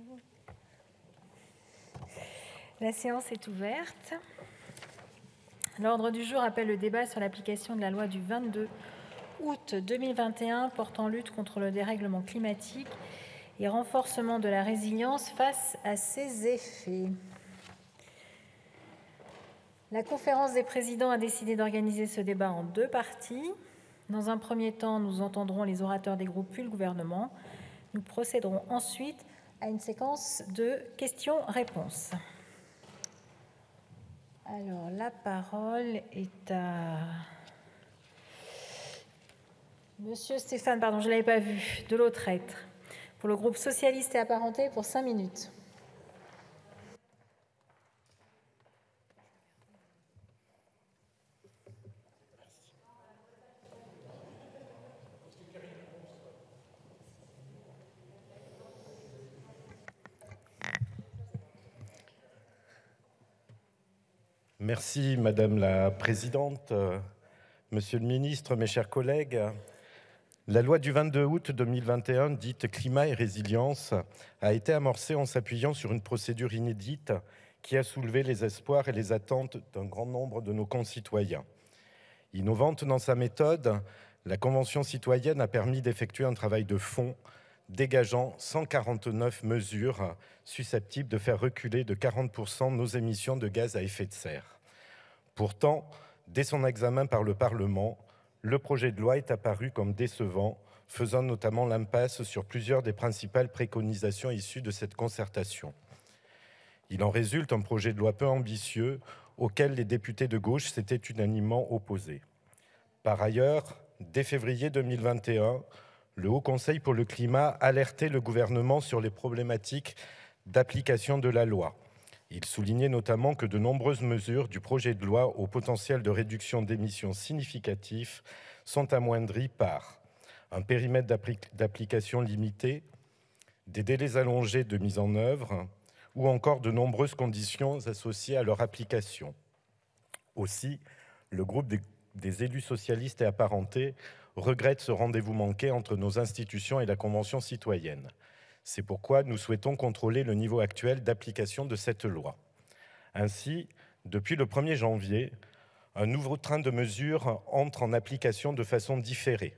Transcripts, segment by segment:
La séance est ouverte. L'ordre du jour appelle le débat sur l'application de la loi du 22 août 2021 portant lutte contre le dérèglement climatique et renforcement de la résilience face à ses effets. La conférence des présidents a décidé d'organiser ce débat en deux parties. Dans un premier temps, nous entendrons les orateurs des groupes puis le gouvernement. Nous procéderons ensuite à une séquence de questions-réponses. Alors, la parole est à Monsieur Stéphane, pardon, je ne l'avais pas vu, de Lautrette, pour le groupe socialiste et apparenté pour 5 minutes. Merci Madame la Présidente, Monsieur le Ministre, mes chers collègues. La loi du 22 août 2021, dite Climat et Résilience, a été amorcée en s'appuyant sur une procédure inédite qui a soulevé les espoirs et les attentes d'un grand nombre de nos concitoyens. Innovante dans sa méthode, la Convention citoyenne a permis d'effectuer un travail de fond dégageant 149 mesures susceptibles de faire reculer de 40% nos émissions de gaz à effet de serre. Pourtant, dès son examen par le Parlement, le projet de loi est apparu comme décevant, faisant notamment l'impasse sur plusieurs des principales préconisations issues de cette concertation. Il en résulte un projet de loi peu ambitieux auquel les députés de gauche s'étaient unanimement opposés. Par ailleurs, dès février 2021, le Haut Conseil pour le climat alertait le gouvernement sur les problématiques d'application de la loi. Il soulignait notamment que de nombreuses mesures du projet de loi au potentiel de réduction d'émissions significatif sont amoindries par un périmètre d'application limité, des délais allongés de mise en œuvre ou encore de nombreuses conditions associées à leur application. Aussi, le groupe des élus socialistes et apparentés regrette ce rendez-vous manqué entre nos institutions et la Convention citoyenne. C'est pourquoi nous souhaitons contrôler le niveau actuel d'application de cette loi. Ainsi, depuis le 1er janvier, un nouveau train de mesures entre en application de façon différée.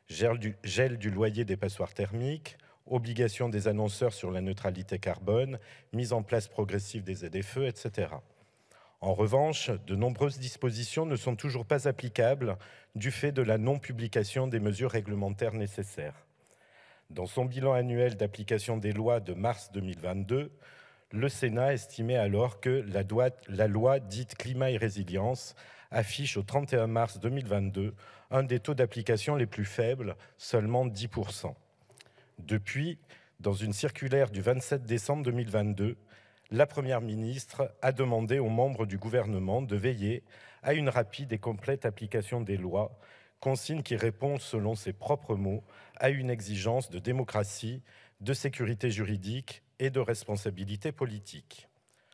Gel du loyer des passoires thermiques, obligation des annonceurs sur la neutralité carbone, mise en place progressive des ZFE, etc. En revanche, de nombreuses dispositions ne sont toujours pas applicables du fait de la non-publication des mesures réglementaires nécessaires. Dans son bilan annuel d'application des lois de mars 2022, le Sénat estimait alors que la loi dite Climat et Résilience affiche au 31 mars 2022 un des taux d'application les plus faibles, seulement 10%. Depuis, dans une circulaire du 27 décembre 2022, la Première ministre a demandé aux membres du gouvernement de veiller à une rapide et complète application des lois, consigne qui répond, selon ses propres mots, à une exigence de démocratie, de sécurité juridique et de responsabilité politique.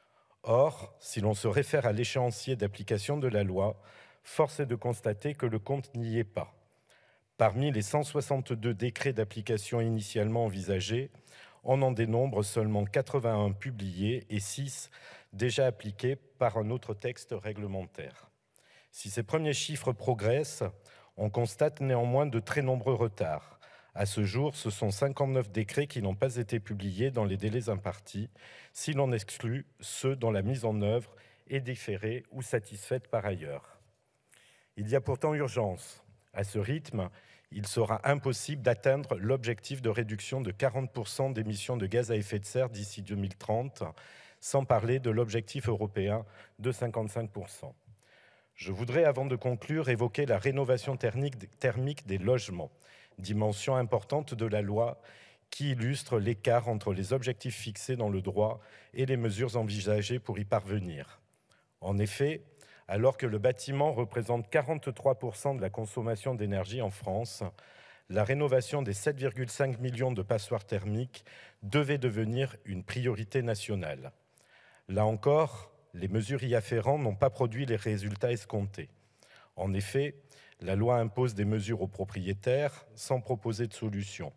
Or, si l'on se réfère à l'échéancier d'application de la loi, force est de constater que le compte n'y est pas. Parmi les 162 décrets d'application initialement envisagés, on en dénombre seulement 81 publiés et 6 déjà appliqués par un autre texte réglementaire. Si ces premiers chiffres progressent, on constate néanmoins de très nombreux retards. À ce jour, ce sont 59 décrets qui n'ont pas été publiés dans les délais impartis, si l'on exclut ceux dont la mise en œuvre est différée ou satisfaite par ailleurs. Il y a pourtant urgence. À ce rythme, il sera impossible d'atteindre l'objectif de réduction de 40% d'émissions de gaz à effet de serre d'ici 2030, sans parler de l'objectif européen de 55%. Je voudrais, avant de conclure, évoquer la rénovation thermique des logements, dimension importante de la loi qui illustre l'écart entre les objectifs fixés dans le droit et les mesures envisagées pour y parvenir. En effet, alors que le bâtiment représente 43% de la consommation d'énergie en France, la rénovation des 7,5 millions de passoires thermiques devait devenir une priorité nationale. Là encore, les mesures y afférentes n'ont pas produit les résultats escomptés. En effet, la loi impose des mesures aux propriétaires sans proposer de solution.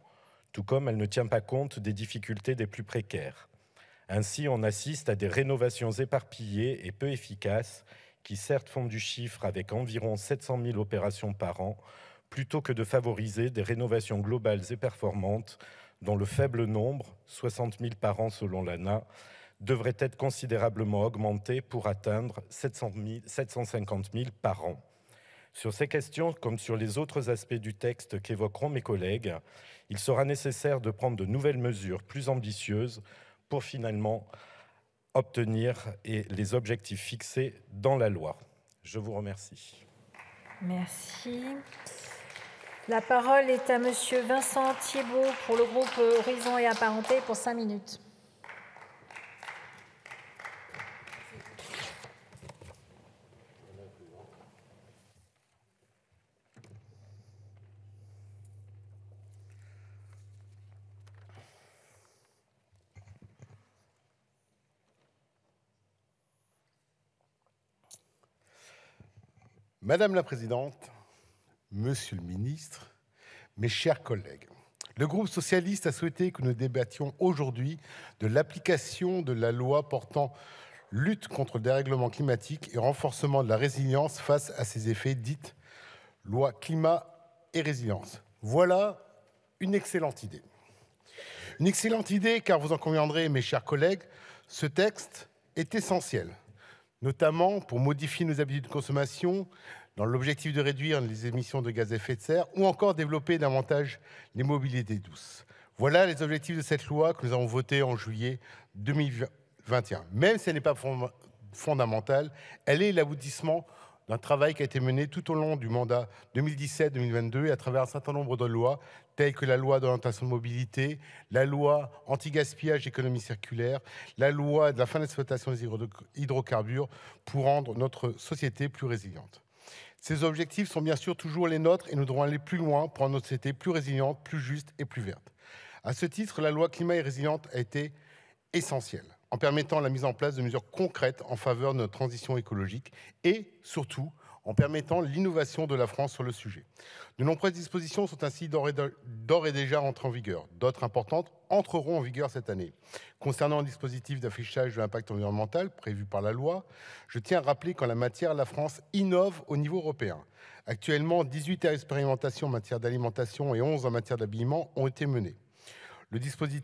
tout comme elle ne tient pas compte des difficultés des plus précaires. Ainsi, on assiste à des rénovations éparpillées et peu efficaces qui certes font du chiffre avec environ 700 000 opérations par an, plutôt que de favoriser des rénovations globales et performantes dont le faible nombre, 60 000 par an selon l'ANA, devrait être considérablement augmenté pour atteindre 750 000 par an. Sur ces questions, comme sur les autres aspects du texte qu'évoqueront mes collègues, il sera nécessaire de prendre de nouvelles mesures plus ambitieuses pour finalement obtenir les objectifs fixés dans la loi. Je vous remercie. Merci. La parole est à Monsieur Vincent Thiébaut pour le groupe Horizon et Apparentés pour 5 minutes. Madame la Présidente, Monsieur le Ministre, mes chers collègues, le groupe socialiste a souhaité que nous débattions aujourd'hui de l'application de la loi portant lutte contre le dérèglement climatique et renforcement de la résilience face à ses effets, dite loi climat et résilience. Voilà une excellente idée. Une excellente idée car vous en conviendrez, mes chers collègues, ce texte est essentiel, notamment pour modifier nos habitudes de consommation dans l'objectif de réduire les émissions de gaz à effet de serre ou encore développer davantage les mobilités douces. Voilà les objectifs de cette loi que nous avons votée en juillet 2021. Même si elle n'est pas fondamentale, elle est l'aboutissement d'un travail qui a été mené tout au long du mandat 2017-2022 et à travers un certain nombre de lois, telles que la loi d'orientation de mobilité, la loi anti-gaspillage et économie circulaire, la loi de la fin de l'exploitation des hydrocarbures, pour rendre notre société plus résiliente. Ces objectifs sont bien sûr toujours les nôtres et nous devons aller plus loin pour rendre notre société plus résiliente, plus juste et plus verte. À ce titre, la loi climat et résiliente a été essentielle en permettant la mise en place de mesures concrètes en faveur de notre transition écologique et, surtout, en permettant l'innovation de la France sur le sujet. De nombreuses dispositions sont ainsi d'ores et déjà entrées en vigueur. D'autres importantes entreront en vigueur cette année. Concernant le dispositif d'affichage de l'impact environnemental prévu par la loi, je tiens à rappeler qu'en la matière, la France innove au niveau européen. Actuellement, 18 expérimentations en matière d'alimentation et 11 en matière d'habillement ont été menées. Le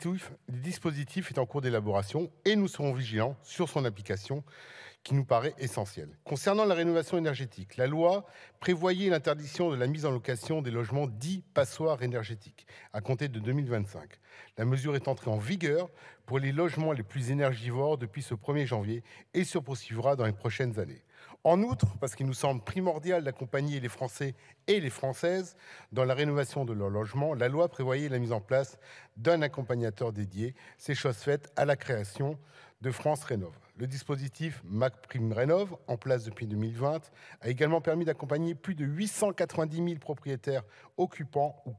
dispositif est en cours d'élaboration et nous serons vigilants sur son application qui nous paraît essentielle. Concernant la rénovation énergétique, la loi prévoyait l'interdiction de la mise en location des logements dits passoires énergétiques à compter de 2025. La mesure est entrée en vigueur pour les logements les plus énergivores depuis ce 1er janvier et se poursuivra dans les prochaines années. En outre, parce qu'il nous semble primordial d'accompagner les Français et les Françaises dans la rénovation de leur logement, la loi prévoyait la mise en place d'un accompagnateur dédié. C'est chose faite à la création de France Rénov'. Le dispositif MaPrimeRénov', en place depuis 2020, a également permis d'accompagner plus de 890 000 propriétaires occupants ou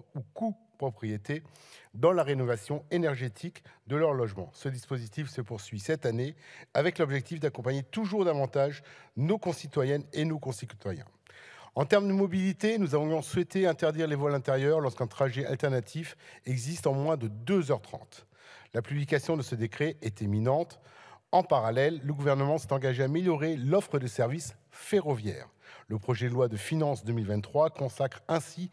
copropriétés dans la rénovation énergétique de leur logement. Ce dispositif se poursuit cette année avec l'objectif d'accompagner toujours davantage nos concitoyennes et nos concitoyens. En termes de mobilité, nous avons souhaité interdire les vols intérieurs lorsqu'un trajet alternatif existe en moins de 2h30. La publication de ce décret est imminente. En parallèle, le gouvernement s'est engagé à améliorer l'offre de services ferroviaires. Le projet de loi de finances 2023 consacre ainsi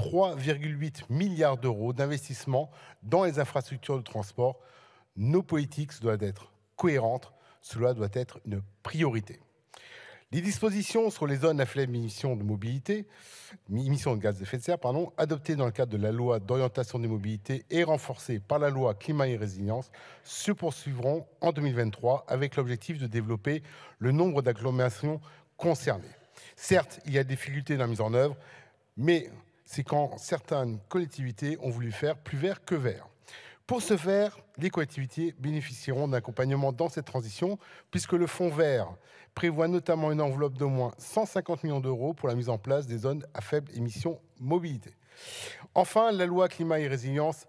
3,8 milliards d'euros d'investissement dans les infrastructures de transport. Nos politiques doivent être cohérentes, cela doit être une priorité. Les dispositions sur les zones à faible émission de mobilité, émissions de gaz à effet de serre, adoptées dans le cadre de la loi d'orientation des mobilités et renforcées par la loi climat et résilience, se poursuivront en 2023 avec l'objectif de développer le nombre d'agglomérations concernées. Certes, il y a des difficultés dans la mise en œuvre, mais c'est quand certaines collectivités ont voulu faire plus vert que vert. Pour ce faire, les collectivités bénéficieront d'un accompagnement dans cette transition, puisque le fonds vert prévoit notamment une enveloppe d'au moins 150 millions d'euros pour la mise en place des zones à faible émission mobilité. Enfin, la loi climat et résilience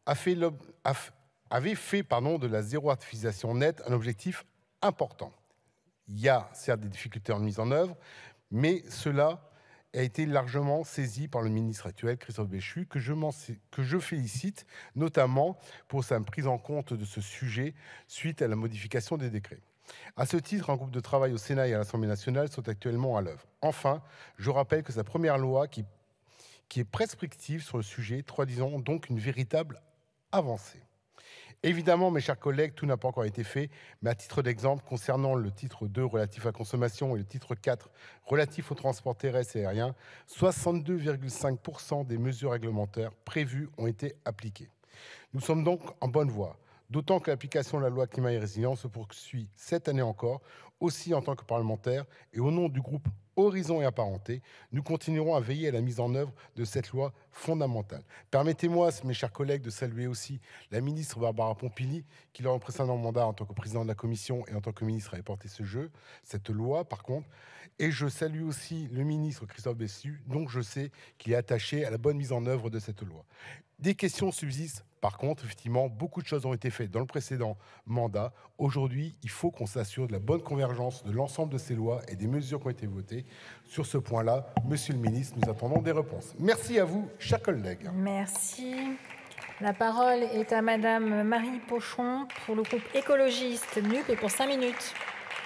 avait fait de la zéro artificialisation nette un objectif important. Il y a certes des difficultés en mise en œuvre, mais cela a été largement saisie par le ministre actuel, Christophe Béchu, que je félicite, notamment pour sa prise en compte de ce sujet suite à la modification des décrets. À ce titre, un groupe de travail au Sénat et à l'Assemblée nationale sont actuellement à l'œuvre. Enfin, je rappelle que sa première loi qui est prescriptive sur le sujet, traduisant donc une véritable avancée. Évidemment, mes chers collègues, tout n'a pas encore été fait, mais à titre d'exemple, concernant le titre 2 relatif à la consommation et le titre 4 relatif au transport terrestre et aérien, 62,5% des mesures réglementaires prévues ont été appliquées. Nous sommes donc en bonne voie, d'autant que l'application de la loi climat et résilience se poursuit cette année encore, aussi en tant que parlementaire et au nom du groupe Horizon et Apparentés, nous continuerons à veiller à la mise en œuvre de cette loi fondamentale. Permettez-moi, mes chers collègues, de saluer aussi la ministre Barbara Pompili, qui, lors du précédent mandat en tant que président de la Commission et en tant que ministre, avait porté cette loi, par contre. Et je salue aussi le ministre Christophe Béchu, dont je sais qu'il est attaché à la bonne mise en œuvre de cette loi. Des questions subsistent. Par contre, effectivement, beaucoup de choses ont été faites dans le précédent mandat. Aujourd'hui, il faut qu'on s'assure de la bonne convergence de l'ensemble de ces lois et des mesures qui ont été votées. Sur ce point-là, Monsieur le ministre, nous attendons des réponses. Merci à vous, chers collègues. Merci. La parole est à Madame Marie Pochon pour le groupe écologiste NUP et pour 5 minutes.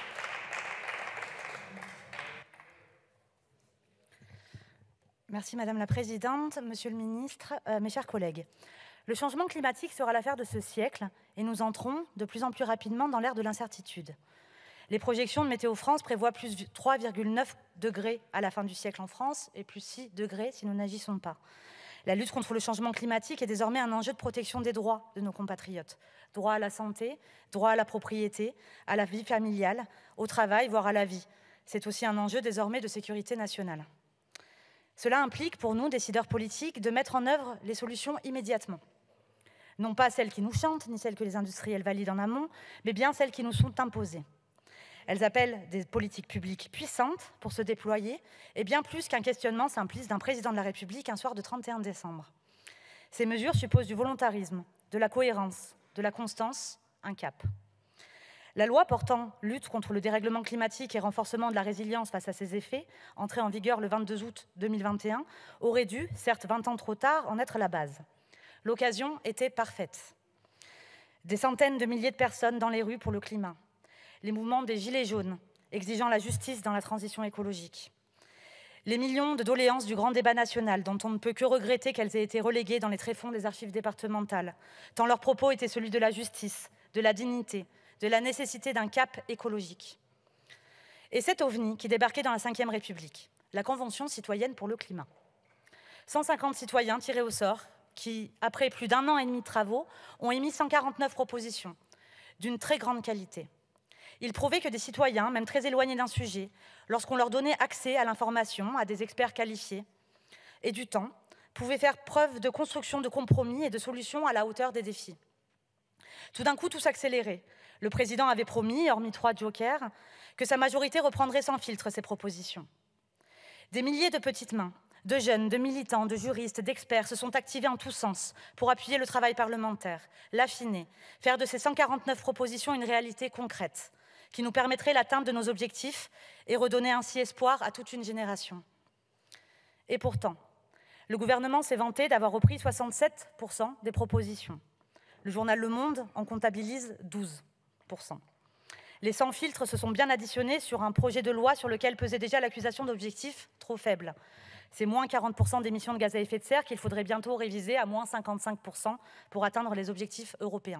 Merci Madame la Présidente, Monsieur le Ministre, mes chers collègues. Le changement climatique sera l'affaire de ce siècle et nous entrons de plus en plus rapidement dans l'ère de l'incertitude. Les projections de Météo France prévoient plus 3,9 degrés à la fin du siècle en France et plus 6 degrés si nous n'agissons pas. La lutte contre le changement climatique est désormais un enjeu de protection des droits de nos compatriotes. Droit à la santé, droit à la propriété, à la vie familiale, au travail, voire à la vie. C'est aussi un enjeu désormais de sécurité nationale. Cela implique pour nous, décideurs politiques, de mettre en œuvre les solutions immédiatement. Non pas celles qui nous chantent, ni celles que les industriels valident en amont, mais bien celles qui nous sont imposées. Elles appellent des politiques publiques puissantes pour se déployer, et bien plus qu'un questionnement simpliste d'un président de la République un soir de 31 décembre. Ces mesures supposent du volontarisme, de la cohérence, de la constance, un cap. La loi portant lutte contre le dérèglement climatique et renforcement de la résilience face à ses effets, entrée en vigueur le 22 août 2021, aurait dû, certes 20 ans trop tard, en être la base. L'occasion était parfaite. Des centaines de milliers de personnes dans les rues pour le climat. Les mouvements des Gilets jaunes, exigeant la justice dans la transition écologique. Les millions de doléances du grand débat national, dont on ne peut que regretter qu'elles aient été reléguées dans les tréfonds des archives départementales, tant leur propos était celui de la justice, de la dignité, de la nécessité d'un cap écologique. Et cet ovni qui débarquait dans la Ve République, la Convention citoyenne pour le climat. 150 citoyens tirés au sort qui, après plus d'1 an et demi de travaux, ont émis 149 propositions d'une très grande qualité. Ils prouvaient que des citoyens, même très éloignés d'un sujet, lorsqu'on leur donnait accès à l'information, à des experts qualifiés et du temps, pouvaient faire preuve de construction de compromis et de solutions à la hauteur des défis. Tout d'un coup, tout s'accélérait. Le président avait promis, hormis 3 jokers, que sa majorité reprendrait sans filtre ces propositions. Des milliers de petites mains, de jeunes, de militants, de juristes, d'experts se sont activés en tous sens pour appuyer le travail parlementaire, l'affiner, faire de ces 149 propositions une réalité concrète qui nous permettrait l'atteinte de nos objectifs et redonner ainsi espoir à toute une génération. Et pourtant, le gouvernement s'est vanté d'avoir repris 67% des propositions. Le journal Le Monde en comptabilise 12%. Les sans filtres se sont bien additionnés sur un projet de loi sur lequel pesait déjà l'accusation d'objectifs trop faibles. C'est moins 40% d'émissions de gaz à effet de serre qu'il faudrait bientôt réviser à moins 55% pour atteindre les objectifs européens.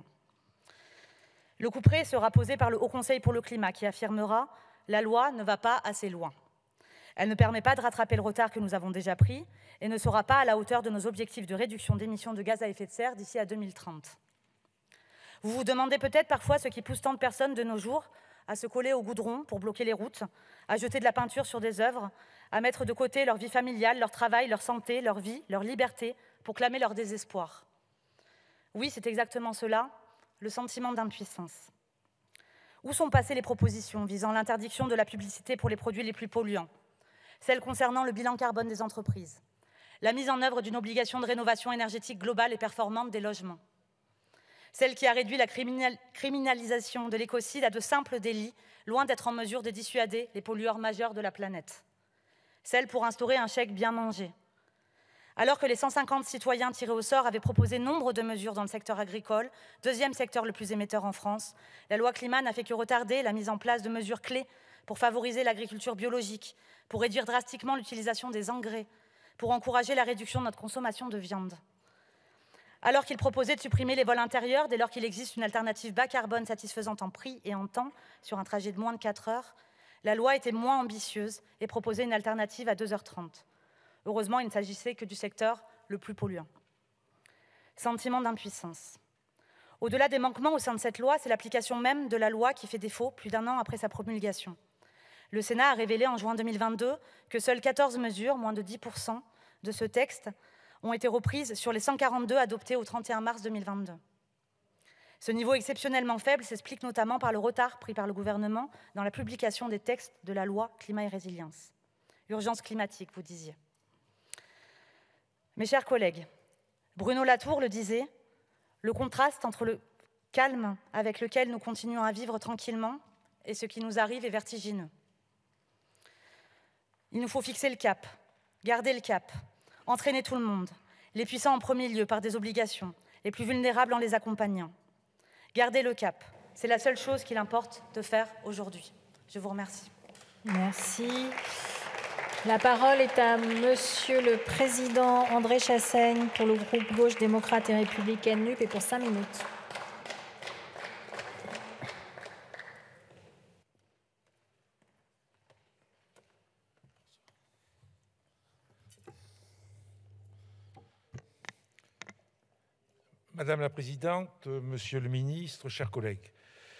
Le couperet sera posé par le Haut Conseil pour le climat qui affirmera « la loi ne va pas assez loin ». Elle ne permet pas de rattraper le retard que nous avons déjà pris et ne sera pas à la hauteur de nos objectifs de réduction d'émissions de gaz à effet de serre d'ici à 2030. Vous vous demandez peut-être parfois ce qui pousse tant de personnes de nos jours à se coller au goudron pour bloquer les routes, à jeter de la peinture sur des œuvres, à mettre de côté leur vie familiale, leur travail, leur santé, leur vie, leur liberté, pour clamer leur désespoir. Oui, c'est exactement cela, le sentiment d'impuissance. Où sont passées les propositions visant l'interdiction de la publicité pour les produits les plus polluants, celles concernant le bilan carbone des entreprises, la mise en œuvre d'une obligation de rénovation énergétique globale et performante des logements, celle qui a réduit la criminalisation de l'écocide à de simples délits, loin d'être en mesure de dissuader les pollueurs majeurs de la planète. celle pour instaurer un chèque bien mangé. Alors que les 150 citoyens tirés au sort avaient proposé nombre de mesures dans le secteur agricole, deuxième secteur le plus émetteur en France, la loi climat n'a fait que retarder la mise en place de mesures clés pour favoriser l'agriculture biologique, pour réduire drastiquement l'utilisation des engrais, pour encourager la réduction de notre consommation de viande. Alors qu'il proposait de supprimer les vols intérieurs dès lors qu'il existe une alternative bas carbone satisfaisante en prix et en temps sur un trajet de moins de 4 heures, la loi était moins ambitieuse et proposait une alternative à 2h30. Heureusement, il ne s'agissait que du secteur le plus polluant. Sentiment d'impuissance. Au-delà des manquements au sein de cette loi, c'est l'application même de la loi qui fait défaut plus d'1 an après sa promulgation. Le Sénat a révélé en juin 2022 que seules 14 mesures, moins de 10% de ce texte, ont été reprises sur les 142 adoptés au 31 mars 2022. Ce niveau exceptionnellement faible s'explique notamment par le retard pris par le gouvernement dans la publication des textes de la loi climat et résilience. Urgence climatique, vous disiez. Mes chers collègues, Bruno Latour le disait, le contraste entre le calme avec lequel nous continuons à vivre tranquillement et ce qui nous arrive est vertigineux. Il nous faut fixer le cap, garder le cap, entraîner tout le monde, les puissants en premier lieu par des obligations, les plus vulnérables en les accompagnant. Garder le cap, c'est la seule chose qu'il importe de faire aujourd'hui. Je vous remercie. Merci. La parole est à Monsieur le Président André Chassaigne pour le groupe Gauche démocrate et républicaine NUP et pour 5 minutes. Madame la Présidente, Monsieur le Ministre, chers collègues,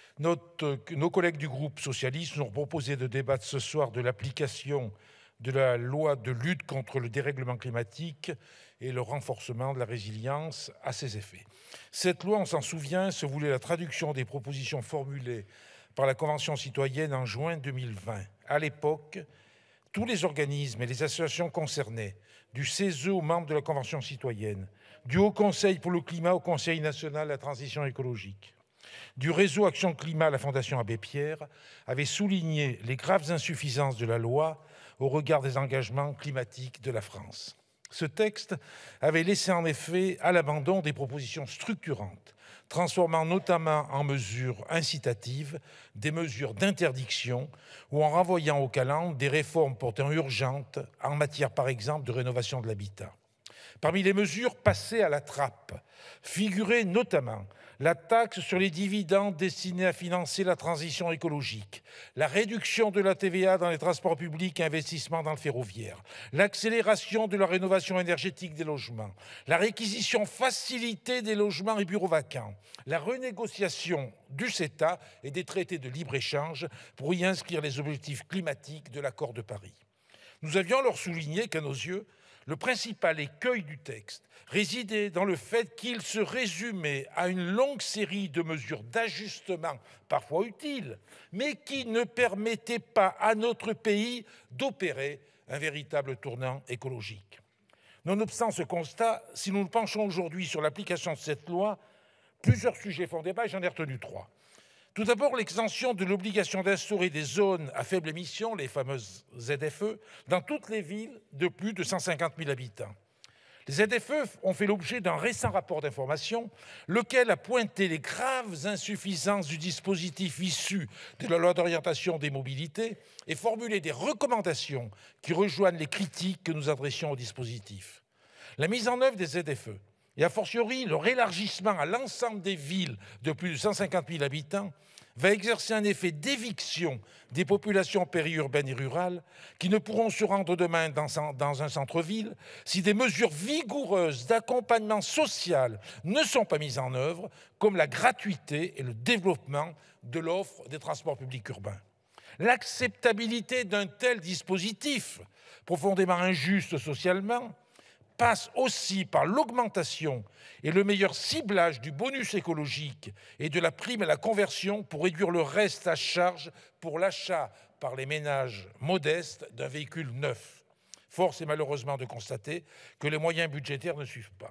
nos collègues du groupe socialiste nous ont proposé de débattre ce soir de l'application de la loi de lutte contre le dérèglement climatique et le renforcement de la résilience à ses effets. Cette loi, on s'en souvient, se voulait la traduction des propositions formulées par la Convention citoyenne en juin 2020. À l'époque, tous les organismes et les associations concernées, du CESE aux membres de la Convention citoyenne, du Haut Conseil pour le climat au Conseil national de la transition écologique, du réseau Action Climat à la Fondation Abbé Pierre, avaient souligné les graves insuffisances de la loi au regard des engagements climatiques de la France. Ce texte avait laissé en effet à l'abandon des propositions structurantes, transformant notamment en mesures incitatives des mesures d'interdiction ou en renvoyant au calendes des réformes pourtant urgentes en matière par exemple de rénovation de l'habitat. Parmi les mesures passées à la trappe figurait notamment la taxe sur les dividendes destinée à financer la transition écologique, la réduction de la TVA dans les transports publics et investissements dans le ferroviaire, l'accélération de la rénovation énergétique des logements, la réquisition facilitée des logements et bureaux vacants, la renégociation du CETA et des traités de libre-échange pour y inscrire les objectifs climatiques de l'accord de Paris. Nous avions alors souligné qu'à nos yeux, le principal écueil du texte résidait dans le fait qu'il se résumait à une longue série de mesures d'ajustement, parfois utiles, mais qui ne permettaient pas à notre pays d'opérer un véritable tournant écologique. Nonobstant ce constat, si nous nous penchons aujourd'hui sur l'application de cette loi, plusieurs sujets font débat et j'en ai retenu 3. Tout d'abord, l'extension de l'obligation d'instaurer des zones à faible émission, les fameuses ZFE, dans toutes les villes de plus de 150 000 habitants. Les ZFE ont fait l'objet d'un récent rapport d'information, lequel a pointé les graves insuffisances du dispositif issu de la loi d'orientation des mobilités et formulé des recommandations qui rejoignent les critiques que nous adressions au dispositif. La mise en œuvre des ZFE, et a fortiori leur élargissement à l'ensemble des villes de plus de 150 000 habitants, va exercer un effet d'éviction des populations périurbaines et rurales qui ne pourront se rendre demain dans un centre-ville si des mesures vigoureuses d'accompagnement social ne sont pas mises en œuvre, comme la gratuité et le développement de l'offre des transports publics urbains. L'acceptabilité d'un tel dispositif, profondément injuste socialement, passe aussi par l'augmentation et le meilleur ciblage du bonus écologique et de la prime à la conversion pour réduire le reste à charge pour l'achat par les ménages modestes d'un véhicule neuf. Force est malheureusement de constater que les moyens budgétaires ne suivent pas.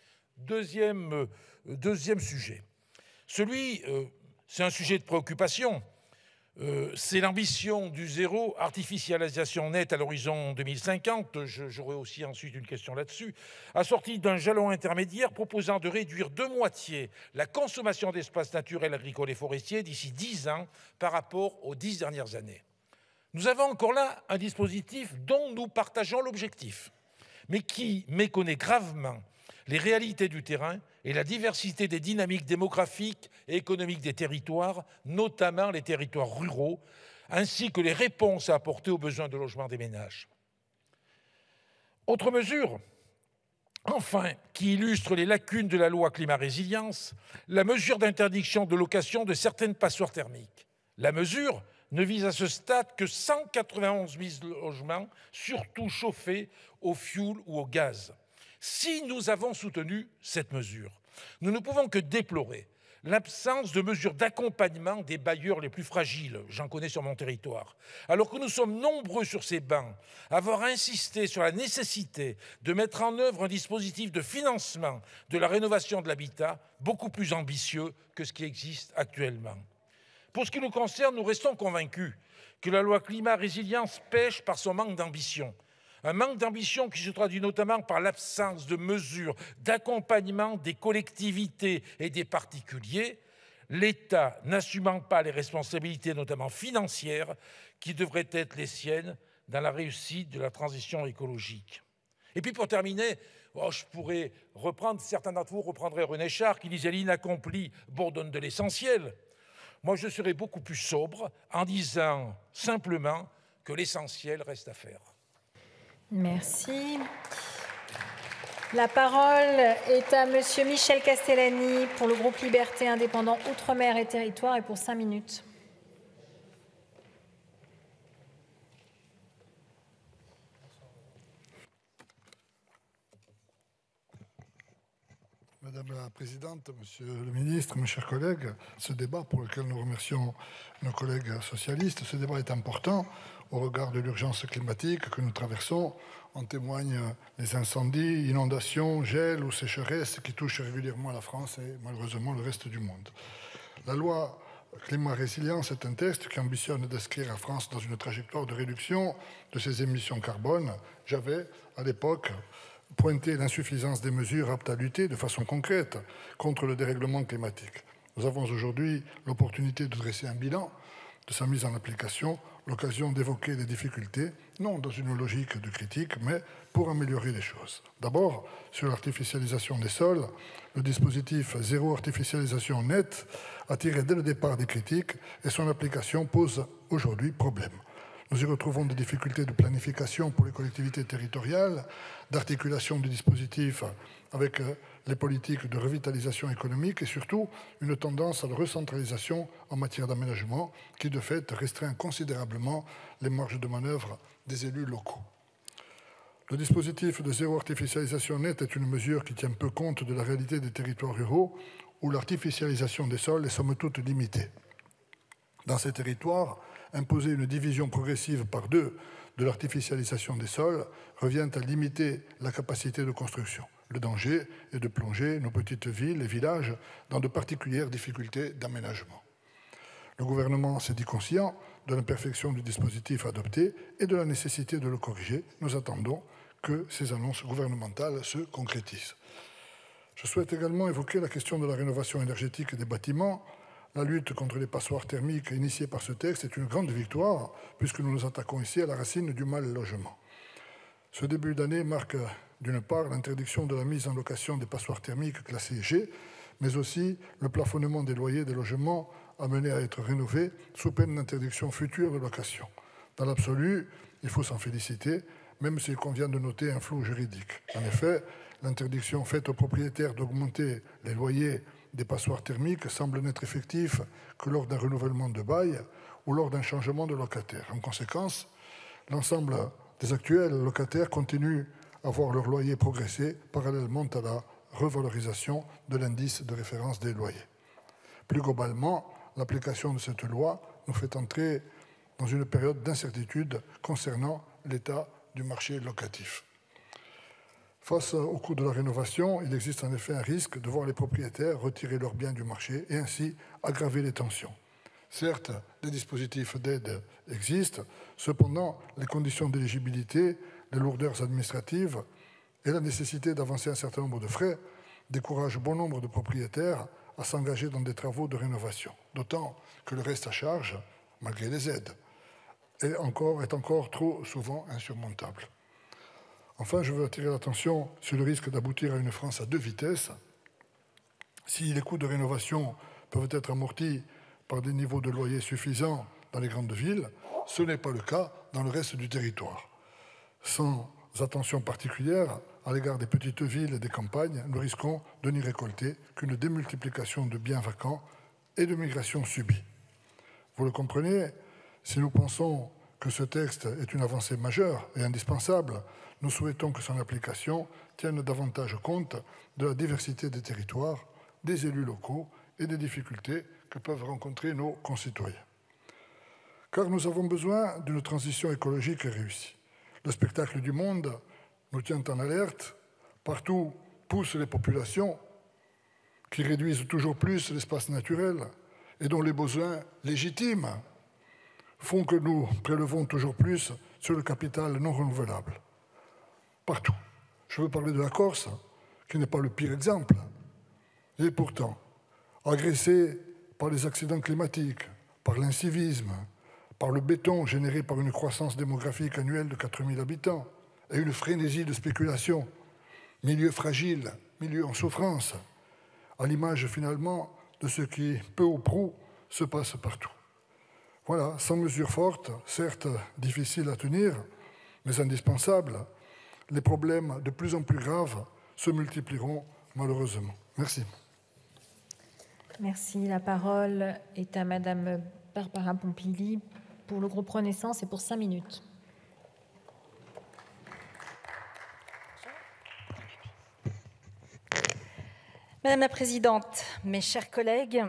Deuxième sujet. C'est un sujet de préoccupation. C'est l'ambition du zéro artificialisation nette à l'horizon 2050, j'aurai aussi ensuite une question là-dessus, assortie d'un jalon intermédiaire proposant de réduire de moitié la consommation d'espaces naturels, agricoles et forestiers d'ici 10 ans par rapport aux 10 dernières années. Nous avons encore là un dispositif dont nous partageons l'objectif, mais qui méconnaît gravement les réalités du terrain et la diversité des dynamiques démographiques et économiques des territoires, notamment les territoires ruraux, ainsi que les réponses à apporter aux besoins de logement des ménages. Autre mesure, enfin, qui illustre les lacunes de la loi climat-résilience, la mesure d'interdiction de location de certaines passoires thermiques. La mesure ne vise à ce stade que 191 000 logements, surtout chauffés au fioul ou au gaz. Si nous avons soutenu cette mesure, nous ne pouvons que déplorer l'absence de mesures d'accompagnement des bailleurs les plus fragiles, j'en connais sur mon territoire, alors que nous sommes nombreux sur ces bancs à avoir insisté sur la nécessité de mettre en œuvre un dispositif de financement de la rénovation de l'habitat beaucoup plus ambitieux que ce qui existe actuellement. Pour ce qui nous concerne, nous restons convaincus que la loi climat-résilience pèche par son manque d'ambition. Un manque d'ambition qui se traduit notamment par l'absence de mesures d'accompagnement des collectivités et des particuliers, l'État n'assumant pas les responsabilités, notamment financières, qui devraient être les siennes dans la réussite de la transition écologique. Et puis pour terminer, je pourrais reprendre, certains d'entre vous reprendraient René Char qui disait « l'inaccompli bourdonne de l'essentiel ». Moi, je serais beaucoup plus sobre en disant simplement que l'essentiel reste à faire. Merci. La parole est à Monsieur Michel Castellani pour le groupe Liberté Indépendants Outre-mer et Territoires et pour 5 minutes. Madame la Présidente, Monsieur le Ministre, mes chers collègues, ce débat pour lequel nous remercions nos collègues socialistes, ce débat est important au regard de l'urgence climatique que nous traversons. En témoignent les incendies, inondations, gels ou sécheresses qui touchent régulièrement la France et malheureusement le reste du monde. La loi climat-résilience est un texte qui ambitionne d'inscrire la France dans une trajectoire de réduction de ses émissions carbone. J'avais, à l'époque, pointé l'insuffisance des mesures aptes à lutter de façon concrète contre le dérèglement climatique. Nous avons aujourd'hui l'opportunité de dresser un bilan de sa mise en application, l'occasion d'évoquer les difficultés, non dans une logique de critique, mais pour améliorer les choses. D'abord, sur l'artificialisation des sols, le dispositif zéro artificialisation nette a tiré dès le départ des critiques et son application pose aujourd'hui problème. Nous y retrouvons des difficultés de planification pour les collectivités territoriales, d'articulation du dispositif avec les politiques de revitalisation économique et surtout une tendance à la recentralisation en matière d'aménagement qui de fait restreint considérablement les marges de manœuvre des élus locaux. Le dispositif de zéro artificialisation nette est une mesure qui tient peu compte de la réalité des territoires ruraux où l'artificialisation des sols est somme toute limitée. Dans ces territoires, imposer une division progressive par 2 de l'artificialisation des sols revient à limiter la capacité de construction. Le danger est de plonger nos petites villes et villages dans de particulières difficultés d'aménagement. Le gouvernement s'est dit conscient de l'imperfection du dispositif adopté et de la nécessité de le corriger. Nous attendons que ces annonces gouvernementales se concrétisent. Je souhaite également évoquer la question de la rénovation énergétique des bâtiments. La lutte contre les passoires thermiques initiée par ce texte est une grande victoire puisque nous nous attaquons ici à la racine du mal logement. Ce début d'année marque d'une part l'interdiction de la mise en location des passoires thermiques classées G, mais aussi le plafonnement des loyers des logements amenés à être rénovés sous peine d'interdiction future de location. Dans l'absolu, il faut s'en féliciter, même s'il convient de noter un flou juridique. En effet, l'interdiction faite aux propriétaires d'augmenter les loyers des passoires thermiques semble n'être effectif que lors d'un renouvellement de bail ou lors d'un changement de locataire. En conséquence, l'ensemble des actuels locataires continuent à voir leur loyer progresser parallèlement à la revalorisation de l'indice de référence des loyers. Plus globalement, l'application de cette loi nous fait entrer dans une période d'incertitude concernant l'état du marché locatif. Face au coût de la rénovation, il existe en effet un risque de voir les propriétaires retirer leurs biens du marché et ainsi aggraver les tensions. Certes, des dispositifs d'aide existent, cependant, les conditions d'éligibilité, les lourdeurs administratives et la nécessité d'avancer un certain nombre de frais découragent bon nombre de propriétaires à s'engager dans des travaux de rénovation, d'autant que le reste à charge, malgré les aides, est encore trop souvent insurmontable. Enfin, je veux attirer l'attention sur le risque d'aboutir à une France à deux vitesses. Si les coûts de rénovation peuvent être amortis par des niveaux de loyer suffisants dans les grandes villes, ce n'est pas le cas dans le reste du territoire. Sans attention particulière à l'égard des petites villes et des campagnes, nous risquons de n'y récolter qu'une démultiplication de biens vacants et de migrations subies. Vous le comprenez, si nous pensons que ce texte est une avancée majeure et indispensable, nous souhaitons que son application tienne davantage compte de la diversité des territoires, des élus locaux et des difficultés que peuvent rencontrer nos concitoyens. Car nous avons besoin d'une transition écologique réussie. Le spectacle du monde nous tient en alerte. Partout poussent les populations qui réduisent toujours plus l'espace naturel et dont les besoins légitimes font que nous prélevons toujours plus sur le capital non renouvelable. Partout. Je veux parler de la Corse, qui n'est pas le pire exemple. Et pourtant, agressée par les accidents climatiques, par l'incivisme, par le béton généré par une croissance démographique annuelle de 4 000 habitants et une frénésie de spéculation, milieu fragile, milieu en souffrance, à l'image finalement de ce qui, peu ou prou, se passe partout. Voilà, sans mesures fortes, certes difficiles à tenir, mais indispensables, les problèmes de plus en plus graves se multiplieront malheureusement. Merci. Merci. La parole est à Madame Barbara Pompili pour le groupe Renaissance et pour 5 minutes. Madame la Présidente, mes chers collègues,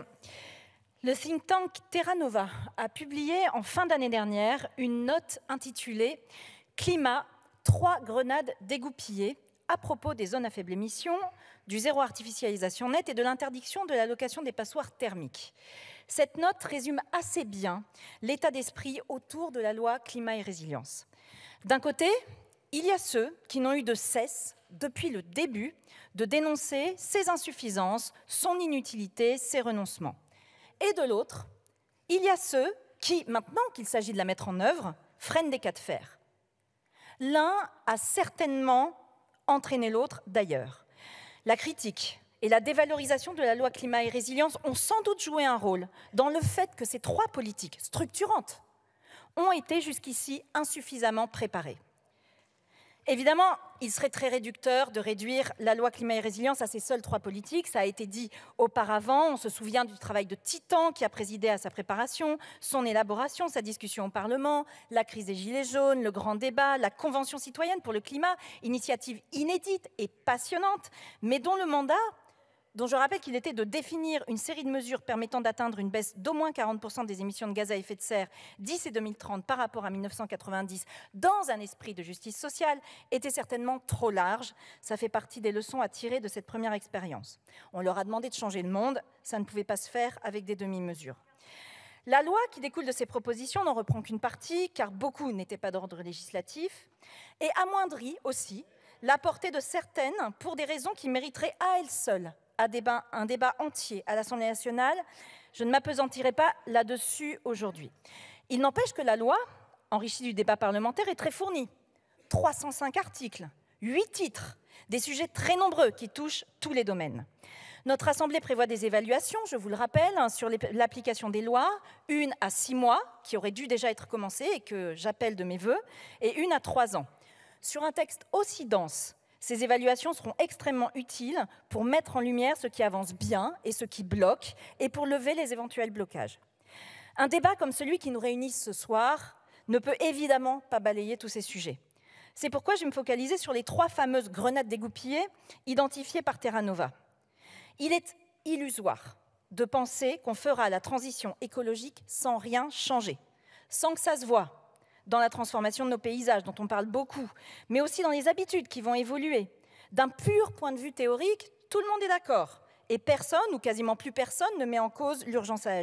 le think tank Terra Nova a publié en fin d'année dernière une note intitulée « Climat, 3 grenades dégoupillées » à propos des zones à faible émission, du zéro artificialisation nette et de l'interdiction de la location des passoires thermiques. Cette note résume assez bien l'état d'esprit autour de la loi climat et résilience. D'un côté, il y a ceux qui n'ont eu de cesse, depuis le début, de dénoncer ses insuffisances, son inutilité, ses renoncements. Et de l'autre, il y a ceux qui, maintenant qu'il s'agit de la mettre en œuvre, freinent des cas de fer. L'un a certainement entraîné l'autre d'ailleurs. La critique et la dévalorisation de la loi climat et résilience ont sans doute joué un rôle dans le fait que ces 3 politiques structurantes ont été jusqu'ici insuffisamment préparées. Évidemment, il serait très réducteur de réduire la loi climat et résilience à ces seules 3 politiques. Ça a été dit auparavant. On se souvient du travail de titan qui a présidé à sa préparation, son élaboration, sa discussion au Parlement, la crise des Gilets jaunes, le grand débat, la Convention citoyenne pour le climat, initiative inédite et passionnante, mais dont le mandat, dont je rappelle qu'il était de définir une série de mesures permettant d'atteindre une baisse d'au moins 40% des émissions de gaz à effet de serre d'ici 2030 par rapport à 1990 dans un esprit de justice sociale, était certainement trop large. Ça fait partie des leçons à tirer de cette première expérience. On leur a demandé de changer le monde, ça ne pouvait pas se faire avec des demi-mesures. La loi qui découle de ces propositions n'en reprend qu'une partie, car beaucoup n'étaient pas d'ordre législatif, et amoindrit aussi la portée de certaines pour des raisons qui mériteraient à elles seules un débat entier à l'Assemblée nationale. Je ne m'appesantirai pas là-dessus aujourd'hui. Il n'empêche que la loi, enrichie du débat parlementaire, est très fournie. 305 articles, 8 titres, des sujets très nombreux qui touchent tous les domaines. Notre Assemblée prévoit des évaluations, je vous le rappelle, sur l'application des lois, une à 6 mois, qui aurait dû déjà être commencée et que j'appelle de mes vœux, et une à 3 ans. Sur un texte aussi dense, ces évaluations seront extrêmement utiles pour mettre en lumière ce qui avance bien et ce qui bloque, et pour lever les éventuels blocages. Un débat comme celui qui nous réunit ce soir ne peut évidemment pas balayer tous ces sujets. C'est pourquoi je vais me focaliser sur les 3 fameuses grenades dégoupillées identifiées par Terra Nova. Il est illusoire de penser qu'on fera la transition écologique sans rien changer, sans que ça se voie dans la transformation de nos paysages, dont on parle beaucoup, mais aussi dans les habitudes qui vont évoluer. D'un pur point de vue théorique, tout le monde est d'accord, et personne, ou quasiment plus personne, ne met en cause l'urgence à agir.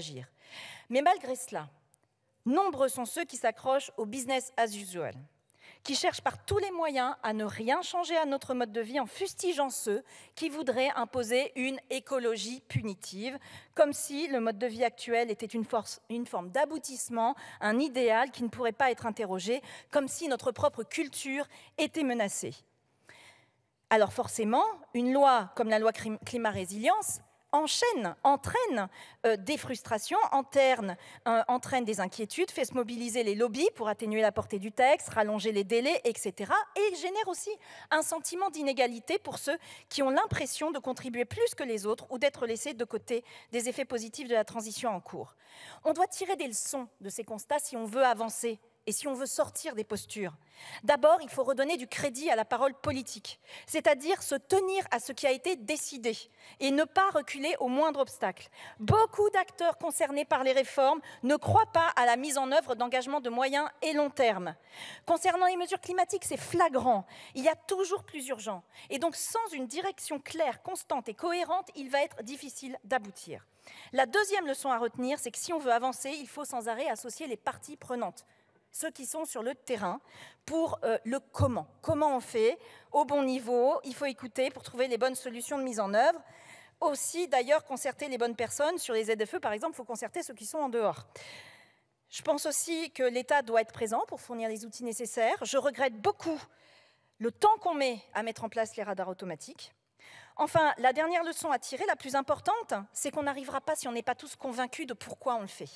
Mais malgré cela, nombreux sont ceux qui s'accrochent au business as usual, qui cherchent par tous les moyens à ne rien changer à notre mode de vie en fustigeant ceux qui voudraient imposer une écologie punitive, comme si le mode de vie actuel était une forme d'aboutissement, un idéal qui ne pourrait pas être interrogé, comme si notre propre culture était menacée. Alors forcément, une loi comme la loi climat-résilience entraîne des frustrations, entraîne des inquiétudes, fait se mobiliser les lobbies pour atténuer la portée du texte, rallonger les délais, etc. Et génère aussi un sentiment d'inégalité pour ceux qui ont l'impression de contribuer plus que les autres ou d'être laissés de côté des effets positifs de la transition en cours. On doit tirer des leçons de ces constats si on veut avancer et si on veut sortir des postures. D'abord, il faut redonner du crédit à la parole politique, c'est-à-dire se tenir à ce qui a été décidé et ne pas reculer au moindre obstacle. Beaucoup d'acteurs concernés par les réformes ne croient pas à la mise en œuvre d'engagements de moyen et long terme. Concernant les mesures climatiques, c'est flagrant. Il y a toujours plus urgent. Et donc, sans une direction claire, constante et cohérente, il va être difficile d'aboutir. La deuxième leçon à retenir, c'est que si on veut avancer, il faut sans arrêt associer les parties prenantes, ceux qui sont sur le terrain, pour le comment. Comment on fait, au bon niveau, il faut écouter pour trouver les bonnes solutions de mise en œuvre. Aussi, d'ailleurs, concerter les bonnes personnes. Sur les ZFE, par exemple, il faut concerter ceux qui sont en dehors. Je pense aussi que l'État doit être présent pour fournir les outils nécessaires. Je regrette beaucoup le temps qu'on met à mettre en place les radars automatiques. Enfin, la dernière leçon à tirer, la plus importante, c'est qu'on n'arrivera pas si on n'est pas tous convaincus de pourquoi on le fait.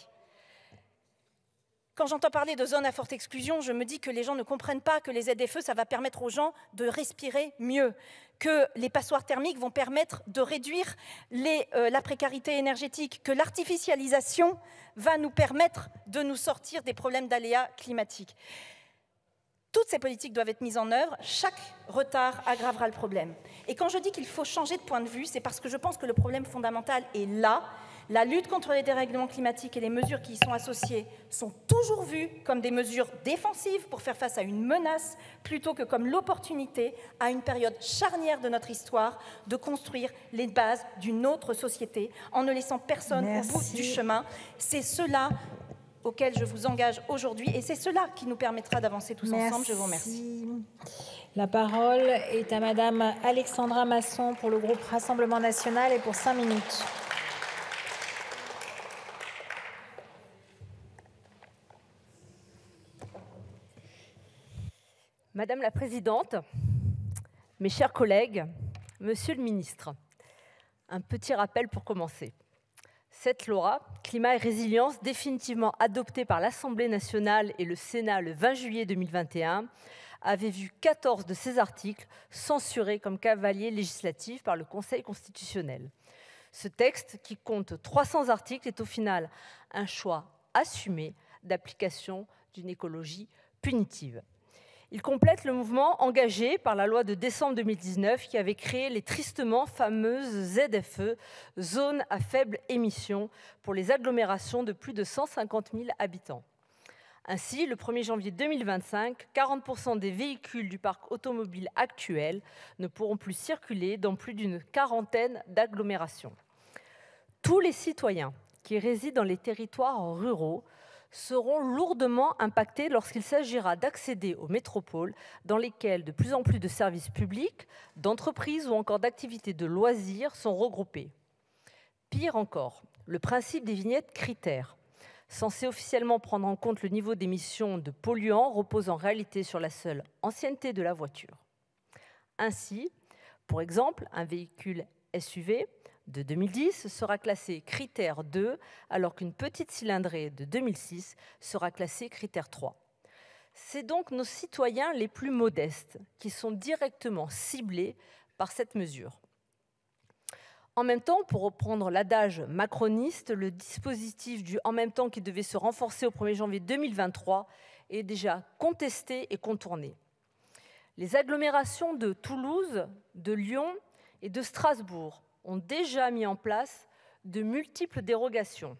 Quand j'entends parler de zones à forte exclusion, je me dis que les gens ne comprennent pas que les ZFE, ça va permettre aux gens de respirer mieux, que les passoires thermiques vont permettre de réduire la précarité énergétique, que l'artificialisation va nous permettre de nous sortir des problèmes d'aléas climatiques. Toutes ces politiques doivent être mises en œuvre, chaque retard aggravera le problème. Et quand je dis qu'il faut changer de point de vue, c'est parce que je pense que le problème fondamental est là. La lutte contre les dérèglements climatiques et les mesures qui y sont associées sont toujours vues comme des mesures défensives pour faire face à une menace, plutôt que comme l'opportunité, à une période charnière de notre histoire, de construire les bases d'une autre société, en ne laissant personne au bout du chemin. C'est cela auquel je vous engage aujourd'hui, et c'est cela qui nous permettra d'avancer tous ensemble. Je vous remercie. La parole est à Madame Alexandra Masson pour le groupe Rassemblement National et pour 5 minutes. Madame la Présidente, mes chers collègues, Monsieur le Ministre, un petit rappel pour commencer. Cette loi, Climat et Résilience, définitivement adoptée par l'Assemblée nationale et le Sénat le 20 juillet 2021, avait vu 14 de ses articles censurés comme cavaliers législatifs par le Conseil constitutionnel. Ce texte, qui compte 300 articles, est au final un choix assumé d'application d'une écologie punitive. Il complète le mouvement engagé par la loi de décembre 2019 qui avait créé les tristement fameuses ZFE, zones à faible émission, pour les agglomérations de plus de 150 000 habitants. Ainsi, le 1er janvier 2025, 40% des véhicules du parc automobile actuel ne pourront plus circuler dans plus d'une quarantaine d'agglomérations. Tous les citoyens qui résident dans les territoires ruraux seront lourdement impactés lorsqu'il s'agira d'accéder aux métropoles dans lesquelles de plus en plus de services publics, d'entreprises ou encore d'activités de loisirs sont regroupés. Pire encore, le principe des vignettes critères, censé officiellement prendre en compte le niveau d'émissions de polluants, repose en réalité sur la seule ancienneté de la voiture. Ainsi, pour exemple, un véhicule SUV de 2010 sera classé critère 2, alors qu'une petite cylindrée de 2006 sera classée critère 3. C'est donc nos citoyens les plus modestes qui sont directement ciblés par cette mesure. En même temps, pour reprendre l'adage macroniste, le dispositif du « en même temps » qui devait se renforcer au 1er janvier 2023 est déjà contesté et contourné. Les agglomérations de Toulouse, de Lyon et de Strasbourg ont déjà mis en place de multiples dérogations.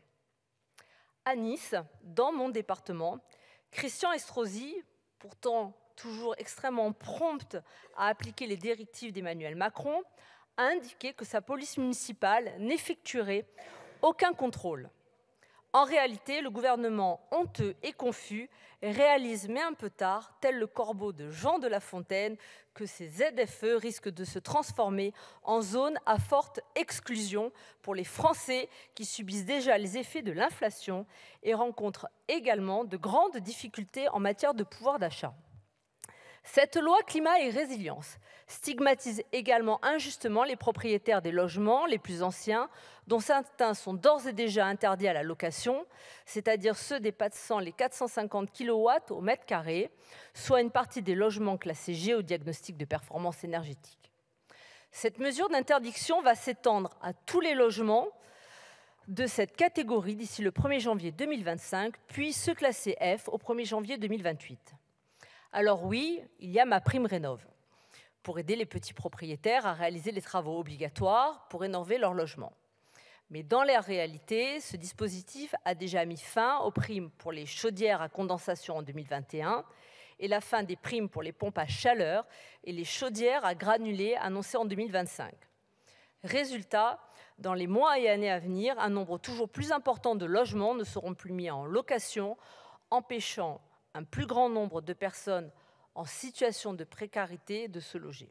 À Nice, dans mon département, Christian Estrosi, pourtant toujours extrêmement prompt à appliquer les directives d'Emmanuel Macron, a indiqué que sa police municipale n'effectuerait aucun contrôle. En réalité, le gouvernement honteux et confus réalise, mais un peu tard, tel le corbeau de Jean de La Fontaine, que ces ZFE risquent de se transformer en zone à forte exclusion pour les Français qui subissent déjà les effets de l'inflation et rencontrent également de grandes difficultés en matière de pouvoir d'achat. Cette loi climat et résilience stigmatise également injustement les propriétaires des logements les plus anciens, dont certains sont d'ores et déjà interdits à la location, c'est-à-dire ceux dépassant les 450 kW au mètre carré, soit une partie des logements classés G au diagnostic de performance énergétique. Cette mesure d'interdiction va s'étendre à tous les logements de cette catégorie d'ici le 1er janvier 2025, puis ceux classés F au 1er janvier 2028. Alors oui, il y a MaPrimeRénov' pour aider les petits propriétaires à réaliser les travaux obligatoires pour rénover leur logement. Mais dans la réalité, ce dispositif a déjà mis fin aux primes pour les chaudières à condensation en 2021 et la fin des primes pour les pompes à chaleur et les chaudières à granulés annoncées en 2025. Résultat, dans les mois et années à venir, un nombre toujours plus important de logements ne seront plus mis en location, empêchant un plus grand nombre de personnes en situation de précarité de se loger.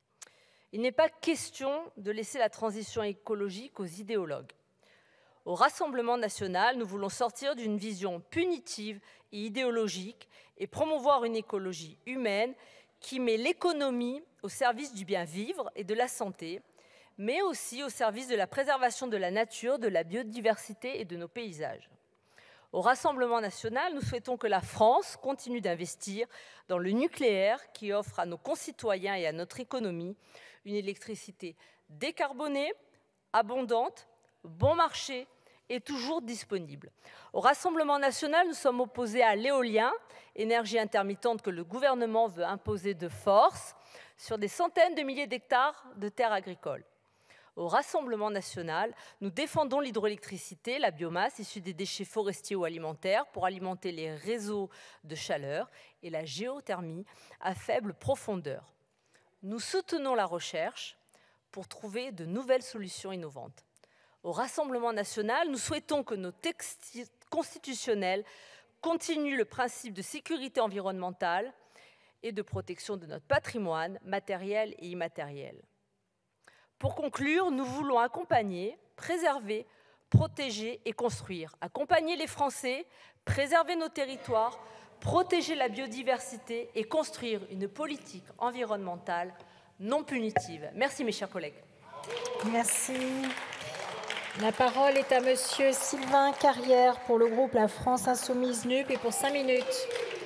Il n'est pas question de laisser la transition écologique aux idéologues. Au Rassemblement national, nous voulons sortir d'une vision punitive et idéologique et promouvoir une écologie humaine qui met l'économie au service du bien vivre et de la santé, mais aussi au service de la préservation de la nature, de la biodiversité et de nos paysages. Au Rassemblement national, nous souhaitons que la France continue d'investir dans le nucléaire qui offre à nos concitoyens et à notre économie une électricité décarbonée, abondante, bon marché et toujours disponible. Au Rassemblement national, nous sommes opposés à l'éolien, énergie intermittente que le gouvernement veut imposer de force sur des centaines de milliers d'hectares de terres agricoles. Au Rassemblement national, nous défendons l'hydroélectricité, la biomasse issue des déchets forestiers ou alimentaires pour alimenter les réseaux de chaleur et la géothermie à faible profondeur. Nous soutenons la recherche pour trouver de nouvelles solutions innovantes. Au Rassemblement national, nous souhaitons que nos textes constitutionnels continuent le principe de sécurité environnementale et de protection de notre patrimoine matériel et immatériel. Pour conclure, nous voulons accompagner, préserver, protéger et construire. Accompagner les Français, préserver nos territoires, protéger la biodiversité et construire une politique environnementale non punitive. Merci mes chers collègues. Merci. La parole est à monsieur Sylvain Carrière pour le groupe La France Insoumise NUP et pour 5 minutes.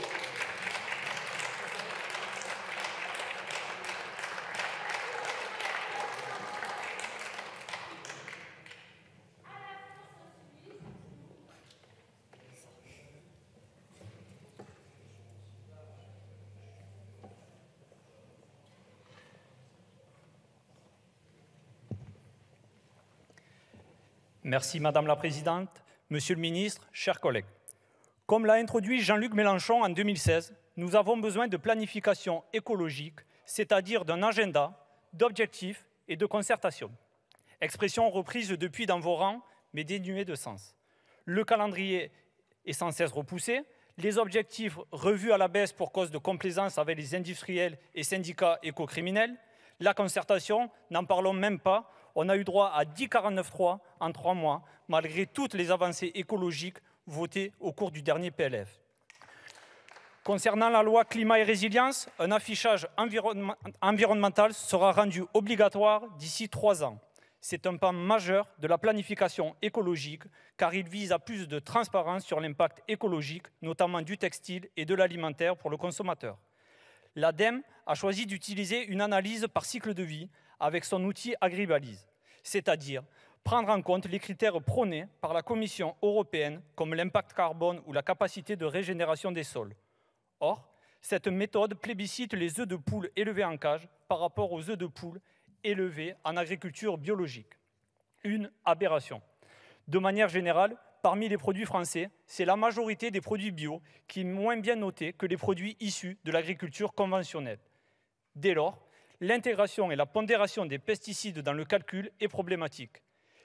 Merci Madame la Présidente, Monsieur le Ministre, chers collègues. Comme l'a introduit Jean-Luc Mélenchon en 2016, nous avons besoin de planification écologique, c'est-à-dire d'un agenda, d'objectifs et de concertation. Expression reprise depuis dans vos rangs, mais dénuée de sens. Le calendrier est sans cesse repoussé, les objectifs revus à la baisse pour cause de complaisance avec les industriels et syndicats éco-criminels. La concertation, n'en parlons même pas, on a eu droit à 10 49.3 en 3 mois, malgré toutes les avancées écologiques votées au cours du dernier PLF. Concernant la loi climat et résilience, un affichage environnemental sera rendu obligatoire d'ici 3 ans. C'est un pas majeur de la planification écologique, car il vise à plus de transparence sur l'impact écologique, notamment du textile et de l'alimentaire pour le consommateur. L'ADEME a choisi d'utiliser une analyse par cycle de vie avec son outil Agribalise, c'est-à-dire prendre en compte les critères prônés par la Commission européenne comme l'impact carbone ou la capacité de régénération des sols. Or, cette méthode plébiscite les œufs de poule élevés en cage par rapport aux œufs de poule élevés en agriculture biologique. Une aberration. De manière générale, parmi les produits français, c'est la majorité des produits bio qui est moins bien notée que les produits issus de l'agriculture conventionnelle. Dès lors, l'intégration et la pondération des pesticides dans le calcul est problématique.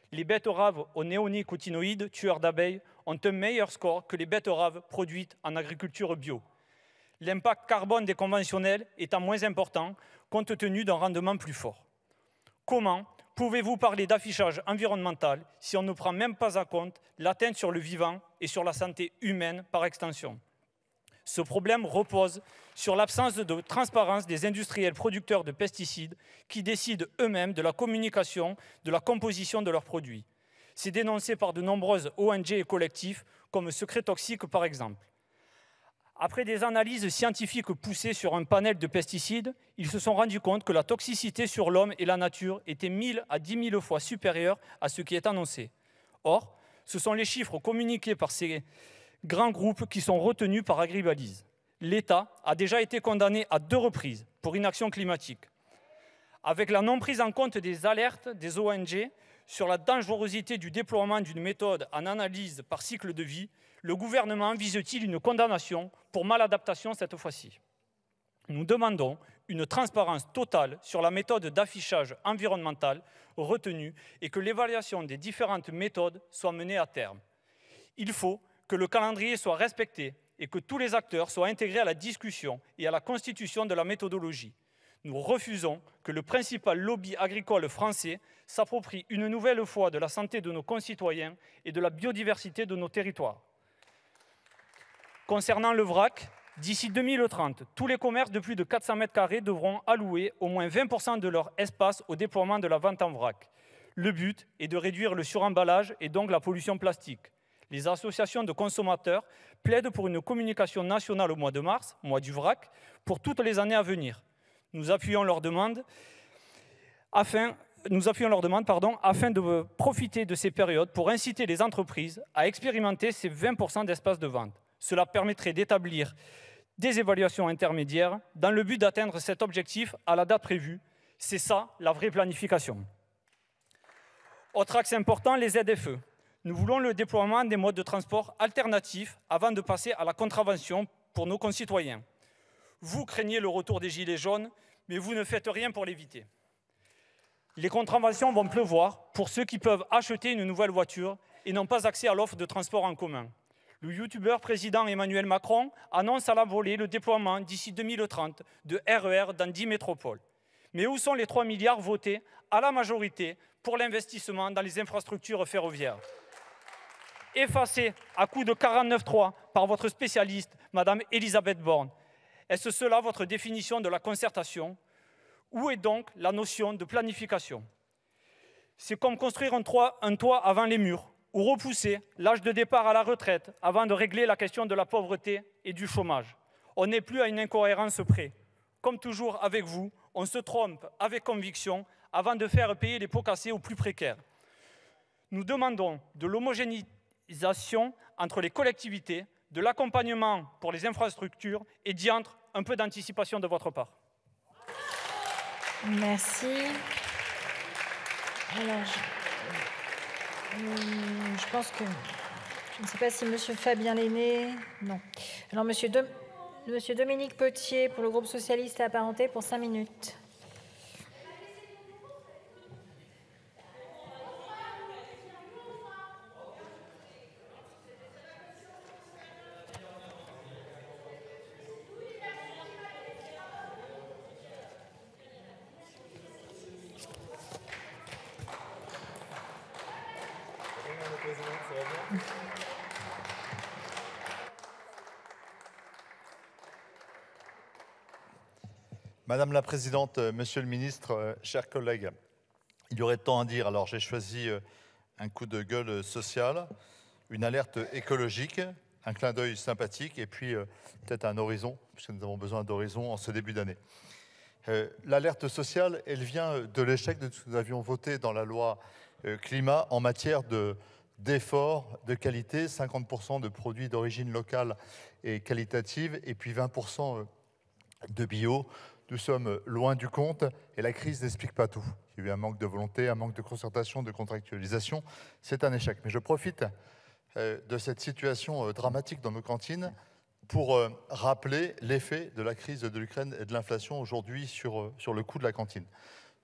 Les betteraves aux néonicotinoïdes, tueurs d'abeilles, ont un meilleur score que les betteraves produites en agriculture bio. L'impact carbone des conventionnels étant moins important, compte tenu d'un rendement plus fort. Comment pouvez-vous parler d'affichage environnemental si on ne prend même pas en compte l'atteinte sur le vivant et sur la santé humaine par extension? Ce problème repose sur l'absence de transparence des industriels producteurs de pesticides qui décident eux-mêmes de la communication, de la composition de leurs produits. C'est dénoncé par de nombreuses ONG et collectifs, comme Secret Toxique par exemple. Après des analyses scientifiques poussées sur un panel de pesticides, ils se sont rendus compte que la toxicité sur l'homme et la nature était 1000 à 10 000 fois supérieure à ce qui est annoncé. Or, ce sont les chiffres communiqués par ces grands groupes qui sont retenus par Agribalyse. L'État a déjà été condamné à 2 reprises pour inaction climatique. Avec la non prise en compte des alertes des ONG sur la dangerosité du déploiement d'une méthode en analyse par cycle de vie, le gouvernement vise-t-il une condamnation pour maladaptation cette fois-ci? Nous demandons une transparence totale sur la méthode d'affichage environnemental retenue et que l'évaluation des différentes méthodes soit menée à terme. Il faut que le calendrier soit respecté et que tous les acteurs soient intégrés à la discussion et à la constitution de la méthodologie. Nous refusons que le principal lobby agricole français s'approprie une nouvelle fois de la santé de nos concitoyens et de la biodiversité de nos territoires. Concernant le vrac, d'ici 2030, tous les commerces de plus de 400 m² devront allouer au moins 20% de leur espace au déploiement de la vente en vrac. Le but est de réduire le suremballage et donc la pollution plastique. Les associations de consommateurs plaident pour une communication nationale au mois de mars, mois du vrac, pour toutes les années à venir. Nous appuyons leur demande afin de profiter de ces périodes pour inciter les entreprises à expérimenter ces 20% d'espace de vente. Cela permettrait d'établir des évaluations intermédiaires dans le but d'atteindre cet objectif à la date prévue. C'est ça la vraie planification. Autre axe important, les ZFE. Nous voulons le déploiement des modes de transport alternatifs avant de passer à la contravention pour nos concitoyens. Vous craignez le retour des gilets jaunes, mais vous ne faites rien pour l'éviter. Les contraventions vont pleuvoir pour ceux qui peuvent acheter une nouvelle voiture et n'ont pas accès à l'offre de transport en commun. Le youtubeur président Emmanuel Macron annonce à la volée le déploiement d'ici 2030 de RER dans 10 métropoles. Mais où sont les 3 milliards votés à la majorité pour l'investissement dans les infrastructures ferroviaires? Effacés à coup de 49.3 par votre spécialiste, Madame Elisabeth Borne. Est-ce cela votre définition de la concertation? Où est donc la notion de planification? C'est comme construire un toit avant les murs, ou repousser l'âge de départ à la retraite avant de régler la question de la pauvreté et du chômage. On n'est plus à une incohérence près. Comme toujours avec vous, on se trompe avec conviction avant de faire payer les pots cassés aux plus précaires. Nous demandons de l'homogénéisation entre les collectivités, de l'accompagnement pour les infrastructures et diantre un peu d'anticipation de votre part. Merci. Alors, je pense que... Je ne sais pas si M. Fabien Lenné... Non. Alors, M. Dominique Potier, pour le groupe socialiste et apparenté, pour 5 minutes. Madame la Présidente, Monsieur le Ministre, chers collègues, il y aurait tant à dire. Alors j'ai choisi un coup de gueule social, une alerte écologique, un clin d'œil sympathique et puis peut-être un horizon, puisque nous avons besoin d'horizon en ce début d'année. L'alerte sociale, elle vient de l'échec de ce que nous avions voté dans la loi climat en matière d'efforts de qualité, 50% de produits d'origine locale et qualitative et puis 20% de bio. Nous sommes loin du compte et la crise n'explique pas tout. Il y a eu un manque de volonté, un manque de concertation, de contractualisation. C'est un échec. Mais je profite de cette situation dramatique dans nos cantines pour rappeler l'effet de la crise de l'Ukraine et de l'inflation aujourd'hui sur le coût de la cantine.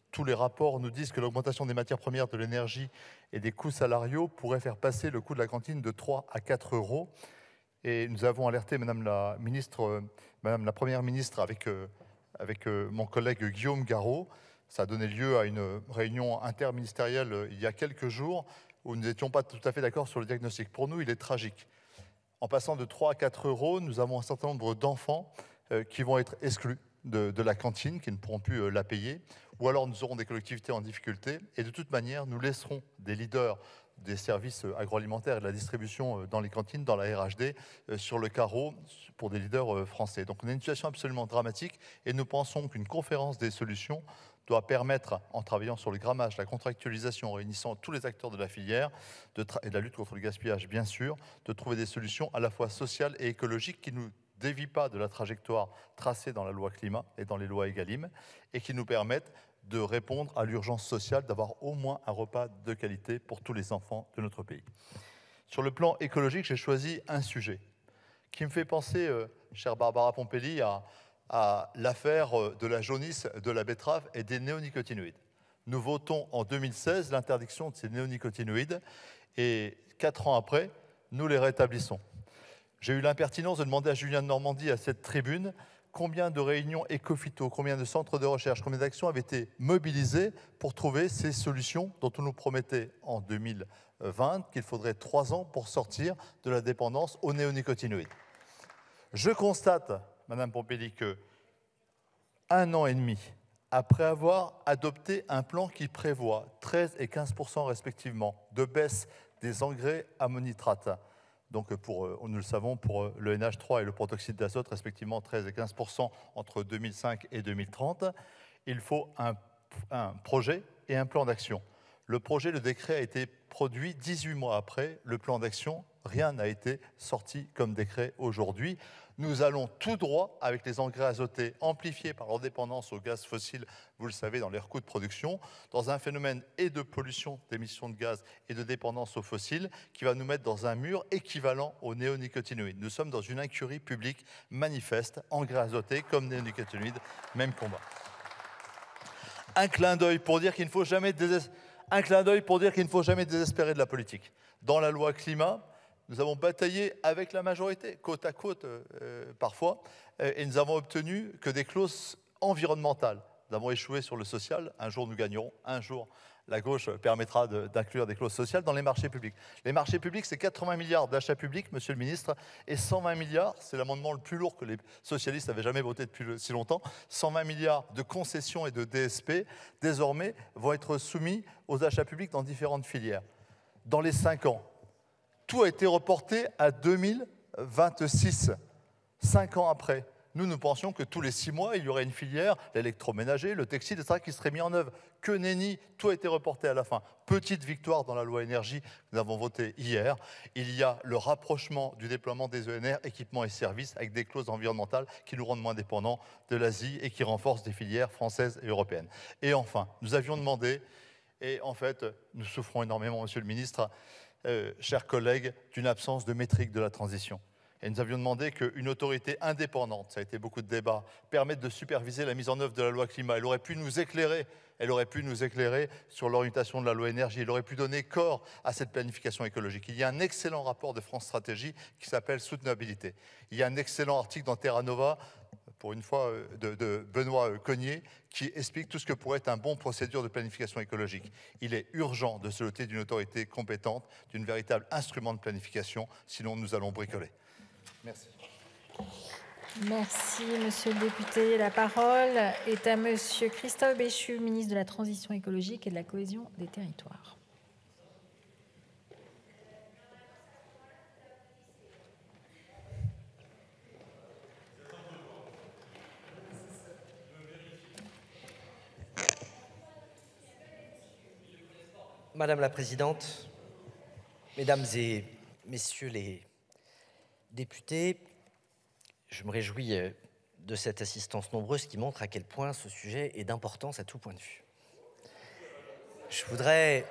Tous les rapports nous disent que l'augmentation des matières premières, de l'énergie et des coûts salariaux pourrait faire passer le coût de la cantine de 3 à 4 euros. Et nous avons alerté Madame la Première ministre avec mon collègue Guillaume Garot. Ça a donné lieu à une réunion interministérielle il y a quelques jours où nous n'étions pas tout à fait d'accord sur le diagnostic. Pour nous, il est tragique. En passant de 3 à 4 euros, nous avons un certain nombre d'enfants qui vont être exclus de la cantine, qui ne pourront plus la payer, ou alors nous aurons des collectivités en difficulté, et de toute manière, nous laisserons des leaders des services agroalimentaires et de la distribution dans les cantines, dans la RHD, sur le carreau pour des leaders français. Donc on a une situation absolument dramatique, et nous pensons qu'une conférence des solutions doit permettre, en travaillant sur le grammage, la contractualisation, en réunissant tous les acteurs de la filière et de la lutte contre le gaspillage, bien sûr, de trouver des solutions à la fois sociales et écologiques qui nous dévient pas de la trajectoire tracée dans la loi climat et dans les lois Egalim et qui nous permettent de répondre à l'urgence sociale, d'avoir au moins un repas de qualité pour tous les enfants de notre pays. Sur le plan écologique, j'ai choisi un sujet qui me fait penser, chère Barbara Pompili, à l'affaire de la jaunisse de la betterave et des néonicotinoïdes. Nous votons en 2016 l'interdiction de ces néonicotinoïdes et 4 ans après, nous les rétablissons. J'ai eu l'impertinence de demander à Julien de Normandie à cette tribune combien de réunions éco-phyto, combien de centres de recherche, combien d'actions avaient été mobilisées pour trouver ces solutions dont on nous promettait en 2020 qu'il faudrait 3 ans pour sortir de la dépendance aux néonicotinoïdes. Je constate, Madame Pompili, que 1 an et demi après avoir adopté un plan qui prévoit 13 et 15% respectivement de baisse des engrais ammonitrates, donc nous le savons, pour le NH3 et le protoxyde d'azote, respectivement 13 et 15% entre 2005 et 2030, il faut un projet et un plan d'action. Le projet, le décret a été produit 18 mois après le plan d'action. Rien n'a été sorti comme décret aujourd'hui. Nous allons tout droit avec les engrais azotés amplifiés par leur dépendance au gaz fossile, vous le savez, dans leurs coûts de production, dans un phénomène et de pollution d'émissions de gaz et de dépendance aux fossiles qui va nous mettre dans un mur équivalent aux néonicotinoïdes. Nous sommes dans une incurie publique manifeste, engrais azotés comme néonicotinoïdes, même combat. Un clin d'œil pour dire qu'il ne faut jamais désespérer de la politique. Dans la loi climat, nous avons bataillé avec la majorité, côte à côte parfois, et nous avons obtenu que des clauses environnementales. Nous avons échoué sur le social, un jour nous gagnerons, un jour la gauche permettra d'inclure des clauses sociales dans les marchés publics. Les marchés publics, c'est 80 milliards d'achats publics, monsieur le ministre, et 120 milliards, c'est l'amendement le plus lourd que les socialistes n'avaient jamais voté depuis si longtemps, 120 milliards de concessions et de DSP, désormais, vont être soumis aux achats publics dans différentes filières. Dans les 5 ans, tout a été reporté à 2026, 5 ans après. Nous pensions que tous les 6 mois, il y aurait une filière, l'électroménager, le textile, etc., qui serait mis en œuvre. Que nenni, tout a été reporté à la fin. Petite victoire dans la loi énergie que nous avons votée hier. Il y a le rapprochement du déploiement des ENR, équipements et services, avec des clauses environnementales qui nous rendent moins dépendants de l'Asie et qui renforcent des filières françaises et européennes. Et enfin, nous avions demandé, et en fait, nous souffrons énormément, monsieur le ministre, chers collègues, d'une absence de métrique de la transition. Et nous avions demandé qu'une autorité indépendante, ça a été beaucoup de débats, permette de superviser la mise en œuvre de la loi climat. Elle aurait pu nous éclairer sur l'orientation de la loi énergie. Elle aurait pu donner corps à cette planification écologique. Il y a un excellent rapport de France Stratégie qui s'appelle Soutenabilité. Il y a un excellent article dans Terra Nova, pour une fois, de Benoît Cognier, qui explique tout ce que pourrait être un bon procédure de planification écologique. Il est urgent de se doter d'une autorité compétente, d'une véritable instrument de planification, sinon nous allons bricoler. Merci. Merci, monsieur le député. La parole est à monsieur Christophe Béchu, ministre de la Transition écologique et de la cohésion des territoires. Madame la Présidente, Mesdames et Messieurs les députés, je me réjouis de cette assistance nombreuse qui montre à quel point ce sujet est d'importance à tout point de vue. Je voudrais,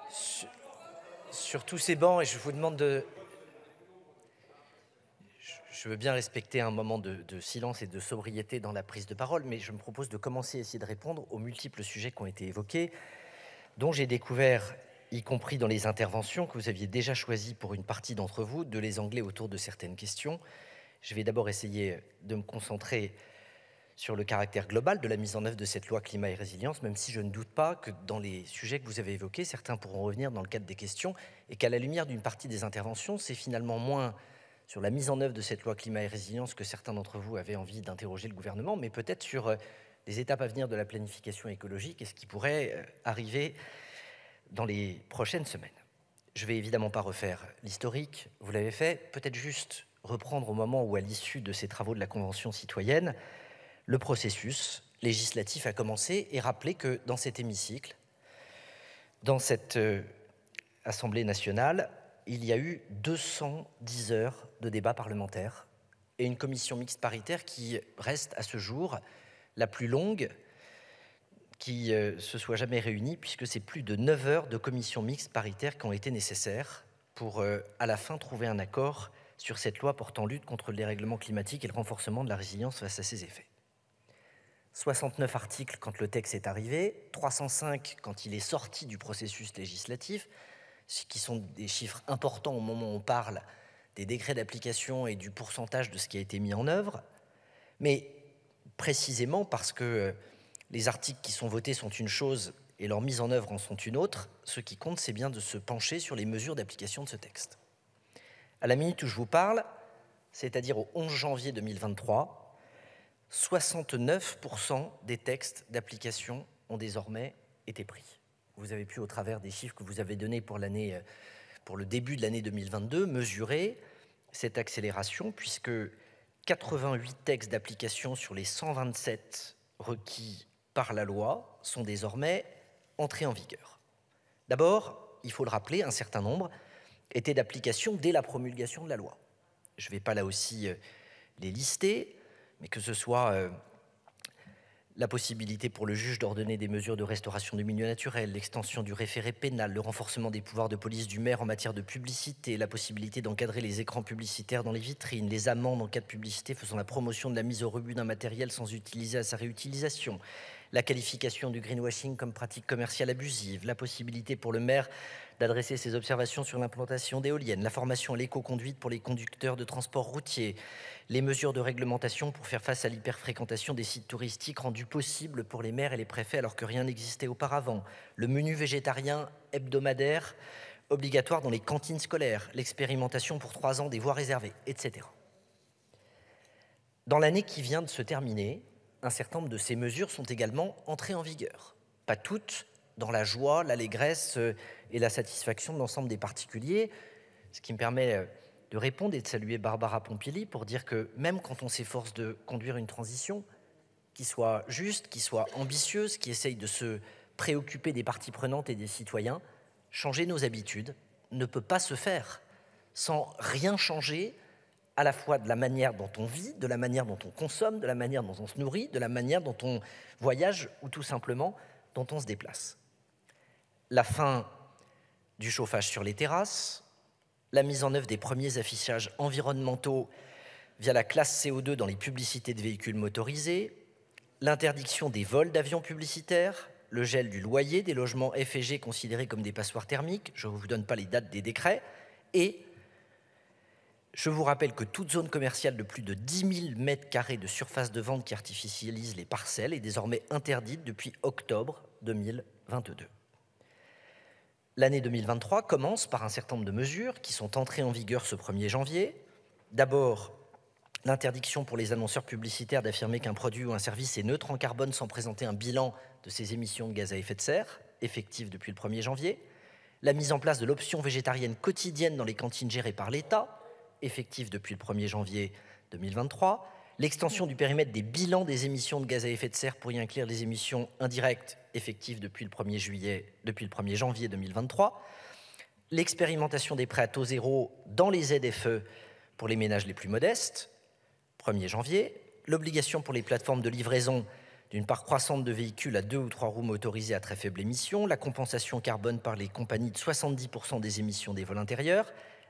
sur tous ces bancs, et je vous demande de... je veux bien respecter un moment de silence et de sobriété dans la prise de parole, mais je me propose de commencer à essayer de répondre aux multiples sujets qui ont été évoqués, dont j'ai découvert, y compris dans les interventions que vous aviez déjà choisies pour une partie d'entre vous, de les angler autour de certaines questions. Je vais d'abord essayer de me concentrer sur le caractère global de la mise en œuvre de cette loi climat et résilience, même si je ne doute pas que dans les sujets que vous avez évoqués, certains pourront revenir dans le cadre des questions, et qu'à la lumière d'une partie des interventions, c'est finalement moins sur la mise en œuvre de cette loi climat et résilience que certains d'entre vous avaient envie d'interroger le gouvernement, mais peut-être sur les étapes à venir de la planification écologique et ce qui pourrait arriver dans les prochaines semaines. Je ne vais évidemment pas refaire l'historique, vous l'avez fait, peut-être juste reprendre au moment où, à l'issue de ces travaux de la Convention citoyenne, le processus législatif a commencé et rappeler que dans cet hémicycle, dans cette Assemblée nationale, il y a eu 210 heures de débat parlementaire et une commission mixte paritaire qui reste à ce jour la plus longue qui se soit jamais réunie, puisque c'est plus de 9 heures de commission mixte paritaire qui ont été nécessaires pour, à la fin, trouver un accord sur cette loi portant lutte contre le dérèglement climatique et le renforcement de la résilience face à ses effets. 69 articles quand le texte est arrivé, 305 quand il est sorti du processus législatif, ce qui sont des chiffres importants au moment où on parle des décrets d'application et du pourcentage de ce qui a été mis en œuvre, mais précisément parce que les articles qui sont votés sont une chose et leur mise en œuvre en sont une autre, ce qui compte, c'est bien de se pencher sur les mesures d'application de ce texte. À la minute où je vous parle, c'est-à-dire au 11 janvier 2023, 69% des textes d'application ont désormais été pris. Vous avez pu, au travers des chiffres que vous avez donnés pour le début de l'année 2022, mesurer cette accélération, puisque 88 textes d'application sur les 127 requis par la loi sont désormais entrés en vigueur. D'abord, il faut le rappeler, un certain nombre étaient d'application dès la promulgation de la loi. Je ne vais pas là aussi les lister, mais que ce soit la possibilité pour le juge d'ordonner des mesures de restauration du milieu naturel, l'extension du référé pénal, le renforcement des pouvoirs de police du maire en matière de publicité, la possibilité d'encadrer les écrans publicitaires dans les vitrines, les amendes en cas de publicité faisant la promotion de la mise au rebut d'un matériel sans utiliser à sa réutilisation, la qualification du greenwashing comme pratique commerciale abusive, la possibilité pour le maire d'adresser ses observations sur l'implantation d'éoliennes, la formation à l'éco-conduite pour les conducteurs de transport routier, les mesures de réglementation pour faire face à l'hyperfréquentation des sites touristiques rendues possibles pour les maires et les préfets alors que rien n'existait auparavant, le menu végétarien hebdomadaire obligatoire dans les cantines scolaires, l'expérimentation pour 3 ans des voies réservées, etc. Dans l'année qui vient de se terminer, un certain nombre de ces mesures sont également entrées en vigueur. Pas toutes, dans la joie, l'allégresse et la satisfaction de l'ensemble des particuliers, ce qui me permet de répondre et de saluer Barbara Pompili pour dire que même quand on s'efforce de conduire une transition qui soit juste, qui soit ambitieuse, qui essaye de se préoccuper des parties prenantes et des citoyens, changer nos habitudes ne peut pas se faire sans rien changer à la fois de la manière dont on vit, de la manière dont on consomme, de la manière dont on se nourrit, de la manière dont on voyage ou tout simplement dont on se déplace. La fin du chauffage sur les terrasses, la mise en œuvre des premiers affichages environnementaux via la classe CO2 dans les publicités de véhicules motorisés, l'interdiction des vols d'avions publicitaires, le gel du loyer des logements F et G considérés comme des passoires thermiques, je ne vous donne pas les dates des décrets, et je vous rappelle que toute zone commerciale de plus de 10 000 m² de surface de vente qui artificialise les parcelles est désormais interdite depuis octobre 2022. L'année 2023 commence par un certain nombre de mesures qui sont entrées en vigueur ce 1er janvier. D'abord, l'interdiction pour les annonceurs publicitaires d'affirmer qu'un produit ou un service est neutre en carbone sans présenter un bilan de ses émissions de gaz à effet de serre, effective depuis le 1er janvier. La mise en place de l'option végétarienne quotidienne dans les cantines gérées par l'État, effective depuis le 1er janvier 2023. L'extension du périmètre des bilans des émissions de gaz à effet de serre pour y inclure les émissions indirectes, effectives depuis le 1er janvier 2023. L'expérimentation des prêts à taux zéro dans les ZFE pour les ménages les plus modestes, 1er janvier. L'obligation pour les plateformes de livraison d'une part croissante de véhicules à 2 ou 3 roues motorisés à très faible émission, la compensation carbone par les compagnies de 70% des émissions des vols intérieurs,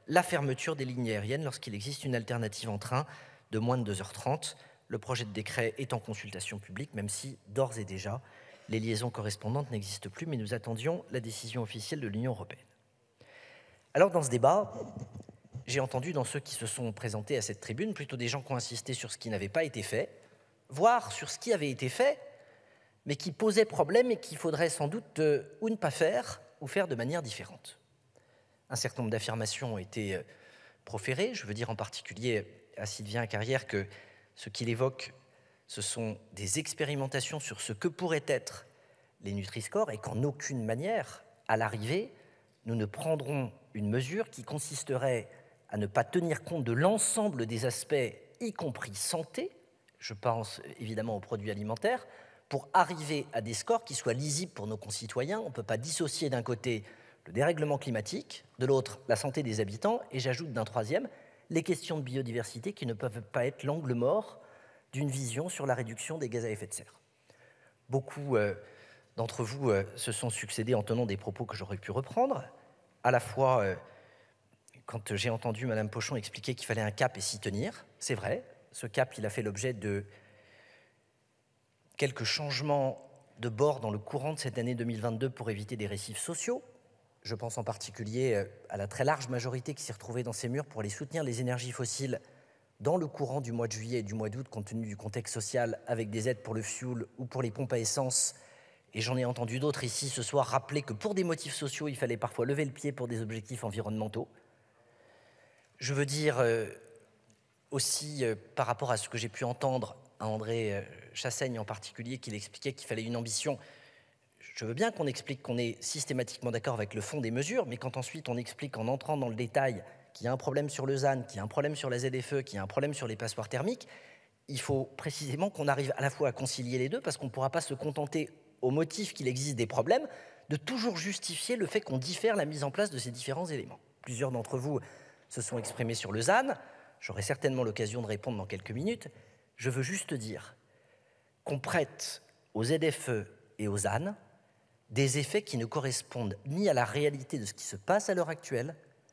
la fermeture des lignes aériennes lorsqu'il existe une alternative en train de moins de 2h30. Le projet de décret est en consultation publique, même si, d'ores et déjà, les liaisons correspondantes n'existent plus, mais nous attendions la décision officielle de l'Union européenne. Alors, dans ce débat, j'ai entendu dans ceux qui se sont présentés à cette tribune plutôt des gens qui ont insisté sur ce qui n'avait pas été fait, voire sur ce qui avait été fait, mais qui posait problème et qu'il faudrait sans doute ou ne pas faire, ou faire de manière différente. Un certain nombre d'affirmations ont été proférées. Je veux dire en particulier à Sylvain Carrière que ce qu'il évoque, ce sont des expérimentations sur ce que pourraient être les Nutri-Score et qu'en aucune manière, à l'arrivée, nous ne prendrons une mesure qui consisterait à ne pas tenir compte de l'ensemble des aspects, y compris santé, je pense évidemment aux produits alimentaires, pour arriver à des scores qui soient lisibles pour nos concitoyens. On ne peut pas dissocier d'un côté le dérèglement climatique, de l'autre la santé des habitants, et j'ajoute d'un troisième les questions de biodiversité qui ne peuvent pas être l'angle mort d'une vision sur la réduction des gaz à effet de serre. Beaucoup d'entre vous se sont succédés en tenant des propos que j'aurais pu reprendre, à la fois quand j'ai entendu Mme Pochon expliquer qu'il fallait un cap et s'y tenir, c'est vrai, ce cap il a fait l'objet de quelques changements de bord dans le courant de cette année 2022 pour éviter des récifs sociaux. Je pense en particulier à la très large majorité qui s'est retrouvée dans ces murs pour aller soutenir les énergies fossiles dans le courant du mois de juillet et du mois d'août, compte tenu du contexte social, avec des aides pour le fioul ou pour les pompes à essence. Et j'en ai entendu d'autres ici ce soir rappeler que pour des motifs sociaux, il fallait parfois lever le pied pour des objectifs environnementaux. Je veux dire aussi, par rapport à ce que j'ai pu entendre à André Chassaigne en particulier, qu'il expliquait qu'il fallait une ambition. Je veux bien qu'on explique qu'on est systématiquement d'accord avec le fond des mesures, mais quand ensuite on explique en entrant dans le détail qu'il y a un problème sur le ZAN, qu'il y a un problème sur la ZFE, qu'il y a un problème sur les passoires thermiques, il faut précisément qu'on arrive à la fois à concilier les deux, parce qu'on ne pourra pas se contenter, au motif qu'il existe des problèmes, de toujours justifier le fait qu'on diffère la mise en place de ces différents éléments. Plusieurs d'entre vous se sont exprimés sur le ZAN, j'aurai certainement l'occasion de répondre dans quelques minutes. Je veux juste dire qu'on prête aux ZFE et aux ZAN des effets qui ne correspondent ni à la réalité de ce qui se passe à l'heure actuelle,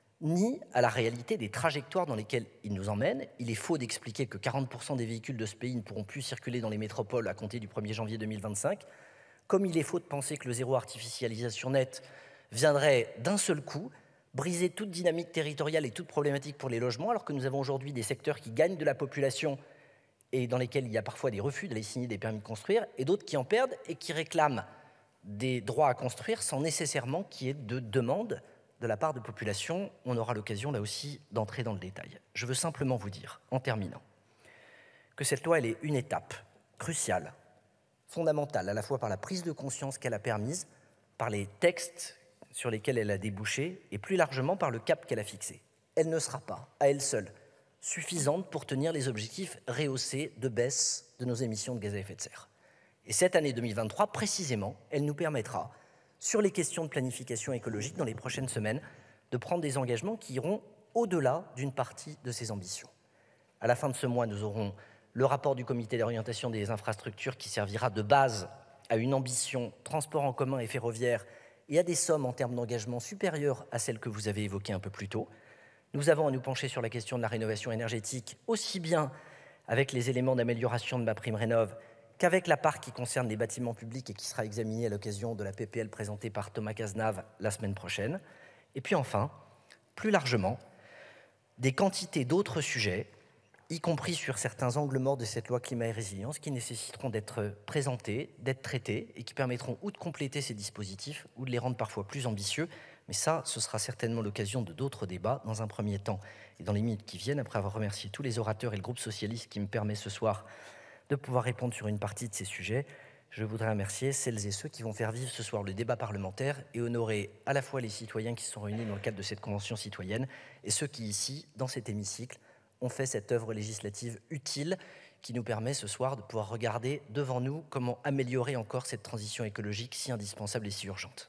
ni à la réalité des trajectoires dans lesquelles ils nous emmènent. Il est faux d'expliquer que 40% des véhicules de ce pays ne pourront plus circuler dans les métropoles à compter du 1er janvier 2025, comme il est faux de penser que le zéro artificialisation nette viendrait d'un seul coup briser toute dynamique territoriale et toute problématique pour les logements, alors que nous avons aujourd'hui des secteurs qui gagnent de la population et dans lesquels il y a parfois des refus d'aller signer des permis de construire, et d'autres qui en perdent et qui réclament des droits à construire sans nécessairement qu'il y ait de demande de la part de population. On aura l'occasion là aussi d'entrer dans le détail. Je veux simplement vous dire, en terminant, que cette loi elle est une étape cruciale, fondamentale, à la fois par la prise de conscience qu'elle a permise, par les textes sur lesquels elle a débouché, et plus largement par le cap qu'elle a fixé. Elle ne sera pas, à elle seule, suffisante pour tenir les objectifs rehaussés de baisse de nos émissions de gaz à effet de serre. Et cette année 2023, précisément, elle nous permettra, sur les questions de planification écologique dans les prochaines semaines, de prendre des engagements qui iront au-delà d'une partie de ces ambitions. À la fin de ce mois, nous aurons le rapport du comité d'orientation des infrastructures qui servira de base à une ambition transport en commun et ferroviaire et à des sommes en termes d'engagement supérieures à celles que vous avez évoquées un peu plus tôt. Nous avons à nous pencher sur la question de la rénovation énergétique, aussi bien avec les éléments d'amélioration de MaPrimeRénov' qu'avec la part qui concerne les bâtiments publics et qui sera examinée à l'occasion de la PPL présentée par Thomas Cazenave la semaine prochaine. Et puis enfin, plus largement, des quantités d'autres sujets, y compris sur certains angles morts de cette loi climat et résilience, qui nécessiteront d'être présentés, d'être traités, et qui permettront ou de compléter ces dispositifs, ou de les rendre parfois plus ambitieux. Mais ça, ce sera certainement l'occasion de d'autres débats, dans un premier temps, et dans les minutes qui viennent, après avoir remercié tous les orateurs et le groupe socialiste qui me permet ce soir de pouvoir répondre sur une partie de ces sujets. Je voudrais remercier celles et ceux qui vont faire vivre ce soir le débat parlementaire et honorer à la fois les citoyens qui sont réunis dans le cadre de cette convention citoyenne et ceux qui, ici, dans cet hémicycle, ont fait cette œuvre législative utile qui nous permet ce soir de pouvoir regarder devant nous comment améliorer encore cette transition écologique si indispensable et si urgente.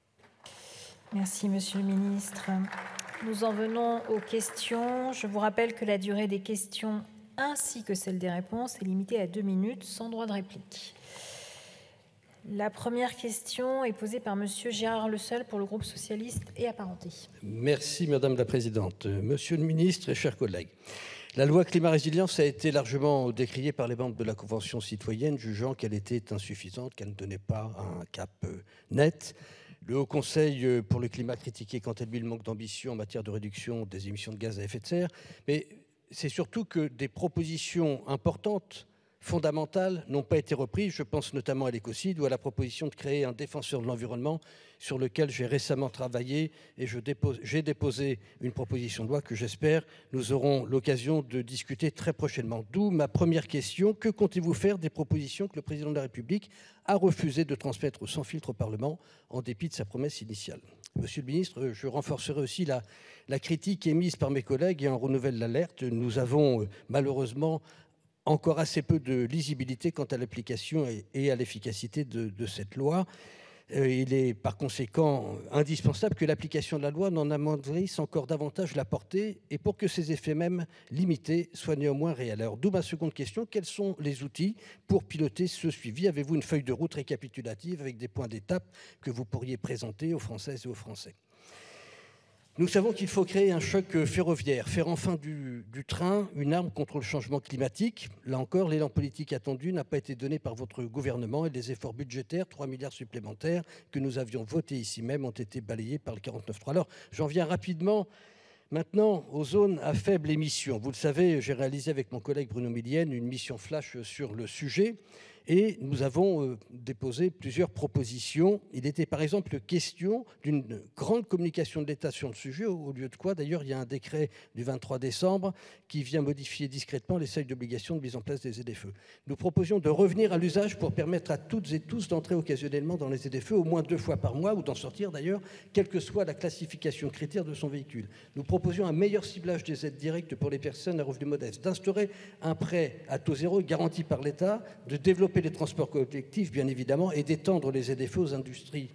Merci, Monsieur le Ministre. Nous en venons aux questions. Je vous rappelle que la durée des questions ainsi que celle des réponses est limitée à 2 minutes, sans droit de réplique. La première question est posée par Monsieur Gérard Le Seul pour le groupe socialiste et apparenté. Merci Madame la Présidente. Monsieur le Ministre et chers collègues, la loi climat-résilience a été largement décriée par les membres de la Convention citoyenne, jugeant qu'elle était insuffisante, qu'elle ne donnait pas un cap net. Le Haut Conseil pour le climat critiquait quant à lui le manque d'ambition en matière de réduction des émissions de gaz à effet de serre, mais c'est surtout que des propositions importantes, fondamentales, n'ont pas été reprises. Je pense notamment à l'écocide ou à la proposition de créer un défenseur de l'environnement sur lequel j'ai récemment travaillé et j'ai déposé une proposition de loi que j'espère nous aurons l'occasion de discuter très prochainement. D'où ma première question. Que comptez-vous faire des propositions que le Président de la République a refusé de transmettre sans filtre au Parlement en dépit de sa promesse initiale? Monsieur le ministre, je renforcerai aussi la critique émise par mes collègues et en renouvelle l'alerte. Nous avons malheureusement encore assez peu de lisibilité quant à l'application et à l'efficacité de cette loi. Il est par conséquent indispensable que l'application de la loi n'en amoindrisse encore davantage la portée et pour que ses effets même limités soient néanmoins réels. Alors, d'où ma seconde question, quels sont les outils pour piloter ce suivi? Avez-vous une feuille de route récapitulative avec des points d'étape que vous pourriez présenter aux Françaises et aux Français? Nous savons qu'il faut créer un choc ferroviaire, faire enfin du train une arme contre le changement climatique. Là encore, l'élan politique attendu n'a pas été donné par votre gouvernement et les efforts budgétaires, 3 milliards supplémentaires, que nous avions votés ici même, ont été balayés par le 49.3. Alors, j'en viens rapidement maintenant aux zones à faible émission. Vous le savez, j'ai réalisé avec mon collègue Bruno Millienne une mission flash sur le sujet. Et nous avons déposé plusieurs propositions. Il était par exemple question d'une grande communication de l'État sur le sujet, au lieu de quoi, d'ailleurs, il y a un décret du 23 décembre qui vient modifier discrètement les seuils d'obligation de mise en place des ZFE. Nous proposions de revenir à l'usage pour permettre à toutes et tous d'entrer occasionnellement dans les ZFE, au moins 2 fois par mois, ou d'en sortir d'ailleurs, quelle que soit la classification critère de son véhicule. Nous proposions un meilleur ciblage des aides directes pour les personnes à revenus modestes, d'instaurer un prêt à taux zéro garanti par l'État, de développer les transports collectifs, bien évidemment, et d'étendre les ZFE aux industries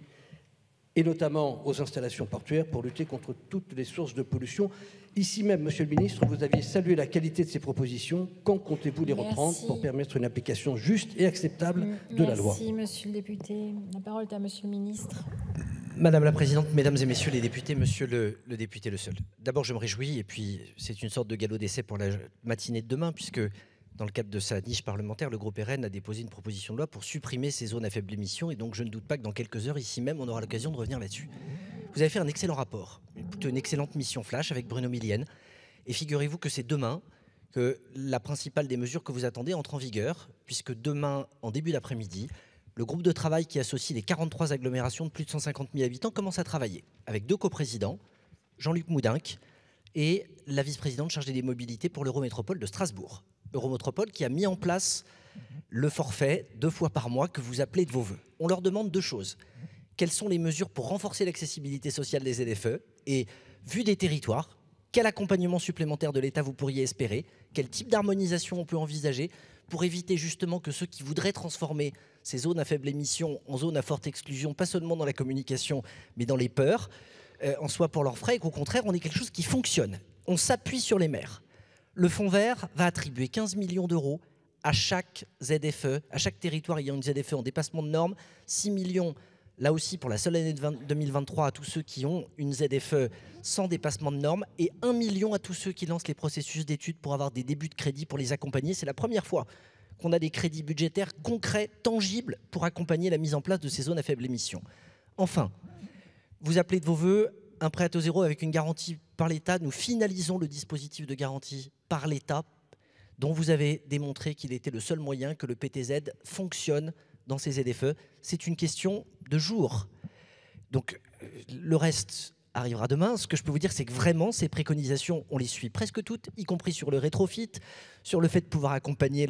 et notamment aux installations portuaires pour lutter contre toutes les sources de pollution. Ici même, Monsieur le Ministre, vous aviez salué la qualité de ces propositions. Quand comptez-vous les reprendre pour permettre une application juste et acceptable de la loi? Merci, Monsieur le député. La parole est à Monsieur le Ministre. Madame la Présidente, Mesdames et Messieurs les députés, Monsieur le député Le Seul. D'abord, je me réjouis, et puis c'est une sorte de galop d'essai pour la matinée de demain, puisque dans le cadre de sa niche parlementaire, le groupe RN a déposé une proposition de loi pour supprimer ces zones à faible émission. Et donc, je ne doute pas que dans quelques heures, ici même, on aura l'occasion de revenir là-dessus. Vous avez fait un excellent rapport, plutôt une excellente mission flash avec Bruno Millienne. Et figurez-vous que c'est demain que la principale des mesures que vous attendez entre en vigueur, puisque demain, en début d'après-midi, le groupe de travail qui associe les 43 agglomérations de plus de 150 000 habitants commence à travailler avec 2 coprésidents, Jean-Luc Moudinque et la vice-présidente chargée des mobilités pour l'Eurométropole de Strasbourg. Eurométropole qui a mis en place le forfait 2 fois par mois que vous appelez de vos voeux. On leur demande 2 choses. Quelles sont les mesures pour renforcer l'accessibilité sociale des ZFE? Et vu des territoires, quel accompagnement supplémentaire de l'État vous pourriez espérer? Quel type d'harmonisation on peut envisager pour éviter justement que ceux qui voudraient transformer ces zones à faible émission en zones à forte exclusion, pas seulement dans la communication, mais dans les peurs, en soient pour leurs frais, et qu'au contraire, on ait quelque chose qui fonctionne. On s'appuie sur les maires. Le Fonds vert va attribuer 15 millions d'euros à chaque ZFE, à chaque territoire ayant une ZFE en dépassement de normes, 6 millions, là aussi pour la seule année de 2023, à tous ceux qui ont une ZFE sans dépassement de normes, et 1 million à tous ceux qui lancent les processus d'études pour avoir des débuts de crédit pour les accompagner. C'est la première fois qu'on a des crédits budgétaires concrets, tangibles, pour accompagner la mise en place de ces zones à faible émission. Enfin, vous appelez de vos voeux un prêt à taux zéro avec une garantie par l'État. Nous finalisons le dispositif de garantie par l'État, dont vous avez démontré qu'il était le seul moyen que le PTZ fonctionne dans ces ZFE. C'est une question de jours. Donc, le reste arrivera demain. Ce que je peux vous dire, c'est que vraiment, ces préconisations, on les suit presque toutes, y compris sur le rétrofit, sur le fait de pouvoir accompagner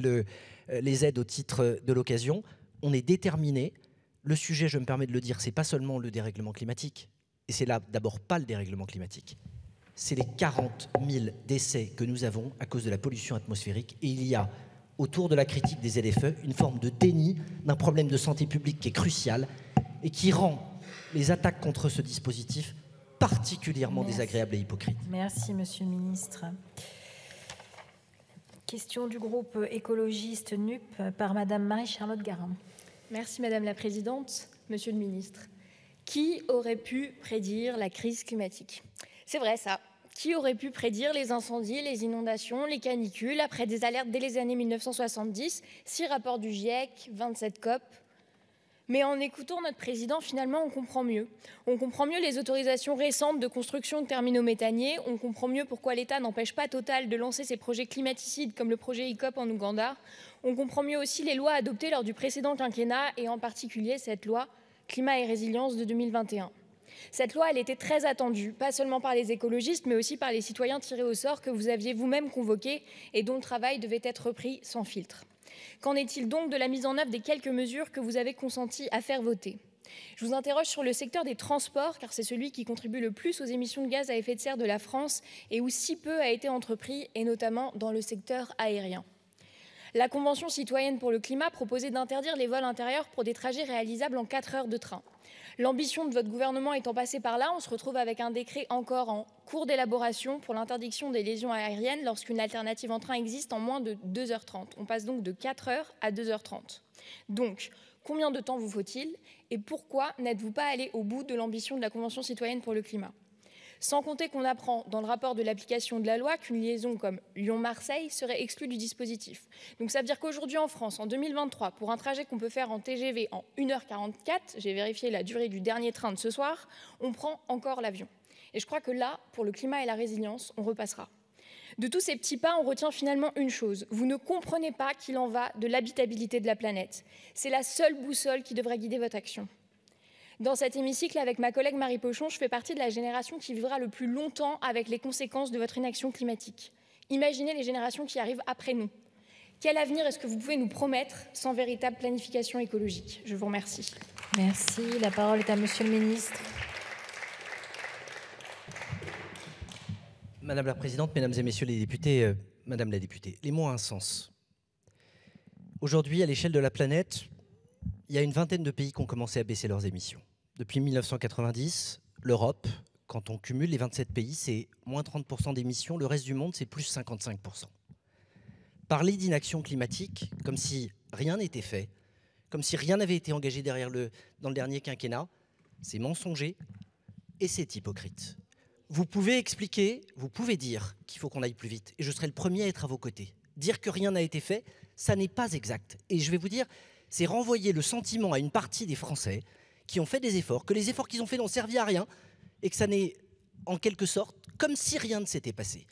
les aides au titre de l'occasion. On est déterminé. Le sujet, je me permets de le dire, c'est pas seulement le dérèglement climatique. Et c'est là d'abord pas le dérèglement climatique. C'est les 40 000 décès que nous avons à cause de la pollution atmosphérique. Et il y a, autour de la critique des ZFE, une forme de déni d'un problème de santé publique qui est crucial et qui rend les attaques contre ce dispositif particulièrement désagréables et hypocrites. Merci, Monsieur le Ministre. Question du groupe écologiste NUP par Madame Marie-Charlotte Garin. Merci Madame la Présidente. Monsieur le Ministre, qui aurait pu prédire la crise climatique? C'est vrai ça. Qui aurait pu prédire les incendies, les inondations, les canicules, après des alertes dès les années 1970, 6 rapports du GIEC, 27 COP? Mais en écoutant notre président, finalement, on comprend mieux. On comprend mieux les autorisations récentes de construction de terminaux méthaniers. On comprend mieux pourquoi l'État n'empêche pas Total de lancer ses projets climaticides comme le projet ICOP en Ouganda. On comprend mieux aussi les lois adoptées lors du précédent quinquennat et en particulier cette loi Climat et Résilience de 2021. Cette loi, elle était très attendue, pas seulement par les écologistes, mais aussi par les citoyens tirés au sort que vous aviez vous-même convoqués et dont le travail devait être repris sans filtre. Qu'en est-il donc de la mise en œuvre des quelques mesures que vous avez consenti à faire voter? Je vous interroge sur le secteur des transports, car c'est celui qui contribue le plus aux émissions de gaz à effet de serre de la France et où si peu a été entrepris, et notamment dans le secteur aérien. La Convention citoyenne pour le climat proposait d'interdire les vols intérieurs pour des trajets réalisables en 4 heures de train. L'ambition de votre gouvernement étant passée par là, on se retrouve avec un décret encore en cours d'élaboration pour l'interdiction des liaisons aériennes lorsqu'une alternative en train existe en moins de 2h30. On passe donc de 4 heures à 2h30. Donc, combien de temps vous faut-il et pourquoi n'êtes-vous pas allé au bout de l'ambition de la Convention citoyenne pour le climat? Sans compter qu'on apprend dans le rapport de l'application de la loi qu'une liaison comme Lyon-Marseille serait exclue du dispositif. Donc ça veut dire qu'aujourd'hui en France, en 2023, pour un trajet qu'on peut faire en TGV en 1h44, j'ai vérifié la durée du dernier train de ce soir, on prend encore l'avion. Et je crois que là, pour le climat et la résilience, on repassera. De tous ces petits pas, on retient finalement une chose. Vous ne comprenez pas qu'il en va de l'habitabilité de la planète. C'est la seule boussole qui devrait guider votre action. Dans cet hémicycle, avec ma collègue Marie Pochon, je fais partie de la génération qui vivra le plus longtemps avec les conséquences de votre inaction climatique. Imaginez les générations qui arrivent après nous. Quel avenir est-ce que vous pouvez nous promettre sans véritable planification écologique? Je vous remercie. Merci. La parole est à Monsieur le Ministre. Madame la Présidente, Mesdames et Messieurs les députés, Madame la députée, les mots ont un sens. Aujourd'hui, à l'échelle de la planète, il y a une vingtaine de pays qui ont commencé à baisser leurs émissions. Depuis 1990, l'Europe, quand on cumule les 27 pays, c'est moins 30% d'émissions. Le reste du monde, c'est plus 55%. Parler d'inaction climatique, comme si rien n'était fait, comme si rien n'avait été engagé dans le dernier quinquennat, c'est mensonger et c'est hypocrite. Vous pouvez expliquer, vous pouvez dire qu'il faut qu'on aille plus vite. Et je serai le premier à être à vos côtés. Dire que rien n'a été fait, ça n'est pas exact. Et je vais vous dire, c'est renvoyer le sentiment à une partie des Français qui ont fait des efforts, que les efforts qu'ils ont faits n'ont servi à rien et que ça n'est en quelque sorte comme si rien ne s'était passé.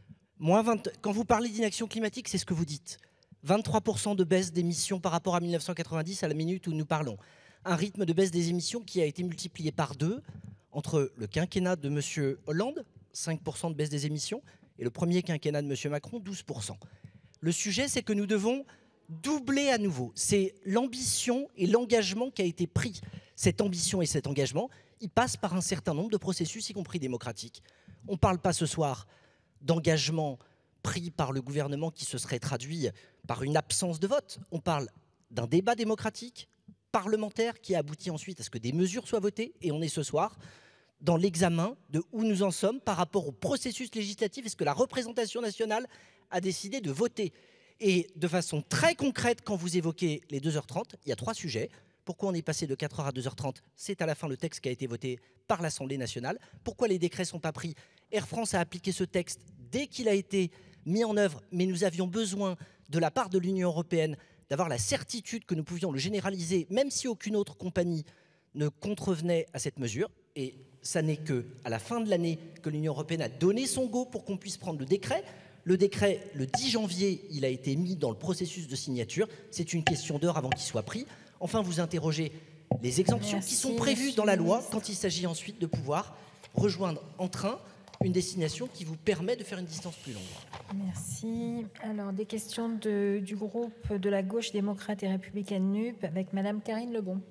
Quand vous parlez d'inaction climatique, c'est ce que vous dites. 23% de baisse d'émissions par rapport à 1990 à la minute où nous parlons. Un rythme de baisse des émissions qui a été multiplié par 2 entre le quinquennat de M. Hollande, 5% de baisse des émissions, et le premier quinquennat de M. Macron, 12%. Le sujet, c'est que nous devons doubler à nouveau. C'est l'ambition et l'engagement qui a été pris. Cette ambition et cet engagement, ils passent par un certain nombre de processus, y compris démocratiques. On ne parle pas ce soir d'engagement pris par le gouvernement qui se serait traduit par une absence de vote. On parle d'un débat démocratique, parlementaire, qui a abouti ensuite à ce que des mesures soient votées. Et on est ce soir dans l'examen de où nous en sommes par rapport au processus législatif et ce que la représentation nationale a décidé de voter. Et de façon très concrète, quand vous évoquez les 2h30, il y a 3 sujets. Pourquoi on est passé de 4h à 2h30? C'est à la fin le texte qui a été voté par l'Assemblée nationale. Pourquoi les décrets ne sont pas pris? Air France a appliqué ce texte dès qu'il a été mis en œuvre, mais nous avions besoin, de la part de l'Union européenne, d'avoir la certitude que nous pouvions le généraliser, même si aucune autre compagnie ne contrevenait à cette mesure. Et ça n'est qu'à la fin de l'année que l'Union européenne a donné son go pour qu'on puisse prendre le décret. Le décret, le 10 janvier, il a été mis dans le processus de signature. C'est une question d'heure avant qu'il soit pris. Enfin, vous interrogez les exemptions qui sont prévues dans la loi quand il s'agit ensuite de pouvoir rejoindre en train une destination qui vous permet de faire une distance plus longue. Merci. Alors, des questions du groupe de la gauche démocrate et républicaine NUP avec Madame Karine Lebon.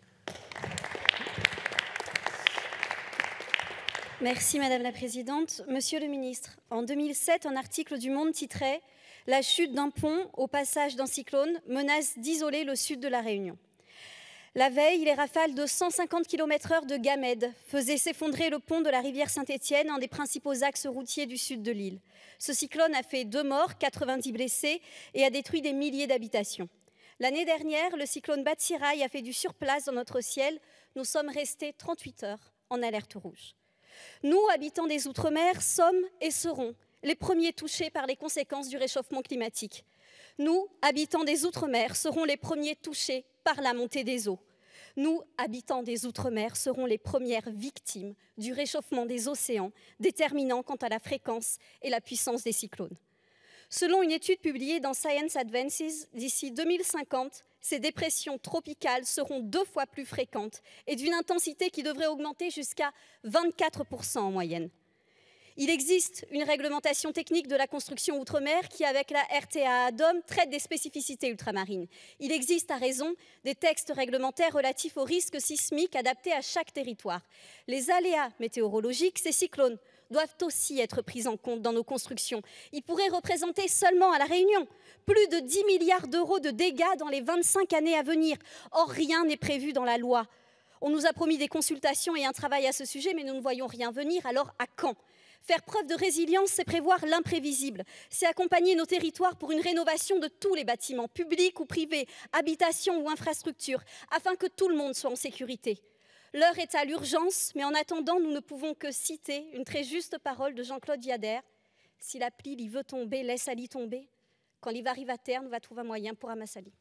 Merci Madame la Présidente. Monsieur le Ministre, en 2007, un article du Monde titrait « La chute d'un pont au passage d'un cyclone menace d'isoler le sud de la Réunion ». La veille, les rafales de 150 km/h de Gamède faisaient s'effondrer le pont de la rivière Saint-Étienne, un des principaux axes routiers du sud de l'île. Ce cyclone a fait 2 morts, 90 blessés et a détruit des milliers d'habitations. L'année dernière, le cyclone Batsirai a fait du surplace dans notre ciel. Nous sommes restés 38 heures en alerte rouge. Nous, habitants des Outre-mer, sommes et serons les premiers touchés par les conséquences du réchauffement climatique. Nous, habitants des Outre-mer, serons les premiers touchés par la montée des eaux. Nous, habitants des Outre-mer, serons les premières victimes du réchauffement des océans, déterminant quant à la fréquence et la puissance des cyclones. Selon une étude publiée dans Science Advances, d'ici 2050, ces dépressions tropicales seront 2 fois plus fréquentes et d'une intensité qui devrait augmenter jusqu'à 24% en moyenne. Il existe une réglementation technique de la construction outre-mer qui, avec la RTA ADOM, traite des spécificités ultramarines. Il existe, à raison, des textes réglementaires relatifs aux risques sismiques adaptés à chaque territoire. Les aléas météorologiques, ces cyclones, doivent aussi être pris en compte dans nos constructions. Ils pourraient représenter seulement à La Réunion plus de 10 milliards d'euros de dégâts dans les 25 années à venir. Or, rien n'est prévu dans la loi. On nous a promis des consultations et un travail à ce sujet, mais nous ne voyons rien venir. Alors, à quand ? Faire preuve de résilience, c'est prévoir l'imprévisible. C'est accompagner nos territoires pour une rénovation de tous les bâtiments, publics ou privés, habitations ou infrastructures, afin que tout le monde soit en sécurité. L'heure est à l'urgence, mais en attendant, nous ne pouvons que citer une très juste parole de Jean-Claude Viader. Si la pile y veut tomber, laisse Ali tomber. Quand l'hiver arrive à terre, nous va trouver un moyen pour ramasser Ali.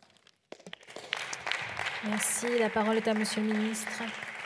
Merci. La parole est à Monsieur le ministre.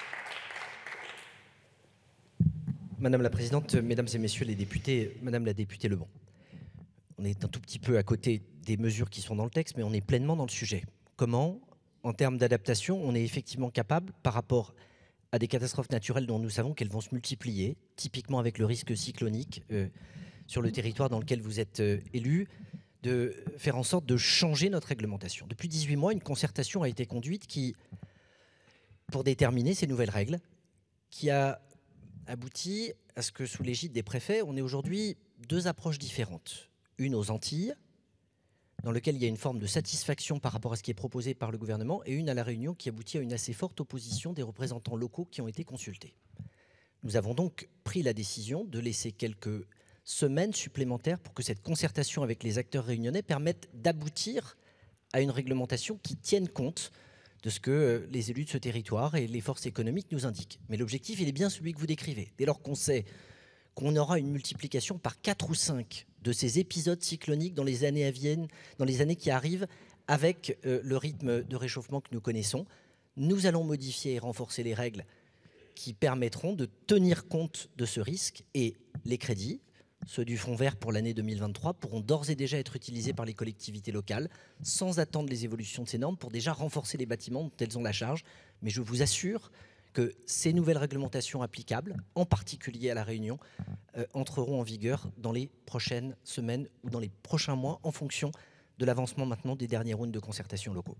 Madame la présidente, mesdames et messieurs les députés, madame la députée Lebon, on est un tout petit peu à côté des mesures qui sont dans le texte, mais on est pleinement dans le sujet. Comment, en termes d'adaptation, on est effectivement capable, par rapport à des catastrophes naturelles dont nous savons qu'elles vont se multiplier, typiquement avec le risque cyclonique sur le territoire dans lequel vous êtes élu, de faire en sorte de changer notre réglementation. Depuis 18 mois, une concertation a été conduite pour déterminer ces nouvelles règles, qui a abouti à ce que, sous l'égide des préfets, on ait aujourd'hui 2 approches différentes. Une aux Antilles, dans laquelle il y a une forme de satisfaction par rapport à ce qui est proposé par le gouvernement, et une à La Réunion qui aboutit à une assez forte opposition des représentants locaux qui ont été consultés. Nous avons donc pris la décision de laisser quelques semaines supplémentaires pour que cette concertation avec les acteurs réunionnais permette d'aboutir à une réglementation qui tienne compte de ce que les élus de ce territoire et les forces économiques nous indiquent. Mais l'objectif, il est bien celui que vous décrivez. Dès lors qu'on sait qu'on aura une multiplication par 4 ou 5 de ces épisodes cycloniques dans les années qui arrivent, avec le rythme de réchauffement que nous connaissons, nous allons modifier et renforcer les règles qui permettront de tenir compte de ce risque, et les crédits, ceux du Fonds vert pour l'année 2023, pourront d'ores et déjà être utilisés par les collectivités locales sans attendre les évolutions de ces normes pour déjà renforcer les bâtiments dont elles ont la charge. Mais je vous assure que ces nouvelles réglementations applicables, en particulier à La Réunion, entreront en vigueur dans les prochaines semaines ou dans les prochains mois en fonction de l'avancement maintenant des derniers rounds de concertation locaux.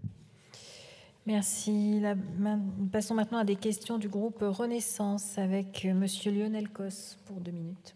Merci. Passons maintenant à des questions du groupe Renaissance avec Monsieur Lionel Cos pour 2 minutes.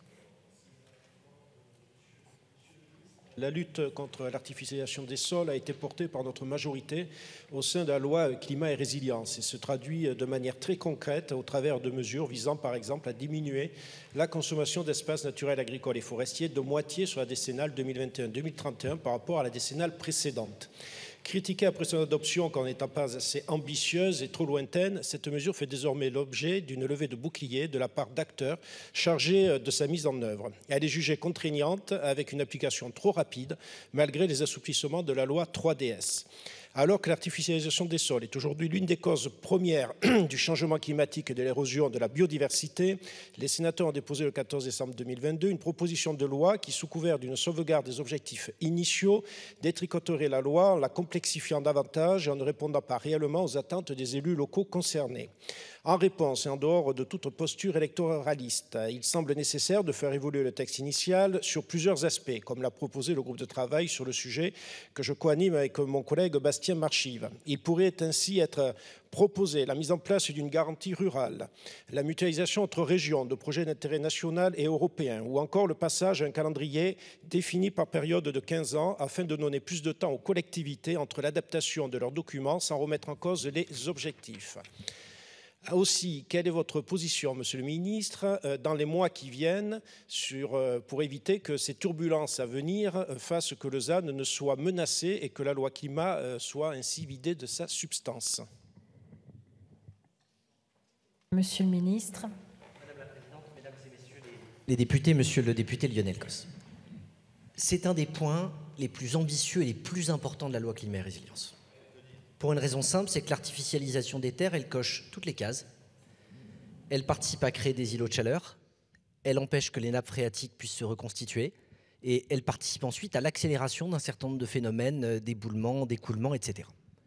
La lutte contre l'artificialisation des sols a été portée par notre majorité au sein de la loi Climat et Résilience et se traduit de manière très concrète au travers de mesures visant par exemple à diminuer la consommation d'espaces naturels, agricoles et forestiers de moitié sur la décennale 2021-2031 par rapport à la décennale précédente. Critiquée après son adoption qu'en n'étant pas assez ambitieuse et trop lointaine, cette mesure fait désormais l'objet d'une levée de bouclier de la part d'acteurs chargés de sa mise en œuvre. Elle est jugée contraignante avec une application trop rapide, malgré les assouplissements de la loi 3DS. Alors que l'artificialisation des sols est aujourd'hui l'une des causes premières du changement climatique et de l'érosion de la biodiversité, les sénateurs ont déposé le 14 décembre 2022 une proposition de loi qui, sous couvert d'une sauvegarde des objectifs initiaux, détricoterait la loi en la complexifiant davantage et en ne répondant pas réellement aux attentes des élus locaux concernés. En réponse et en dehors de toute posture électoraliste, il semble nécessaire de faire évoluer le texte initial sur plusieurs aspects, comme l'a proposé le groupe de travail sur le sujet que je coanime avec mon collègue Bastien Marchive. Il pourrait ainsi être proposé la mise en place d'une garantie rurale, la mutualisation entre régions de projets d'intérêt national et européen, ou encore le passage à un calendrier défini par période de 15 ans afin de donner plus de temps aux collectivités entre l'adaptation de leurs documents sans remettre en cause les objectifs. Aussi, quelle est votre position, Monsieur le ministre, dans les mois qui viennent pour éviter que ces turbulences à venir fassent que le ZAN ne soit menacé et que la loi climat soit ainsi vidée de sa substance? Monsieur le ministre. Madame la Présidente, Mesdames et Messieurs les députés, Monsieur le député Lionel Cos, c'est un des points les plus ambitieux et les plus importants de la loi climat et résilience. Pour une raison simple, c'est que l'artificialisation des terres, elle coche toutes les cases. Elle participe à créer des îlots de chaleur, elle empêche que les nappes phréatiques puissent se reconstituer, et elle participe ensuite à l'accélération d'un certain nombre de phénomènes, d'éboulements, d'écoulements, etc.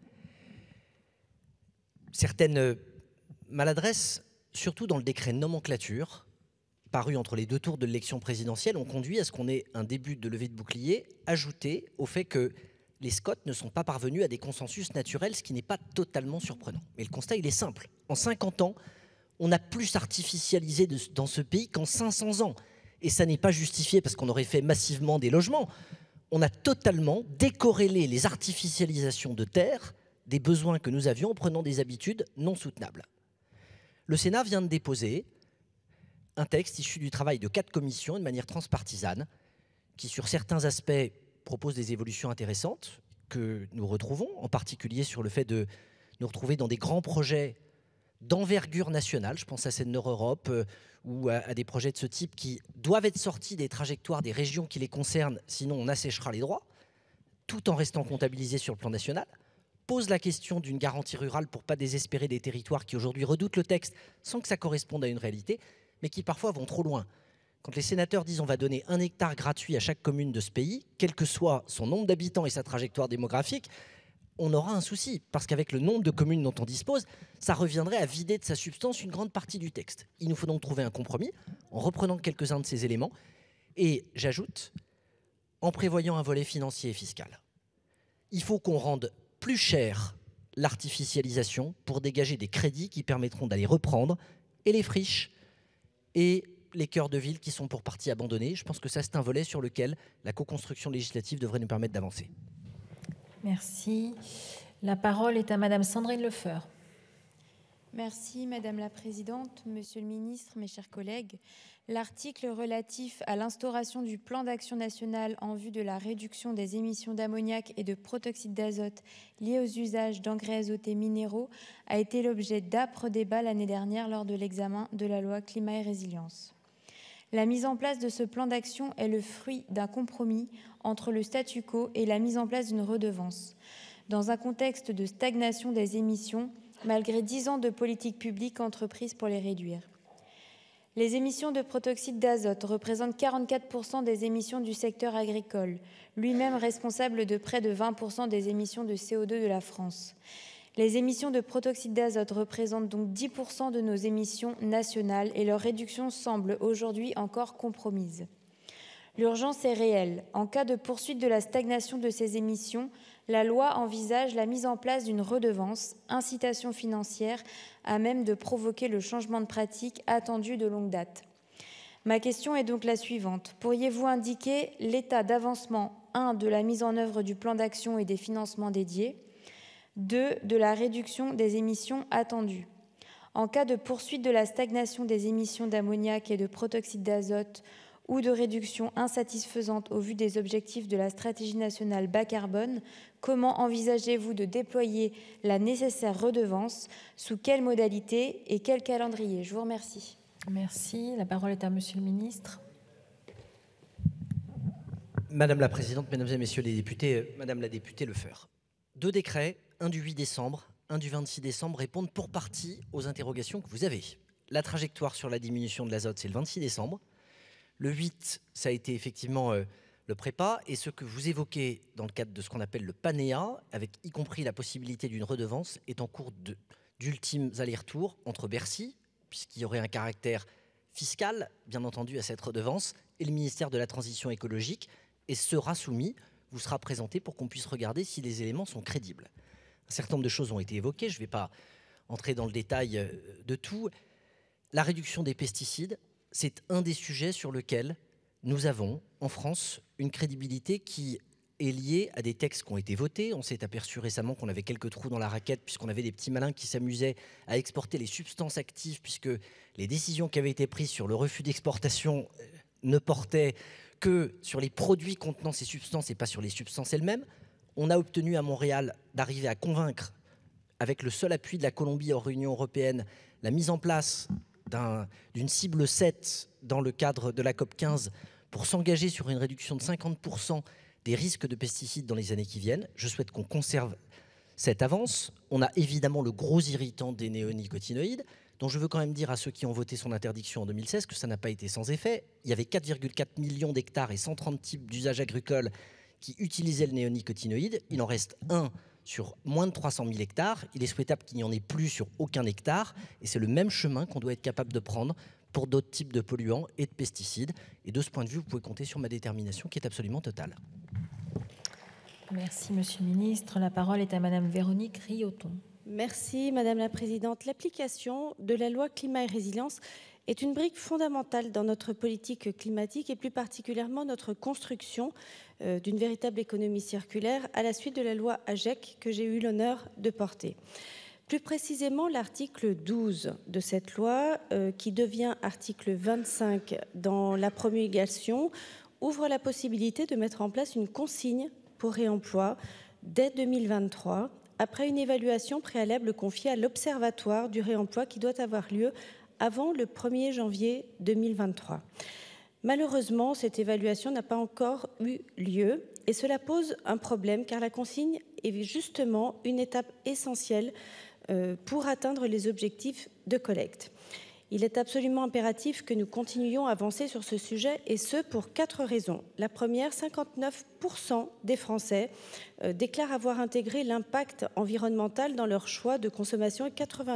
Certaines maladresses, surtout dans le décret nomenclature, paru entre les deux tours de l'élection présidentielle, ont conduit à ce qu'on ait un début de levée de bouclier ajouté au fait que les SCOT ne sont pas parvenus à des consensus naturels, ce qui n'est pas totalement surprenant. Mais le constat, il est simple. En 50 ans, on a plus artificialisé dans ce pays qu'en 500 ans. Et ça n'est pas justifié parce qu'on aurait fait massivement des logements. On a totalement décorrélé les artificialisations de terre des besoins que nous avions en prenant des habitudes non soutenables. Le Sénat vient de déposer un texte issu du travail de 4 commissions de manière transpartisane qui, sur certains aspects, propose des évolutions intéressantes que nous retrouvons, en particulier sur le fait de nous retrouver dans des grands projets d'envergure nationale, je pense à Seine-Nord Europe ou à des projets de ce type qui doivent être sortis des trajectoires des régions qui les concernent, sinon on asséchera les droits, tout en restant comptabilisés sur le plan national, pose la question d'une garantie rurale pour ne pas désespérer des territoires qui aujourd'hui redoutent le texte sans que ça corresponde à une réalité, mais qui parfois vont trop loin. Quand les sénateurs disent on va donner 1 hectare gratuit à chaque commune de ce pays, quel que soit son nombre d'habitants et sa trajectoire démographique, on aura un souci, parce qu'avec le nombre de communes dont on dispose, ça reviendrait à vider de sa substance une grande partie du texte. Il nous faut donc trouver un compromis, en reprenant quelques-uns de ces éléments, et j'ajoute, en prévoyant un volet financier et fiscal. Il faut qu'on rende plus cher l'artificialisation pour dégager des crédits qui permettront d'aller reprendre et les friches et les cœurs de ville qui sont pour partie abandonnés. Je pense que ça, c'est un volet sur lequel la co-construction législative devrait nous permettre d'avancer. Merci. La parole est à Madame Sandrine Lefeur. Merci Madame la Présidente, Monsieur le Ministre, mes chers collègues. L'article relatif à l'instauration du plan d'action national en vue de la réduction des émissions d'ammoniac et de protoxyde d'azote liées aux usages d'engrais azotés minéraux a été l'objet d'âpres débats l'année dernière lors de l'examen de la loi Climat et Résilience. La mise en place de ce plan d'action est le fruit d'un compromis entre le statu quo et la mise en place d'une redevance. Dans un contexte de stagnation des émissions, malgré 10 ans de politique publique entreprise pour les réduire. Les émissions de protoxyde d'azote représentent 44% des émissions du secteur agricole, lui-même responsable de près de 20% des émissions de CO2 de la France. Les émissions de protoxyde d'azote représentent donc 10% de nos émissions nationales et leur réduction semble aujourd'hui encore compromise. L'urgence est réelle. En cas de poursuite de la stagnation de ces émissions, la loi envisage la mise en place d'une redevance, incitation financière, à même de provoquer le changement de pratique attendu de longue date. Ma question est donc la suivante. Pourriez-vous indiquer l'état d'avancement 1. de la mise en œuvre du plan d'action et des financements dédiés, 2. de la réduction des émissions attendues? En cas de poursuite de la stagnation des émissions d'ammoniac et de protoxyde d'azote ou de réduction insatisfaisante au vu des objectifs de la stratégie nationale bas carbone, comment envisagez-vous de déployer la nécessaire redevance? Sous quelles modalités et quel calendrier? Je vous remercie. Merci. La parole est à Monsieur le ministre. Madame la Présidente, Mesdames et Messieurs les députés, Madame la députée Lefeur. 2 décrets, un du 8 décembre, un du 26 décembre, répondent pour partie aux interrogations que vous avez. La trajectoire sur la diminution de l'azote, c'est le 26 décembre. Le 8, ça a été effectivement le prépa, et ce que vous évoquez dans le cadre de ce qu'on appelle le PANEA, avec y compris la possibilité d'une redevance, est en cours d'ultimes allers-retours entre Bercy, puisqu'il y aurait un caractère fiscal, bien entendu, à cette redevance, et le ministère de la Transition écologique, et sera soumis, vous sera présenté pour qu'on puisse regarder si les éléments sont crédibles. Un certain nombre de choses ont été évoquées, je ne vais pas entrer dans le détail de tout. La réduction des pesticides, c'est un des sujets sur lesquels nous avons, en France, une crédibilité qui est lié à des textes qui ont été votés. On s'est aperçu récemment qu'on avait quelques trous dans la raquette puisqu'on avait des petits malins qui s'amusaient à exporter les substances actives puisque les décisions qui avaient été prises sur le refus d'exportation ne portaient que sur les produits contenant ces substances et pas sur les substances elles-mêmes. On a obtenu à Montréal d'arriver à convaincre, avec le seul appui de la Colombie hors Union européenne, la mise en place d'une cible 7 dans le cadre de la COP15 pour s'engager sur une réduction de 50% des risques de pesticides dans les années qui viennent. Je souhaite qu'on conserve cette avance. On a évidemment le gros irritant des néonicotinoïdes, dont je veux quand même dire à ceux qui ont voté son interdiction en 2016 que ça n'a pas été sans effet. Il y avait 4,4 millions d'hectares et 130 types d'usages agricoles qui utilisaient le néonicotinoïde. Il en reste un sur moins de 300 000 hectares. Il est souhaitable qu'il n'y en ait plus sur aucun hectare. Et c'est le même chemin qu'on doit être capable de prendre pour d'autres types de polluants et de pesticides. Et de ce point de vue, vous pouvez compter sur ma détermination qui est absolument totale. Merci, Monsieur le Ministre. La parole est à Madame Véronique Rioton. Merci, Madame la Présidente. L'application de la loi Climat et Résilience est une brique fondamentale dans notre politique climatique et plus particulièrement notre construction d'une véritable économie circulaire à la suite de la loi AGEC que j'ai eu l'honneur de porter. Plus précisément, l'article 12 de cette loi, qui devient article 25 dans la promulgation, ouvre la possibilité de mettre en place une consigne pour réemploi dès 2023, après une évaluation préalable confiée à l'Observatoire du réemploi qui doit avoir lieu avant le 1er janvier 2023. Malheureusement, cette évaluation n'a pas encore eu lieu et cela pose un problème car la consigne est justement une étape essentielle pour atteindre les objectifs de collecte. Il est absolument impératif que nous continuions à avancer sur ce sujet et ce pour 4 raisons. La première, 59% des Français déclarent avoir intégré l'impact environnemental dans leur choix de consommation et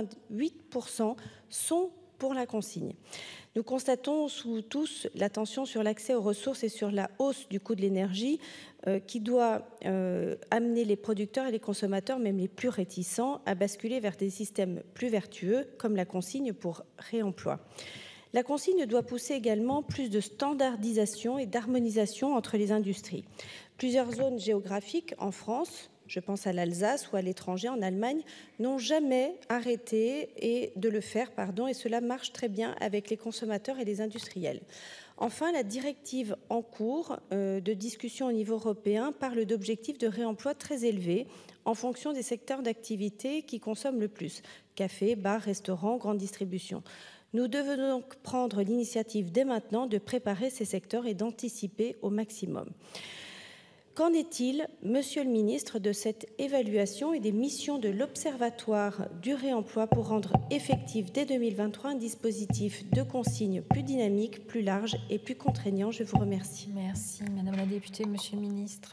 88% sont pour la consigne. Nous constatons tous la tension sur l'accès aux ressources et sur la hausse du coût de l'énergie qui doit amener les producteurs et les consommateurs, même les plus réticents, à basculer vers des systèmes plus vertueux comme la consigne pour réemploi. La consigne doit pousser également plus de standardisation et d'harmonisation entre les industries. Plusieurs zones géographiques en France, je pense à l'Alsace ou à l'étranger, en Allemagne, n'ont jamais arrêté de le faire, et cela marche très bien avec les consommateurs et les industriels. Enfin, la directive en cours de discussion au niveau européen parle d'objectifs de réemploi très élevés en fonction des secteurs d'activité qui consomment le plus, café, bar, restaurant, grande distribution. Nous devons donc prendre l'initiative dès maintenant de préparer ces secteurs et d'anticiper au maximum. Qu'en est-il, Monsieur le Ministre, de cette évaluation et des missions de l'Observatoire du réemploi pour rendre effectif dès 2023 un dispositif de consigne plus dynamique, plus large et plus contraignant? Je vous remercie. Merci, Madame la députée. Monsieur le Ministre.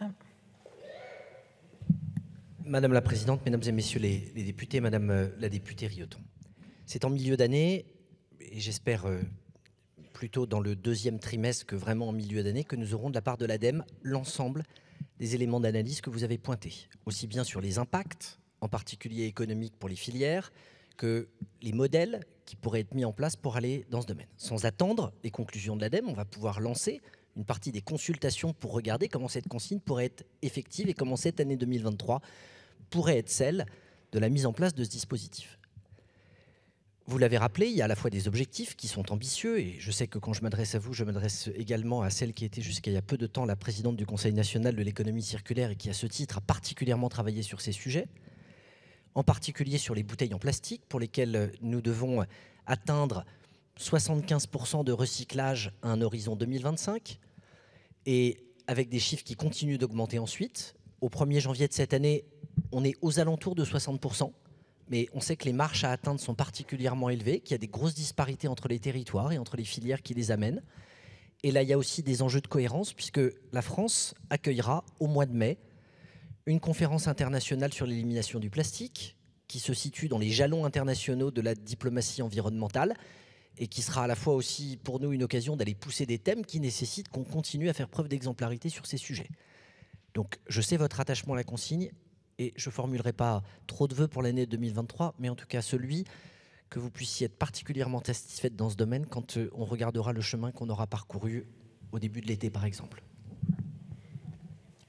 Madame la Présidente, Mesdames et Messieurs les députés, Madame la députée Rioton. C'est en milieu d'année, et j'espère plutôt dans le 2e trimestre que vraiment en milieu d'année, que nous aurons de la part de l'ADEME l'ensemble des éléments d'analyse que vous avez pointés, aussi bien sur les impacts, en particulier économiques pour les filières, que les modèles qui pourraient être mis en place pour aller dans ce domaine. Sans attendre les conclusions de l'ADEME, on va pouvoir lancer une partie des consultations pour regarder comment cette consigne pourrait être effective et comment cette année 2023 pourrait être celle de la mise en place de ce dispositif. Vous l'avez rappelé, il y a à la fois des objectifs qui sont ambitieux, et je sais que quand je m'adresse à vous, je m'adresse également à celle qui était jusqu'à il y a peu de temps la présidente du Conseil national de l'économie circulaire et qui, à ce titre, a particulièrement travaillé sur ces sujets, en particulier sur les bouteilles en plastique, pour lesquelles nous devons atteindre 75% de recyclage à un horizon 2025, et avec des chiffres qui continuent d'augmenter ensuite. Au 1er janvier de cette année, on est aux alentours de 60%. Mais on sait que les marches à atteindre sont particulièrement élevées, qu'il y a des grosses disparités entre les territoires et entre les filières qui les amènent. Et là, il y a aussi des enjeux de cohérence, puisque la France accueillera au mois de mai une conférence internationale sur l'élimination du plastique, qui se situe dans les jalons internationaux de la diplomatie environnementale, et qui sera à la fois aussi pour nous une occasion d'aller pousser des thèmes qui nécessitent qu'on continue à faire preuve d'exemplarité sur ces sujets. Donc je sais votre attachement à la consigne, et je ne formulerai pas trop de vœux pour l'année 2023, mais en tout cas celui que vous puissiez être particulièrement satisfaite dans ce domaine quand on regardera le chemin qu'on aura parcouru au début de l'été, par exemple.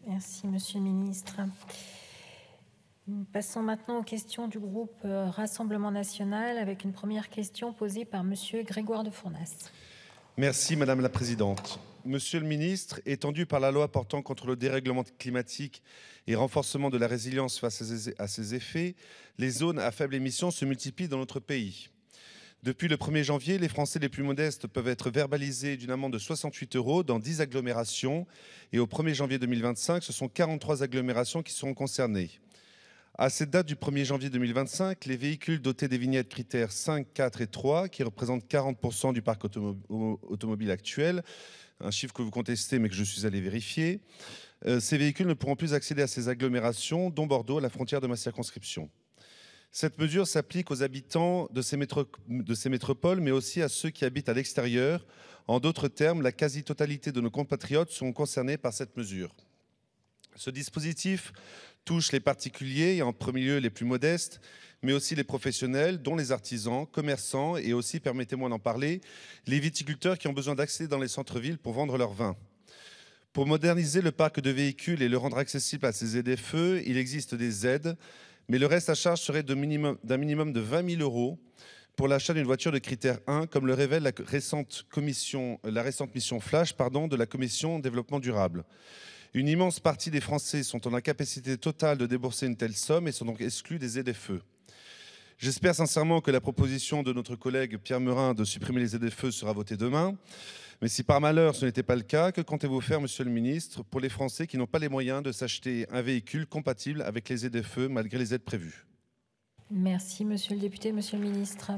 Merci, Monsieur le Ministre. Passons maintenant aux questions du groupe Rassemblement National avec une première question posée par Monsieur Grégoire de Fournas. Merci Madame la Présidente. Monsieur le Ministre, étendu par la loi portant contre le dérèglement climatique et renforcement de la résilience face à ses effets, les zones à faible émission se multiplient dans notre pays. Depuis le 1er janvier, les Français les plus modestes peuvent être verbalisés d'une amende de 68 € dans 10 agglomérations et au 1er janvier 2025, ce sont 43 agglomérations qui seront concernées. À cette date du 1er janvier 2025, les véhicules dotés des vignettes critères 5, 4 et 3, qui représentent 40% du parc automobile actuel, un chiffre que vous contestez mais que je suis allé vérifier, ces véhicules ne pourront plus accéder à ces agglomérations, dont Bordeaux, à la frontière de ma circonscription. Cette mesure s'applique aux habitants de ces métropoles, mais aussi à ceux qui habitent à l'extérieur. En d'autres termes, la quasi-totalité de nos compatriotes sont concernés par cette mesure. Ce dispositif touche les particuliers, et en premier lieu les plus modestes, mais aussi les professionnels, dont les artisans, commerçants et aussi, permettez-moi d'en parler, les viticulteurs qui ont besoin d'accéder dans les centres-villes pour vendre leur vin. Pour moderniser le parc de véhicules et le rendre accessible à ces ZFE, il existe des aides, mais le reste à charge serait d'un minimum de 20 000 € pour l'achat d'une voiture de critère 1, comme le révèle la récente mission Flash de la Commission Développement Durable. Une immense partie des Français sont en incapacité totale de débourser une telle somme et sont donc exclus des ZFE. J'espère sincèrement que la proposition de notre collègue Pierre Meurin de supprimer les ZFE sera votée demain. Mais si par malheur ce n'était pas le cas, que comptez-vous faire, Monsieur le Ministre, pour les Français qui n'ont pas les moyens de s'acheter un véhicule compatible avec les ZFE malgré les aides prévues? Merci, Monsieur le député. Monsieur le Ministre.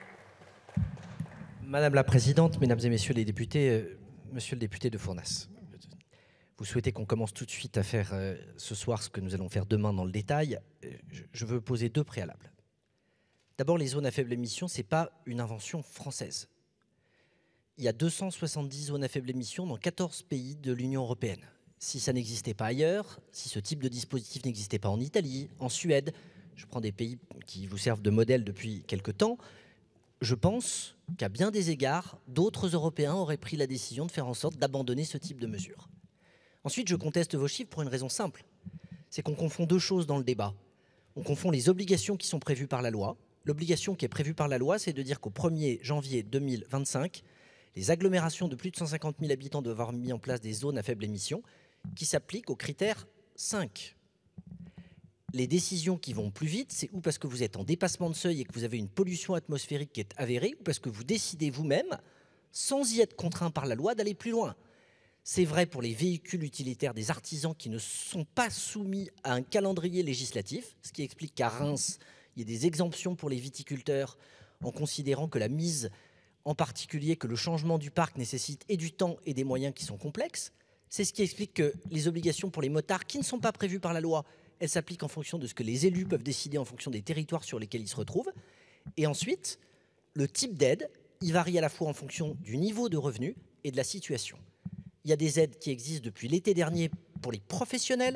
Madame la Présidente, Mesdames et Messieurs les députés, Monsieur le député de Fournas, vous souhaitez qu'on commence tout de suite à faire ce soir ce que nous allons faire demain dans le détail. Je veux poser deux préalables. D'abord, les zones à faible émission, ce n'est pas une invention française. Il y a 270 zones à faible émission dans 14 pays de l'Union européenne. Si ça n'existait pas ailleurs, si ce type de dispositif n'existait pas en Italie, en Suède, je prends des pays qui vous servent de modèle depuis quelque temps, je pense qu'à bien des égards, d'autres Européens auraient pris la décision de faire en sorte d'abandonner ce type de mesures. Ensuite, je conteste vos chiffres pour une raison simple. C'est qu'on confond deux choses dans le débat. On confond les obligations qui sont prévues par la loi. L'obligation qui est prévue par la loi, c'est de dire qu'au 1er janvier 2025, les agglomérations de plus de 150 000 habitants doivent avoir mis en place des zones à faible émission qui s'appliquent au critère 5. Les décisions qui vont plus vite, c'est ou parce que vous êtes en dépassement de seuil et que vous avez une pollution atmosphérique qui est avérée, ou parce que vous décidez vous-même, sans y être contraint par la loi, d'aller plus loin. C'est vrai pour les véhicules utilitaires des artisans qui ne sont pas soumis à un calendrier législatif, ce qui explique qu'à Reims, il y a des exemptions pour les viticulteurs en considérant que la mise, en particulier que le changement du parc nécessite et du temps et des moyens qui sont complexes. C'est ce qui explique que les obligations pour les motards qui ne sont pas prévues par la loi, elles s'appliquent en fonction de ce que les élus peuvent décider en fonction des territoires sur lesquels ils se retrouvent. Et ensuite, le type d'aide, il varie à la fois en fonction du niveau de revenu et de la situation. Il y a des aides qui existent depuis l'été dernier pour les professionnels.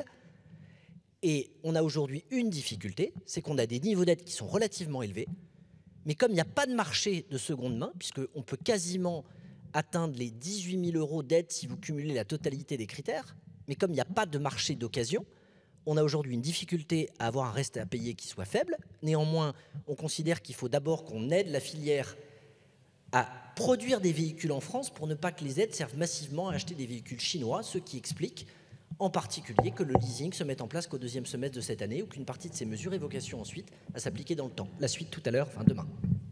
Et on a aujourd'hui une difficulté, c'est qu'on a des niveaux d'aide qui sont relativement élevés. Mais comme il n'y a pas de marché de seconde main, puisqu'on peut quasiment atteindre les 18 000 € d'aide si vous cumulez la totalité des critères, mais comme il n'y a pas de marché d'occasion, on a aujourd'hui une difficulté à avoir un reste à payer qui soit faible. Néanmoins, on considère qu'il faut d'abord qu'on aide la filière à produire des véhicules en France pour ne pas que les aides servent massivement à acheter des véhicules chinois, ce qui explique en particulier que le leasing se mette en place qu'au deuxième semestre de cette année ou qu'une partie de ces mesures ait vocation ensuite à s'appliquer dans le temps. La suite tout à l'heure, enfin demain.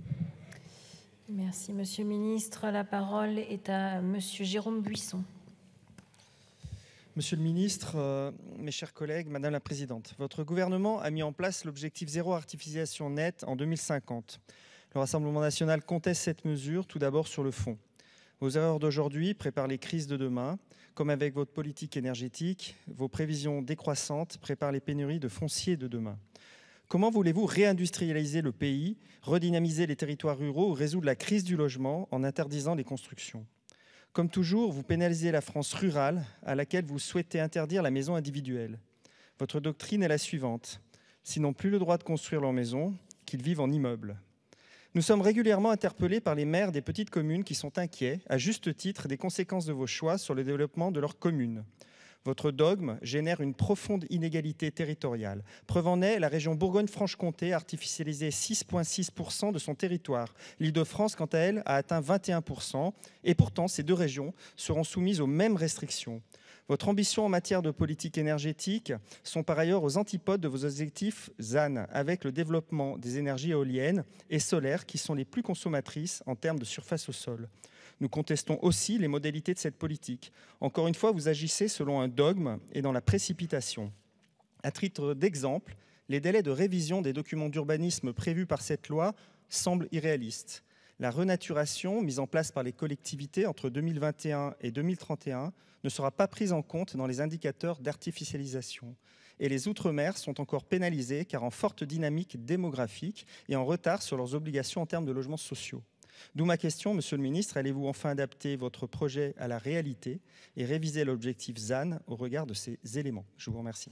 Merci, Monsieur le Ministre. La parole est à Monsieur Jérôme Buisson. Monsieur le Ministre, mes chers collègues, Madame la Présidente, votre gouvernement a mis en place l'objectif zéro artificialisation nette en 2050. Le Rassemblement national conteste cette mesure, tout d'abord sur le fond. Vos erreurs d'aujourd'hui préparent les crises de demain. Comme avec votre politique énergétique, vos prévisions décroissantes préparent les pénuries de foncier de demain. Comment voulez-vous réindustrialiser le pays, redynamiser les territoires ruraux ou résoudre la crise du logement en interdisant les constructions? Comme toujours, vous pénalisez la France rurale à laquelle vous souhaitez interdire la maison individuelle. Votre doctrine est la suivante. S'ils n'ont plus le droit de construire leur maison, qu'ils vivent en immeuble. Nous sommes régulièrement interpellés par les maires des petites communes qui sont inquiets, à juste titre, des conséquences de vos choix sur le développement de leur commune. Votre dogme génère une profonde inégalité territoriale. Preuve en est, la région Bourgogne-Franche-Comté a artificialisé 6,6% de son territoire. L'Île-de-France, quant à elle, a atteint 21%. Et pourtant, ces deux régions seront soumises aux mêmes restrictions. Votre ambition en matière de politique énergétique sont par ailleurs aux antipodes de vos objectifs ZAN, avec le développement des énergies éoliennes et solaires qui sont les plus consommatrices en termes de surface au sol. Nous contestons aussi les modalités de cette politique. Encore une fois, vous agissez selon un dogme et dans la précipitation. À titre d'exemple, les délais de révision des documents d'urbanisme prévus par cette loi semblent irréalistes. La renaturation mise en place par les collectivités entre 2021 et 2031 ne sera pas prise en compte dans les indicateurs d'artificialisation. Et les Outre-mer sont encore pénalisés car en forte dynamique démographique et en retard sur leurs obligations en termes de logements sociaux. D'où ma question, Monsieur le Ministre, allez-vous enfin adapter votre projet à la réalité et réviser l'objectif ZAN au regard de ces éléments? Je vous remercie.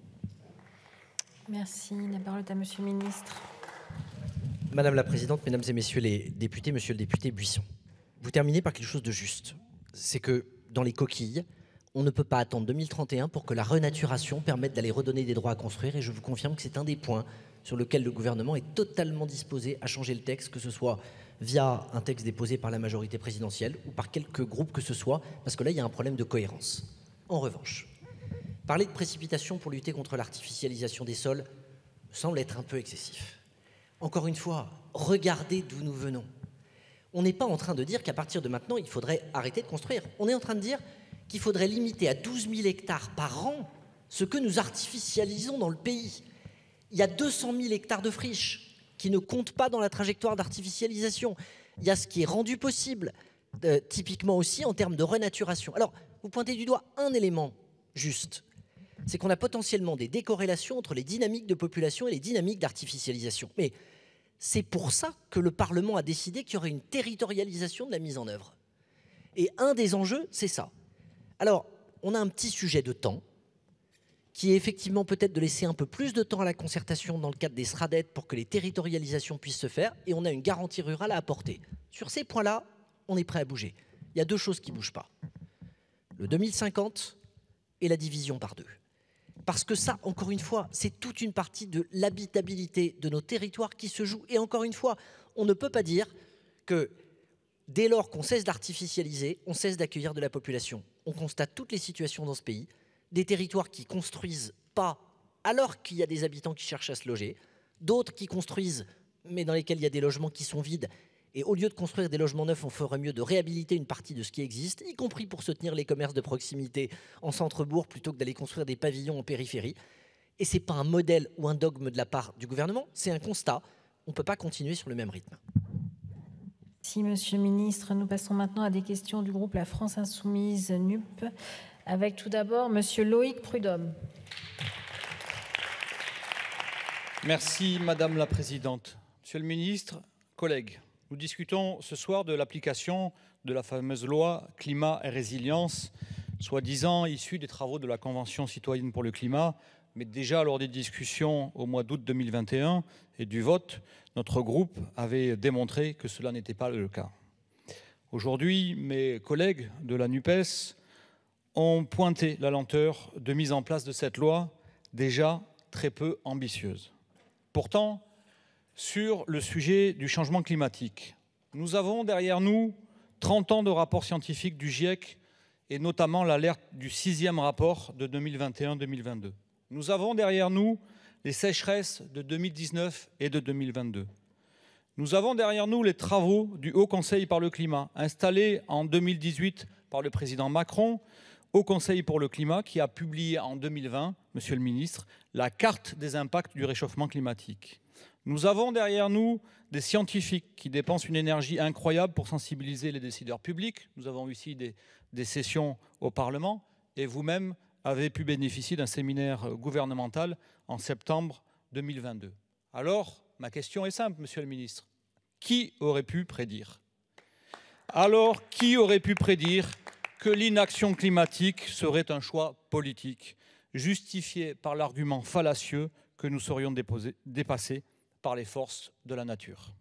Merci. La parole est à Monsieur le Ministre. Madame la Présidente, Mesdames et Messieurs les députés, Monsieur le député Buisson, vous terminez par quelque chose de juste. C'est que dans les coquilles, on ne peut pas attendre 2031 pour que la renaturation permette d'aller redonner des droits à construire. Et je vous confirme que c'est un des points sur lequel le gouvernement est totalement disposé à changer le texte, que ce soit via un texte déposé par la majorité présidentielle ou par quelques groupes que ce soit, parce que là, il y a un problème de cohérence. En revanche, parler de précipitation pour lutter contre l'artificialisation des sols me semble être un peu excessif. Encore une fois, regardez d'où nous venons. On n'est pas en train de dire qu'à partir de maintenant, il faudrait arrêter de construire. On est en train de dire qu'il faudrait limiter à 12 000 hectares par an ce que nous artificialisons dans le pays. Il y a 200 000 hectares de friches qui ne comptent pas dans la trajectoire d'artificialisation. Il y a ce qui est rendu possible, typiquement aussi en termes de renaturation. Alors, vous pointez du doigt un élément juste, c'est qu'on a potentiellement des décorrélations entre les dynamiques de population et les dynamiques d'artificialisation. Mais c'est pour ça que le Parlement a décidé qu'il y aurait une territorialisation de la mise en œuvre. Et un des enjeux, c'est ça. Alors, on a un petit sujet de temps, qui est effectivement peut-être de laisser un peu plus de temps à la concertation dans le cadre des SRADET pour que les territorialisations puissent se faire, et on a une garantie rurale à apporter. Sur ces points-là, on est prêt à bouger. Il y a deux choses qui ne bougent pas. Le 2050 et la division par deux. Parce que ça, encore une fois, c'est toute une partie de l'habitabilité de nos territoires qui se joue. Et encore une fois, on ne peut pas dire que dès lors qu'on cesse d'artificialiser, on cesse d'accueillir de la population. On constate toutes les situations dans ce pays, des territoires qui construisent pas alors qu'il y a des habitants qui cherchent à se loger, d'autres qui construisent mais dans lesquels il y a des logements qui sont vides. Et au lieu de construire des logements neufs, on ferait mieux de réhabiliter une partie de ce qui existe, y compris pour soutenir les commerces de proximité en centre-bourg, plutôt que d'aller construire des pavillons en périphérie. Et ce n'est pas un modèle ou un dogme de la part du gouvernement, c'est un constat. On ne peut pas continuer sur le même rythme. Merci, Monsieur le Ministre. Nous passons maintenant à des questions du groupe La France Insoumise NUP, avec tout d'abord Monsieur Loïc Prudhomme. Merci, Madame la Présidente. Monsieur le Ministre, collègues, nous discutons ce soir de l'application de la fameuse loi Climat et Résilience, soi-disant issue des travaux de la Convention citoyenne pour le climat. Mais déjà, lors des discussions au mois d'août 2021 et du vote, notre groupe avait démontré que cela n'était pas le cas. Aujourd'hui, mes collègues de la NUPES ont pointé la lenteur de mise en place de cette loi, déjà très peu ambitieuse. Pourtant, sur le sujet du changement climatique, nous avons derrière nous 30 ans de rapports scientifiques du GIEC et notamment l'alerte du 6e rapport de 2021-2022. Nous avons derrière nous les sécheresses de 2019 et de 2022. Nous avons derrière nous les travaux du Haut Conseil pour le climat, installé en 2018 par le président Macron, Haut Conseil pour le climat, qui a publié en 2020, Monsieur le Ministre, la carte des impacts du réchauffement climatique. Nous avons derrière nous des scientifiques qui dépensent une énergie incroyable pour sensibiliser les décideurs publics. Nous avons ici des sessions au Parlement et vous-même avez pu bénéficier d'un séminaire gouvernemental en septembre 2022. Alors, ma question est simple, Monsieur le Ministre. Qui aurait pu prédire? Alors, qui aurait pu prédire que l'inaction climatique serait un choix politique, justifié par l'argument fallacieux que nous serions dépassés par les forces de la nature?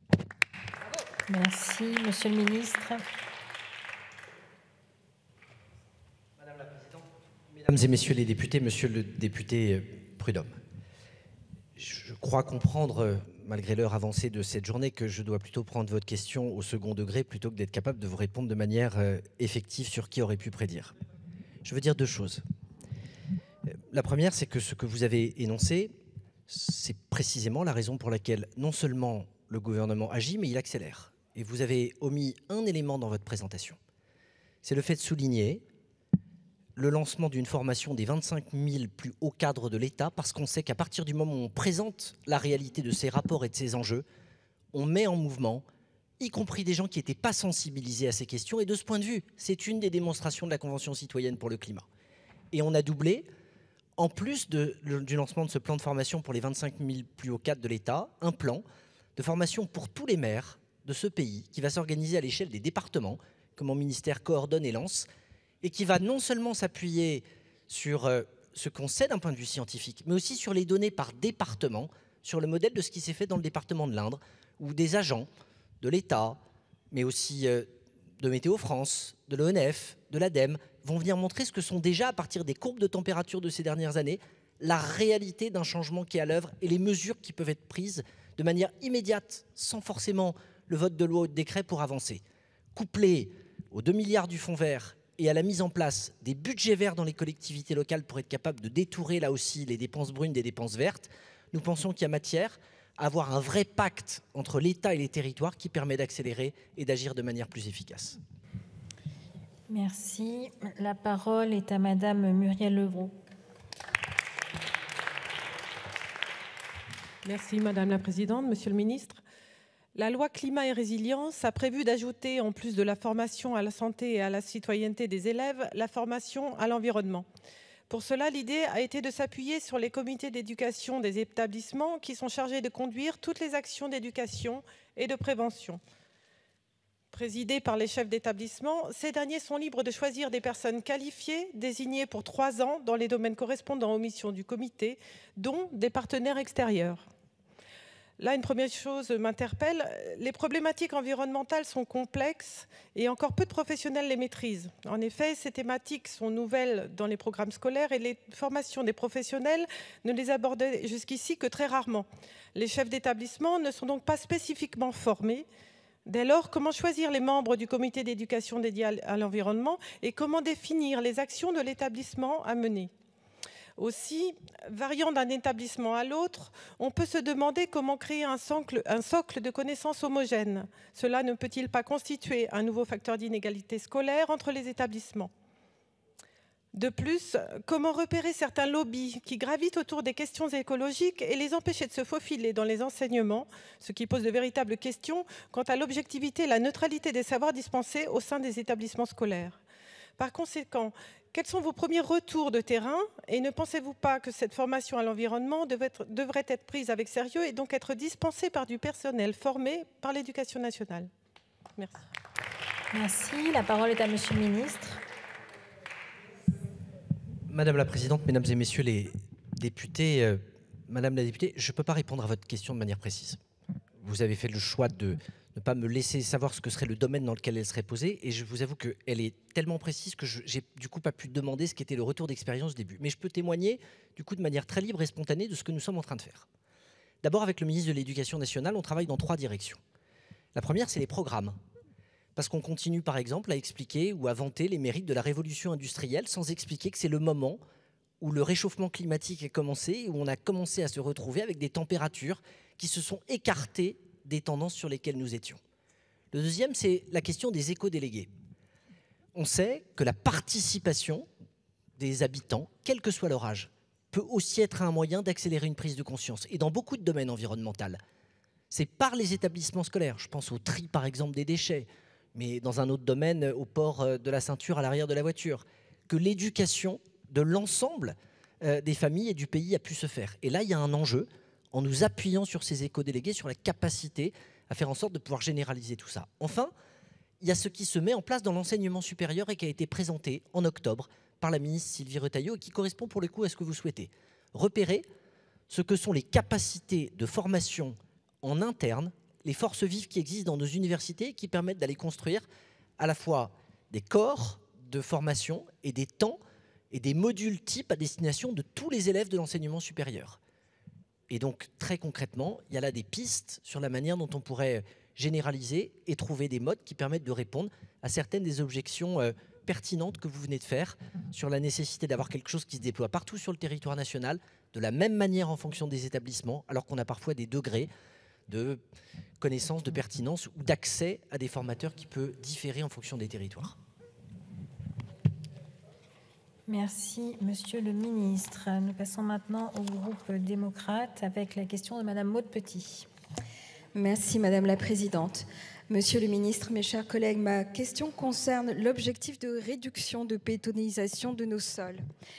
Merci, Monsieur le Ministre. Mesdames et messieurs les députés, monsieur le député Prudhomme, je crois comprendre, malgré l'heure avancée de cette journée, que je dois plutôt prendre votre question au second degré plutôt que d'être capable de vous répondre de manière effective sur qui aurait pu prédire. Je veux dire deux choses. La première, c'est que ce que vous avez énoncé, c'est précisément la raison pour laquelle non seulement le gouvernement agit, mais il accélère. Et vous avez omis un élément dans votre présentation. C'est le fait de souligner le lancement d'une formation des 25 000 plus hauts cadres de l'État, parce qu'on sait qu'à partir du moment où on présente la réalité de ces rapports et de ces enjeux, on met en mouvement, y compris des gens qui n'étaient pas sensibilisés à ces questions. Et de ce point de vue, c'est une des démonstrations de la Convention citoyenne pour le climat. Et on a doublé, en plus du lancement de ce plan de formation pour les 25 000 plus hauts cadres de l'État, un plan de formation pour tous les maires de ce pays qui va s'organiser à l'échelle des départements, que mon ministère coordonne et lance, et qui va non seulement s'appuyer sur ce qu'on sait d'un point de vue scientifique, mais aussi sur les données par département, sur le modèle de ce qui s'est fait dans le département de l'Indre, où des agents de l'État, mais aussi de Météo France, de l'ONF, de l'ADEME, vont venir montrer ce que sont déjà, à partir des courbes de température de ces dernières années, la réalité d'un changement qui est à l'œuvre et les mesures qui peuvent être prises de manière immédiate, sans forcément le vote de loi ou de décret pour avancer. Couplé aux 2 milliards du fonds vert et à la mise en place des budgets verts dans les collectivités locales pour être capable de détourer là aussi les dépenses brunes des dépenses vertes, nous pensons qu'il y a matière à avoir un vrai pacte entre l'État et les territoires qui permet d'accélérer et d'agir de manière plus efficace. Merci. La parole est à Madame Muriel Levrault. Merci Madame la Présidente, Monsieur le Ministre. La loi Climat et Résilience a prévu d'ajouter, en plus de la formation à la santé et à la citoyenneté des élèves, la formation à l'environnement. Pour cela, l'idée a été de s'appuyer sur les comités d'éducation des établissements qui sont chargés de conduire toutes les actions d'éducation et de prévention. Présidés par les chefs d'établissement, ces derniers sont libres de choisir des personnes qualifiées, désignées pour 3 ans dans les domaines correspondant aux missions du comité, dont des partenaires extérieurs. Là, une première chose m'interpelle. Les problématiques environnementales sont complexes et encore peu de professionnels les maîtrisent. En effet, ces thématiques sont nouvelles dans les programmes scolaires et les formations des professionnels ne les abordaient jusqu'ici que très rarement. Les chefs d'établissement ne sont donc pas spécifiquement formés. Dès lors, comment choisir les membres du comité d'éducation dédié à l'environnement et comment définir les actions de l'établissement à mener ? Aussi, variant d'un établissement à l'autre, on peut se demander comment créer un socle de connaissances homogène. Cela ne peut-il pas constituer un nouveau facteur d'inégalité scolaire entre les établissements ? De plus, comment repérer certains lobbies qui gravitent autour des questions écologiques et les empêcher de se faufiler dans les enseignements, ce qui pose de véritables questions quant à l'objectivité et la neutralité des savoirs dispensés au sein des établissements scolaires. Par conséquent, quels sont vos premiers retours de terrain et ne pensez-vous pas que cette formation à l'environnement devrait être prise avec sérieux et donc être dispensée par du personnel formé par l'Éducation nationale ? Merci. Merci. La parole est à Monsieur le Ministre. Madame la Présidente, Mesdames et Messieurs les députés, Madame la députée, je ne peux pas répondre à votre question de manière précise. Vous avez fait le choix de ne pas me laisser savoir ce que serait le domaine dans lequel elle serait posée, et je vous avoue qu'elle est tellement précise que j'ai du coup pas pu demander ce qu'était le retour d'expérience au début. Mais je peux témoigner du coup de manière très libre et spontanée de ce que nous sommes en train de faire. D'abord, avec le ministre de l'Éducation nationale, on travaille dans 3 directions. La première, c'est les programmes. Parce qu'on continue, par exemple, à expliquer ou à vanter les mérites de la révolution industrielle sans expliquer que c'est le moment où le réchauffement climatique a commencé, où on a commencé à se retrouver avec des températures qui se sont écartées des tendances sur lesquelles nous étions. Le deuxième, c'est la question des éco-délégués. On sait que la participation des habitants, quel que soit leur âge, peut aussi être un moyen d'accélérer une prise de conscience. Et dans beaucoup de domaines environnementaux, c'est par les établissements scolaires. Je pense au tri, par exemple, des déchets, mais dans un autre domaine, au port de la ceinture à l'arrière de la voiture, que l'éducation de l'ensemble des familles et du pays a pu se faire. Et là, il y a un enjeu, en nous appuyant sur ces éco-délégués, sur la capacité à faire en sorte de pouvoir généraliser tout ça. Enfin, il y a ce qui se met en place dans l'enseignement supérieur et qui a été présenté en octobre par la ministre Sylvie Retailleau et qui correspond pour le coup à ce que vous souhaitez. Repérer ce que sont les capacités de formation en interne, les forces vives qui existent dans nos universités et qui permettent d'aller construire à la fois des corps de formation et des temps et des modules types à destination de tous les élèves de l'enseignement supérieur. Et donc, très concrètement, il y a là des pistes sur la manière dont on pourrait généraliser et trouver des modes qui permettent de répondre à certaines des objections pertinentes que vous venez de faire sur la nécessité d'avoir quelque chose qui se déploie partout sur le territoire national, de la même manière en fonction des établissements, alors qu'on a parfois des degrés de connaissance, de pertinence ou d'accès à des formateurs qui peut différer en fonction des territoires. Merci, Monsieur le Ministre. Nous passons maintenant au groupe démocrate avec la question de Madame Maud Petit. Merci Madame la Présidente. Monsieur le Ministre, mes chers collègues, ma question concerne l'objectif de réduction de bétonisation de nos sols.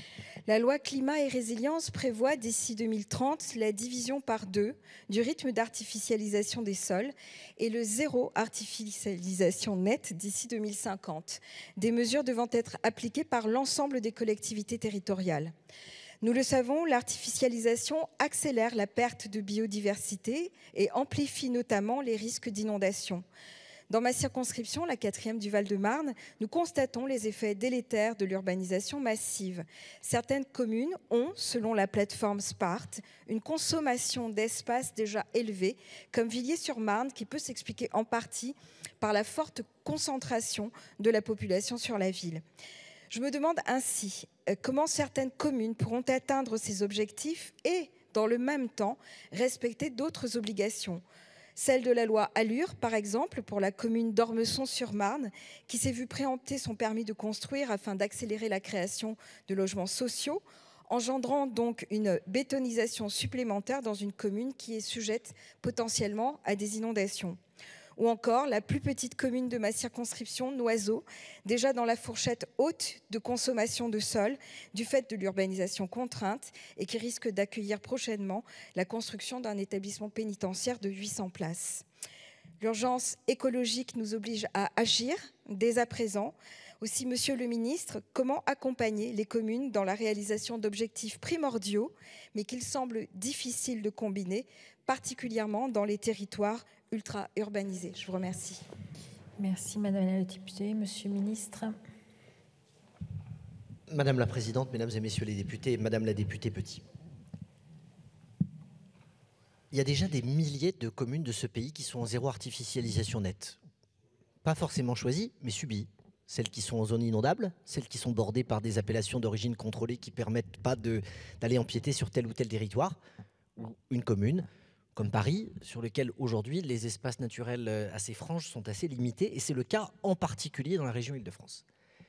La loi climat et résilience prévoit d'ici 2030 la division par 2 du rythme d'artificialisation des sols et le zéro artificialisation nette d'ici 2050, des mesures devant être appliquées par l'ensemble des collectivités territoriales. Nous le savons, l'artificialisation accélère la perte de biodiversité et amplifie notamment les risques d'inondation. Dans ma circonscription, la 4e du Val-de-Marne, nous constatons les effets délétères de l'urbanisation massive. Certaines communes ont, selon la plateforme Spart, une consommation d'espace déjà élevée, comme Villiers-sur-Marne, qui peut s'expliquer en partie par la forte concentration de la population sur la ville. Je me demande ainsi comment certaines communes pourront atteindre ces objectifs et, dans le même temps, respecter d'autres obligations. Celle de la loi ALUR, par exemple, pour la commune d'Ormesson-sur-Marne, qui s'est vue préempter son permis de construire afin d'accélérer la création de logements sociaux, engendrant donc une bétonisation supplémentaire dans une commune qui est sujette potentiellement à des inondations. Ou encore la plus petite commune de ma circonscription, Noiseau, déjà dans la fourchette haute de consommation de sol du fait de l'urbanisation contrainte et qui risque d'accueillir prochainement la construction d'un établissement pénitentiaire de 800 places. L'urgence écologique nous oblige à agir dès à présent. Aussi, Monsieur le Ministre, comment accompagner les communes dans la réalisation d'objectifs primordiaux, mais qu'il semble difficile de combiner, particulièrement dans les territoires ultra-urbanisés. Je vous remercie. Merci Madame la députée. Monsieur le Ministre. Madame la Présidente, Mesdames et Messieurs les députés, Madame la députée Petit. Il y a déjà des milliers de communes de ce pays qui sont en zéro artificialisation nette. Pas forcément choisies, mais subies. Celles qui sont en zone inondable, celles qui sont bordées par des appellations d'origine contrôlée qui ne permettent pas d'aller empiéter sur tel ou tel territoire, ou une commune comme Paris, sur lequel aujourd'hui les espaces naturels assez franches sont assez limités, et c'est le cas en particulier dans la région Île-de-France.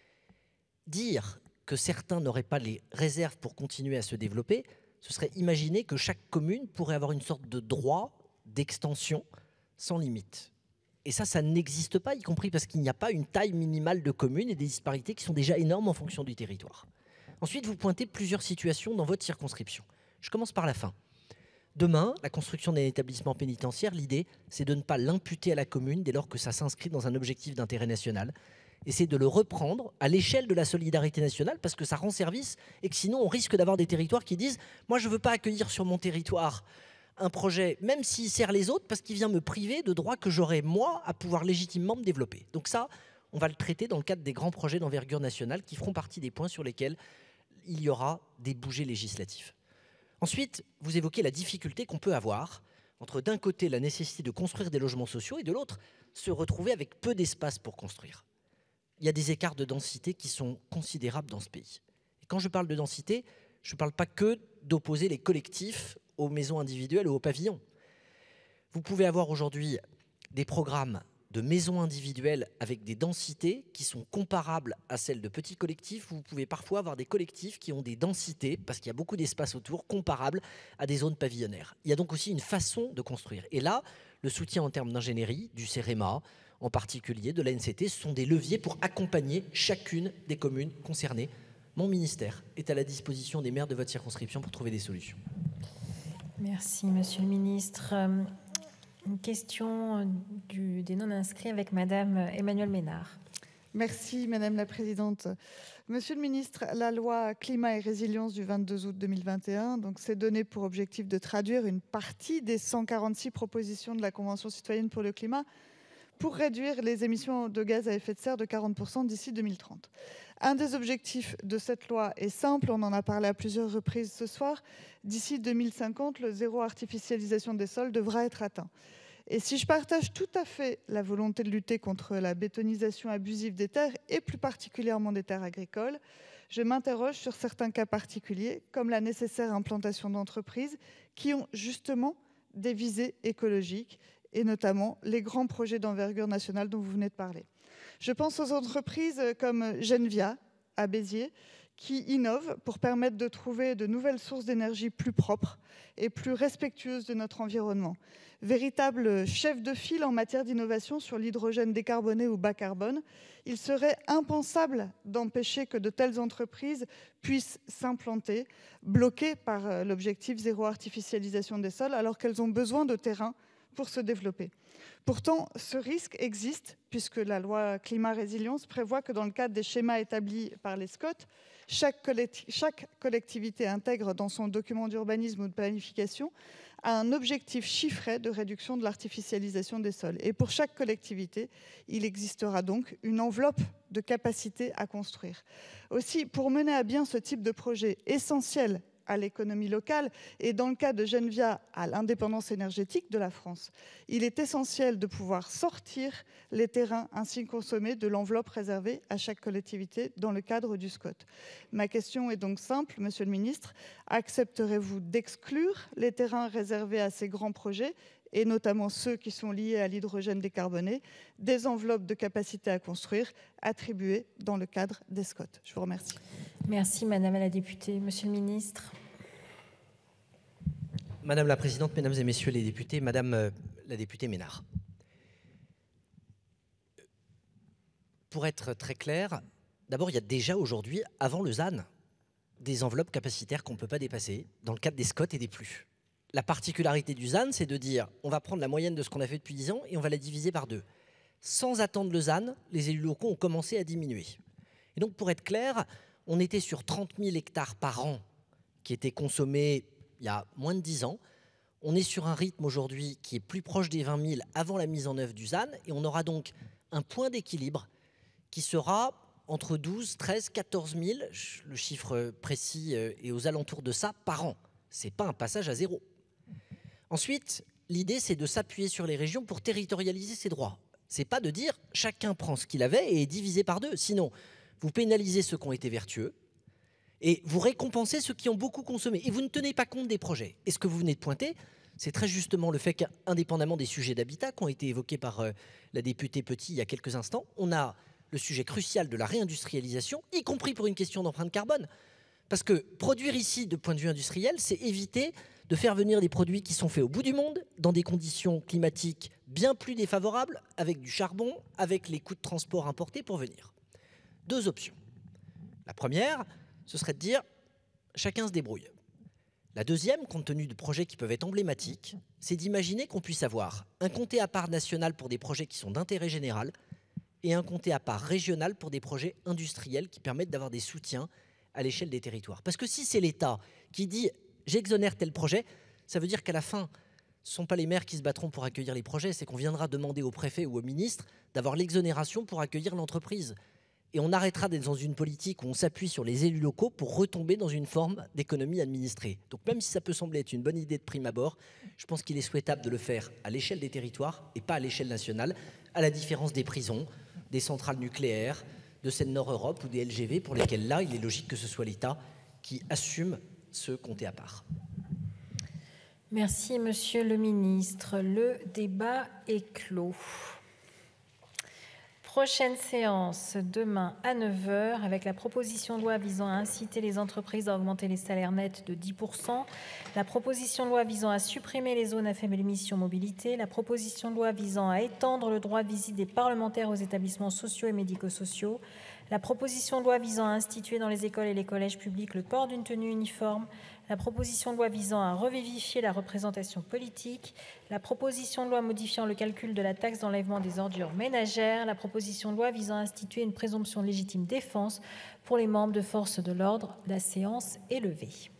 Dire que certains n'auraient pas les réserves pour continuer à se développer, ce serait imaginer que chaque commune pourrait avoir une sorte de droit d'extension sans limite. Et ça n'existe pas, y compris parce qu'il n'y a pas une taille minimale de commune et des disparités qui sont déjà énormes en fonction du territoire. Ensuite, vous pointez plusieurs situations dans votre circonscription. Je commence par la fin. Demain, la construction d'un établissement pénitentiaire, l'idée, c'est de ne pas l'imputer à la commune dès lors que ça s'inscrit dans un objectif d'intérêt national. Et c'est de le reprendre à l'échelle de la solidarité nationale parce que ça rend service et que sinon on risque d'avoir des territoires qui disent « moi je ne veux pas accueillir sur mon territoire un projet, même s'il sert les autres, parce qu'il vient me priver de droits que j'aurais moi à pouvoir légitimement me développer ». Donc ça, on va le traiter dans le cadre des grands projets d'envergure nationale qui feront partie des points sur lesquels il y aura des bougées législatifs. Ensuite, vous évoquez la difficulté qu'on peut avoir entre d'un côté la nécessité de construire des logements sociaux et de l'autre se retrouver avec peu d'espace pour construire. Il y a des écarts de densité qui sont considérables dans ce pays. Et quand je parle de densité, je ne parle pas que d'opposer les collectifs aux maisons individuelles ou aux pavillons. Vous pouvez avoir aujourd'hui des programmes de maisons individuelles avec des densités qui sont comparables à celles de petits collectifs. Vous pouvez parfois avoir des collectifs qui ont des densités, parce qu'il y a beaucoup d'espace autour, comparables à des zones pavillonnaires. Il y a donc aussi une façon de construire. Et là, le soutien en termes d'ingénierie, du CEREMA, en particulier de l'ANCT, ce sont des leviers pour accompagner chacune des communes concernées. Mon ministère est à la disposition des maires de votre circonscription pour trouver des solutions. Merci, Monsieur le Ministre. Une question des non-inscrits avec Madame Emmanuelle Ménard. Merci Madame la Présidente. Monsieur le Ministre, la loi Climat et Résilience du 22 août 2021 s'est donné pour objectif de traduire une partie des 146 propositions de la Convention citoyenne pour le climat pour réduire les émissions de gaz à effet de serre de 40% d'ici 2030. Un des objectifs de cette loi est simple, on en a parlé à plusieurs reprises ce soir. D'ici 2050, le zéro artificialisation des sols devra être atteint. Et si je partage tout à fait la volonté de lutter contre la bétonisation abusive des terres, et plus particulièrement des terres agricoles, je m'interroge sur certains cas particuliers, comme la nécessaire implantation d'entreprises qui ont justement des visées écologiques, et notamment les grands projets d'envergure nationale dont vous venez de parler. Je pense aux entreprises comme Genvia, à Béziers, qui innovent pour permettre de trouver de nouvelles sources d'énergie plus propres et plus respectueuses de notre environnement. Véritable chef de file en matière d'innovation sur l'hydrogène décarboné ou bas carbone, il serait impensable d'empêcher que de telles entreprises puissent s'implanter, bloquées par l'objectif zéro artificialisation des sols, alors qu'elles ont besoin de terrain pour se développer. Pourtant, ce risque existe puisque la loi climat-résilience prévoit que dans le cadre des schémas établis par les SCOT, chaque collectivité intègre dans son document d'urbanisme ou de planification un objectif chiffré de réduction de l'artificialisation des sols. Et pour chaque collectivité, il existera donc une enveloppe de capacité à construire. Aussi, pour mener à bien ce type de projet essentiel à l'économie locale et dans le cas de Genvia à l'indépendance énergétique de la France, il est essentiel de pouvoir sortir les terrains ainsi consommés de l'enveloppe réservée à chaque collectivité dans le cadre du SCOT. Ma question est donc simple, Monsieur le Ministre, accepterez-vous d'exclure les terrains réservés à ces grands projets et notamment ceux qui sont liés à l'hydrogène décarboné, des enveloppes de capacité à construire attribuées dans le cadre des SCOT? Je vous remercie. Merci, Madame la députée. Monsieur le ministre. Madame la Présidente, Mesdames et Messieurs les députés, Madame la députée Ménard. Pour être très clair, d'abord, il y a déjà aujourd'hui, avant le ZAN, des enveloppes capacitaires qu'on ne peut pas dépasser dans le cadre des SCOT et des plus. La particularité du ZAN, c'est de dire on va prendre la moyenne de ce qu'on a fait depuis 10 ans et on va la diviser par 2. Sans attendre le ZAN, les élus locaux ont commencé à diminuer. Et donc, pour être clair, on était sur 30 000 hectares par an qui étaient consommés il y a moins de 10 ans. On est sur un rythme aujourd'hui qui est plus proche des 20 000 avant la mise en œuvre du ZAN. Et on aura donc un point d'équilibre qui sera entre 12, 13, 14 000, le chiffre précis est aux alentours de ça, par an. Ce n'est pas un passage à zéro. Ensuite, l'idée, c'est de s'appuyer sur les régions pour territorialiser ces droits. Ce n'est pas de dire chacun prend ce qu'il avait et est divisé par 2. Sinon, vous pénalisez ceux qui ont été vertueux et vous récompensez ceux qui ont beaucoup consommé. Et vous ne tenez pas compte des projets. Et ce que vous venez de pointer, c'est très justement le fait qu'indépendamment des sujets d'habitat qui ont été évoqués par la députée Petit il y a quelques instants, on a le sujet crucial de la réindustrialisation, y compris pour une question d'empreinte carbone. Parce que produire ici, de point de vue industriel, c'est éviter de faire venir des produits qui sont faits au bout du monde, dans des conditions climatiques bien plus défavorables, avec du charbon, avec les coûts de transport importés pour venir. 2 options. La première, ce serait de dire chacun se débrouille. La deuxième, compte tenu de projets qui peuvent être emblématiques, c'est d'imaginer qu'on puisse avoir un comté à part national pour des projets qui sont d'intérêt général et un comté à part régional pour des projets industriels qui permettent d'avoir des soutiens à l'échelle des territoires. Parce que si c'est l'État qui dit « j'exonère tel projet », ça veut dire qu'à la fin, ce ne sont pas les maires qui se battront pour accueillir les projets, c'est qu'on viendra demander au préfet ou au ministre d'avoir l'exonération pour accueillir l'entreprise. Et on arrêtera d'être dans une politique où on s'appuie sur les élus locaux pour retomber dans une forme d'économie administrée. Donc même si ça peut sembler être une bonne idée de prime abord, je pense qu'il est souhaitable de le faire à l'échelle des territoires et pas à l'échelle nationale, à la différence des prisons, des centrales nucléaires, de Seine-Nord Europe ou des LGV pour lesquels là, il est logique que ce soit l'État qui assume ce comté à part. Merci, Monsieur le Ministre. Le débat est clos. Prochaine séance demain à 9h avec la proposition de loi visant à inciter les entreprises à augmenter les salaires nets de 10%, la proposition de loi visant à supprimer les zones à faible émission mobilité, la proposition de loi visant à étendre le droit de visite des parlementaires aux établissements sociaux et médico-sociaux, la proposition de loi visant à instituer dans les écoles et les collèges publics le port d'une tenue uniforme, la proposition de loi visant à revivifier la représentation politique, la proposition de loi modifiant le calcul de la taxe d'enlèvement des ordures ménagères, la proposition de loi visant à instituer une présomption de légitime défense pour les membres de forces de l'ordre. La séance est levée.